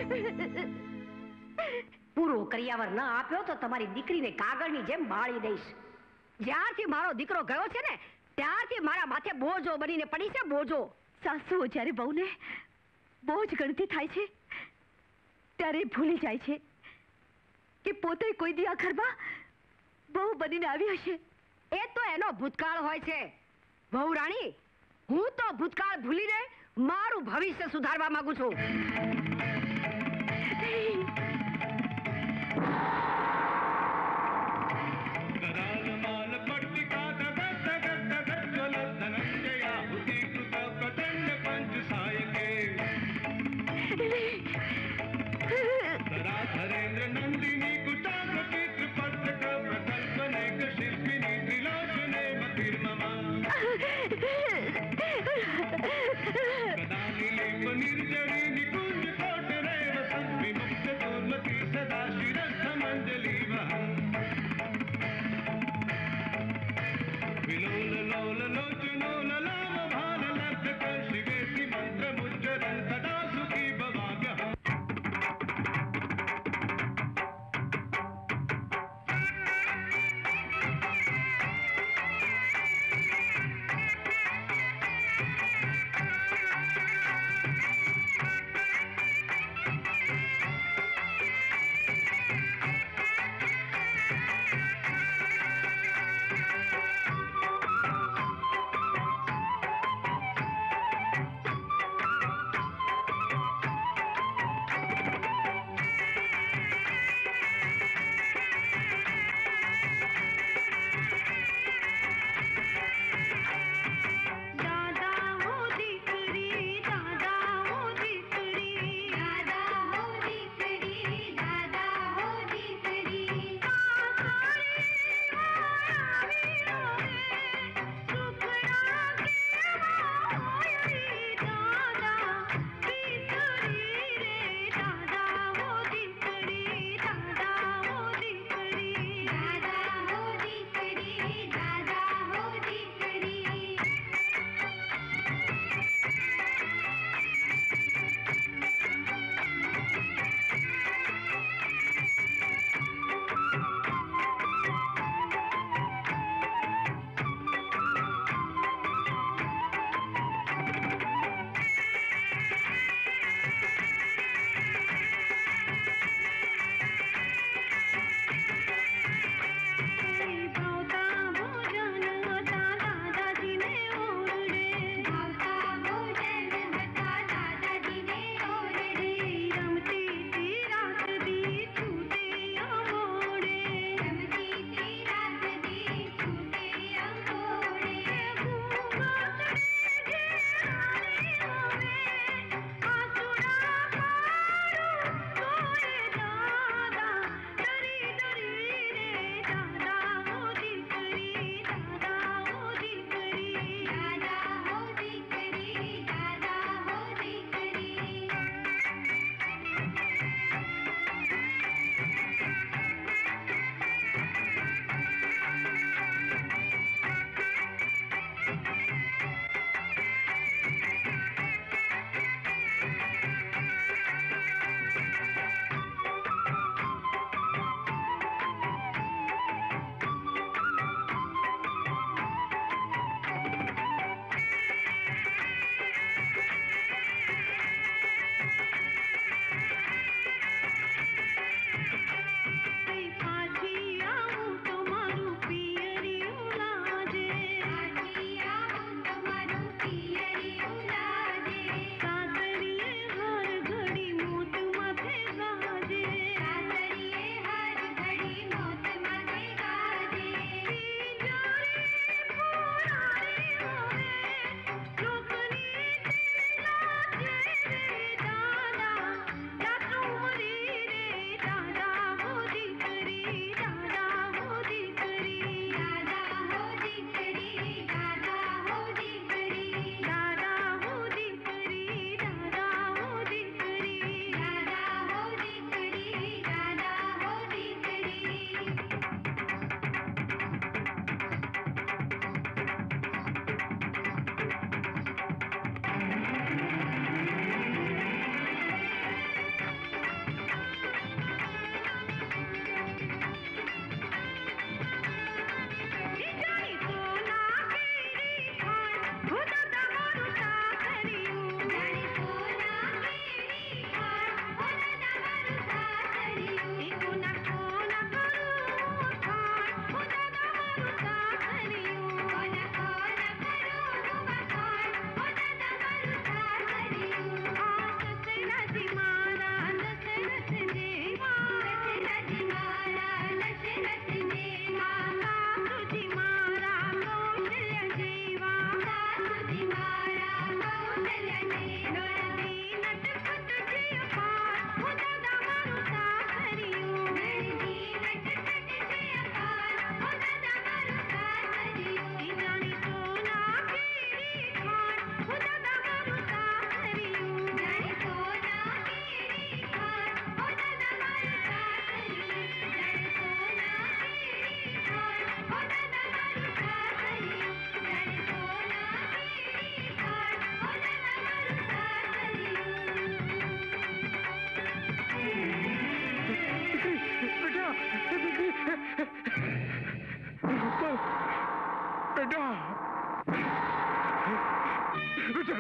પૂરો કરિયાવર ન આપ્યો તો તમારી દીકરીને કાગળની જેમ બાળી દઈશ. જ્યારથી મારો દીકરો ગયો છે ને ત્યારથી મારા માથે બોજો બનીને પડી છે, બોજો. સાસુઓ જ્યારે બહુને બોજ ગણતી થાય છે ત્યારે ભૂલી જાય છે કે પોતે કોઈ દી આ ઘરમાં બહુ બનીને આવી હશે. એ તો એનો ભૂતકાળ હોય છે. વહુ રાણી, હું તો ભૂતકાળ ભૂલીને મારું ભવિષ્ય સુધારવા માંગુ છું. धरेंद्र नंदिनी कुचाग्रती त्रिपथक प्रकल्पनेक शिल्पिनी त्रिलोचने मतिर्ममा कदानिलिम्ब निर्जरी निकुंज कोटरेव विमुक्त दुर्मति सदा शिरस्थ मंजली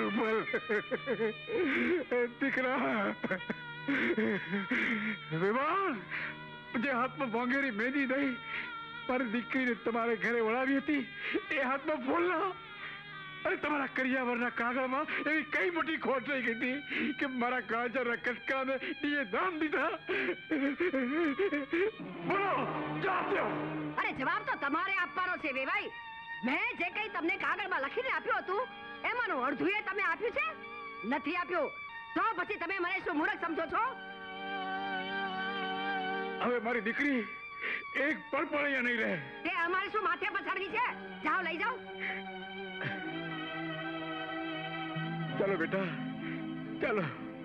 રૂપલ દીકરા વિમાન જે હાથમાં મોંઘેરી મહેંદી દઈ મારી દીકરીને તમારે ઘરે વળાવી હતી એ હાથમાં ફૂલના અરે તમારા કરિયાવરના કાગળમાં એવી કઈ મોટી ખોટ રહી ગઈ હતી કે મારા કાજરના કટકાને એ દાન દીધા બોલો જવાબ દો. અરે જવાબ તો તમારે આપવાનો છે વેવાઈ. મેં જે કંઈ તમને કાગળમાં લખીને આપ્યું હતું એમાંનું અડધું એ તમે આપ્યું છે નથી આપ્યું તો પછી તમે મને શું મૂર્ખ સમજો છો? હવે મારી દીકરી એક પળ પણ અહીંયા નહીં રહે. તે અમારે શું માથે પર ચડવી છે? જાઓ લઈ જાઓ. ચાલો બેટા ચાલો.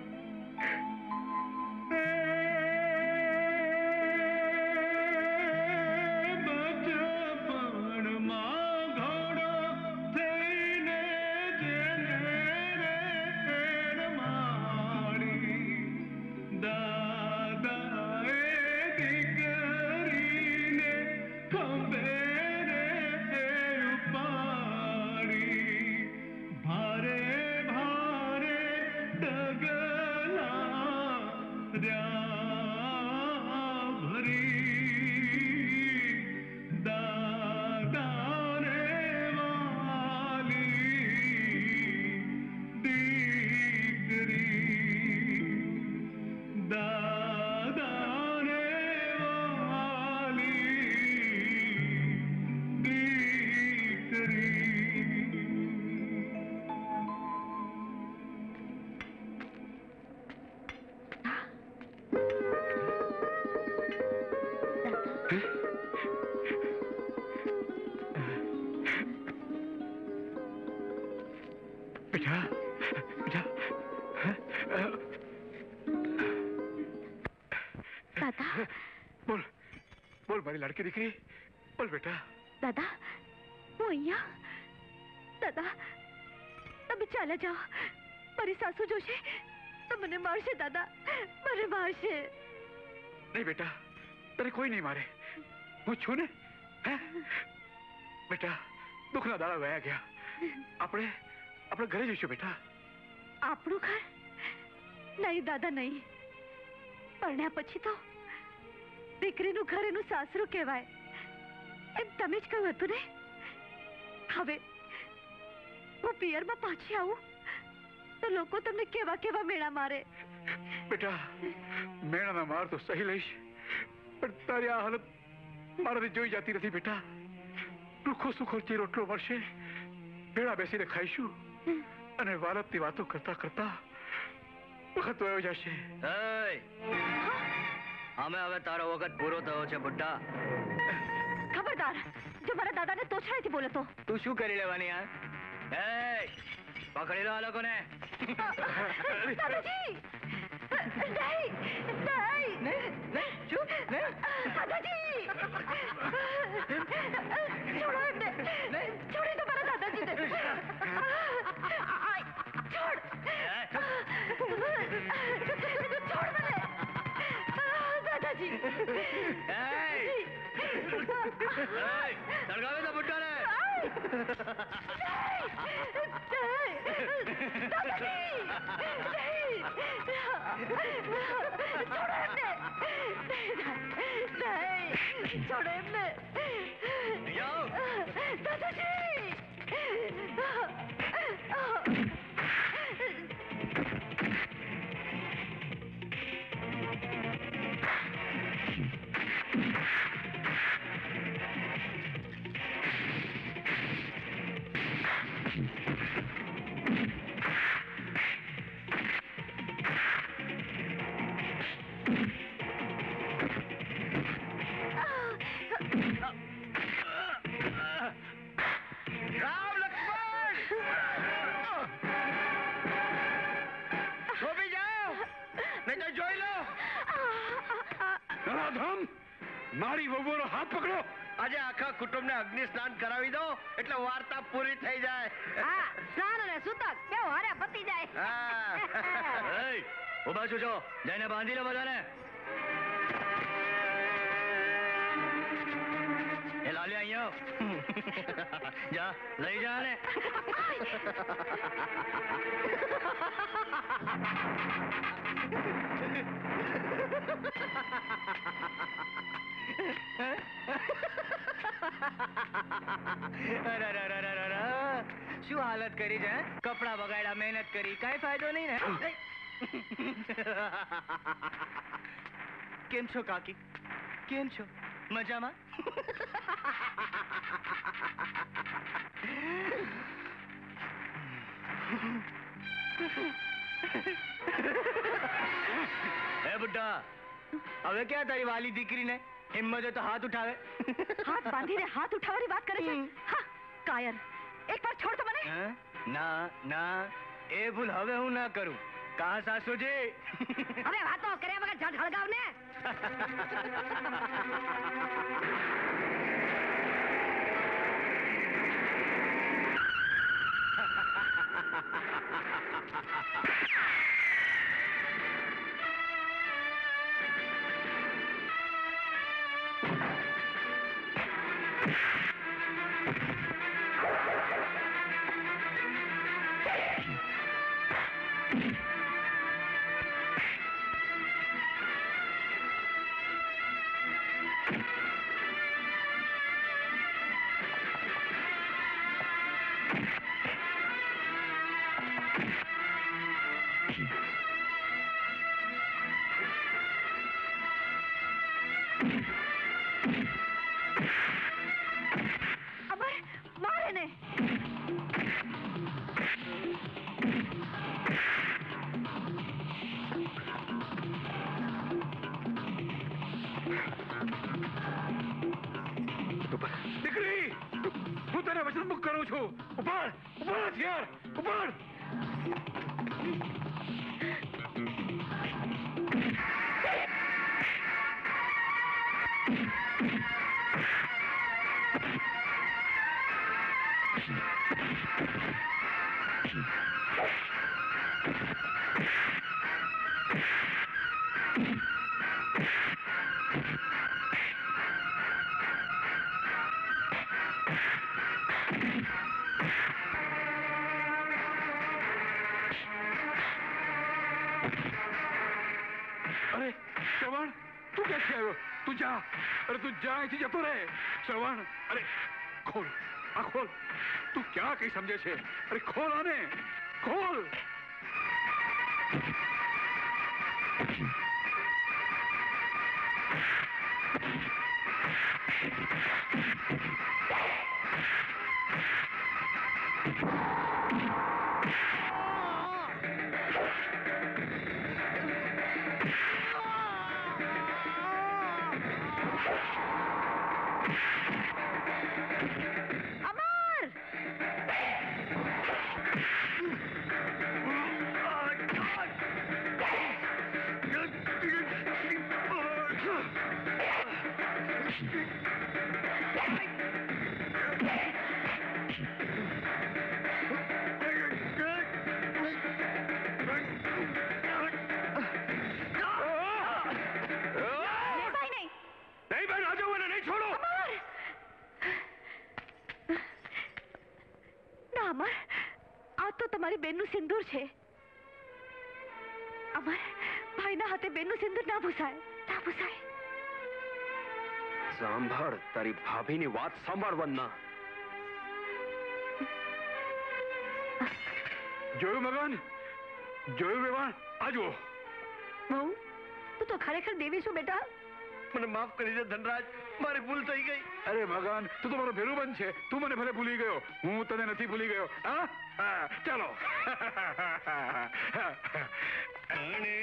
બેટા બેટા દાદા બોલ બોલ મારી લાડકી દીકરી બોલ બેટા. દાદા હું અહીંયા. દાદા તમે ચાલ્યા જાઓ. મારી સાસુ જોશે તો મને મારશે. દાદા મને મારશે. નહીં બેટા તને કોઈ નહીં મારે. હું છું ને. હે બેટા દુઃખના દાડા વયા ગયા. આપણે આપણે ઘરે જઈશું બેટા. આપણું ઘર? નહીં દાદા નહીં. પરણ્યા પછી તો દીકરીનું ઘર એનું સાસરું કહેવાય એમ તમે જ કહ્યું હતું ને. હવે હું પિયરમાં પાછી આવું તો લોકો તમને કેવા કેવા મેળા મારે. બેટા મેળાના માર તો સહી લઈશ પણ તારી આ હાલત મારાથી જોઈ જતી નથી બેટા. રૂખો સુખો જે રોટલો મળશે ભેળા બેસીને ખાઈશું અને વાલતની વાતો કરતા કરતા વખત વયો જશે. અમે હવે તારો વખત પૂરો થયો છે બુટ્ટા. ખબરદાર જો મારા દાદાને તોછડાઈથી બોલે તો. તું શું કરી લેવાની યાર? પકડી લો આ લોકોને. દાદાજી નહીં નહીં શું દાદાજી છોડો એમને. છોડી દો મારા દાદાજીને. છોડ છોડ મને દાદાજી. સળગાવે તો બુટ્ટાને. છોડો એમને. દાદાજી મારી વહુનો હાથ પકડો. આજે આખા કુટુંબને અગ્નિ સ્નાન કરાવી દો એટલે વાર્તા પૂરી થઈ જાય. હા સ્નાન અને સૂતક બે હારે પતી જાય. ઉભા છો જઈને બાંધી લો બધાને. એ લાલી અહીંયા જા લઈ જા ને શું હાલત કરી છે કપડા બગાડ્યા મહેનત કરી કઈ ફાયદો નહીં ને કેમ છો કાકી કેમ છો મજામાં એ બુઢા હવે ક્યાં તારી વાલી દીકરીને હિંમત હોય તો હાથ ઉઠાવે હાથ બાંધીને હાથ ઉઠાવવાની વાત કરે છે હા કાયર એક વાર છોડ તો મને ના ના એ ભૂલ હવે હું ના કરું કા સાસુજી હવે વાતો કર્યા વગર જટ હળગાવ ને દીકરી હું તને વચનમુખ કરું છું ઉપાડ ઉપાડ હથિયાર ઉપાડ અરે શ્રવણ તું ક્યાંથી આવ્યો તું જા અરે તું જા અહીંથી જતો રહે શ્રવણ અરે ખોલ આ ખોલ તું ક્યાં કઈ સમજે છે અરે ખોલ આને ખોલ અમર આ તો તમારી બેનનું સિંદૂર છે અમર ભાઈના હાથે બેનનું સિંદૂર ના ભૂસાય ના ભૂસાય સાંભળ તારી ભાભીની વાત સાંભળવાના જોયું મગન જોયું વેવાણ આ જુઓ બહુ તું તો ખરેખર દેવી છું બેટા મને માફ કરી દે ધનરાજ મારી ભૂલ થઈ ગઈ અરે મગન તું તો મારો ભેરુબંધ છે તું મને ભલે ભૂલી ગયો હું તને નથી ભૂલી ગયો હા ચાલો અણે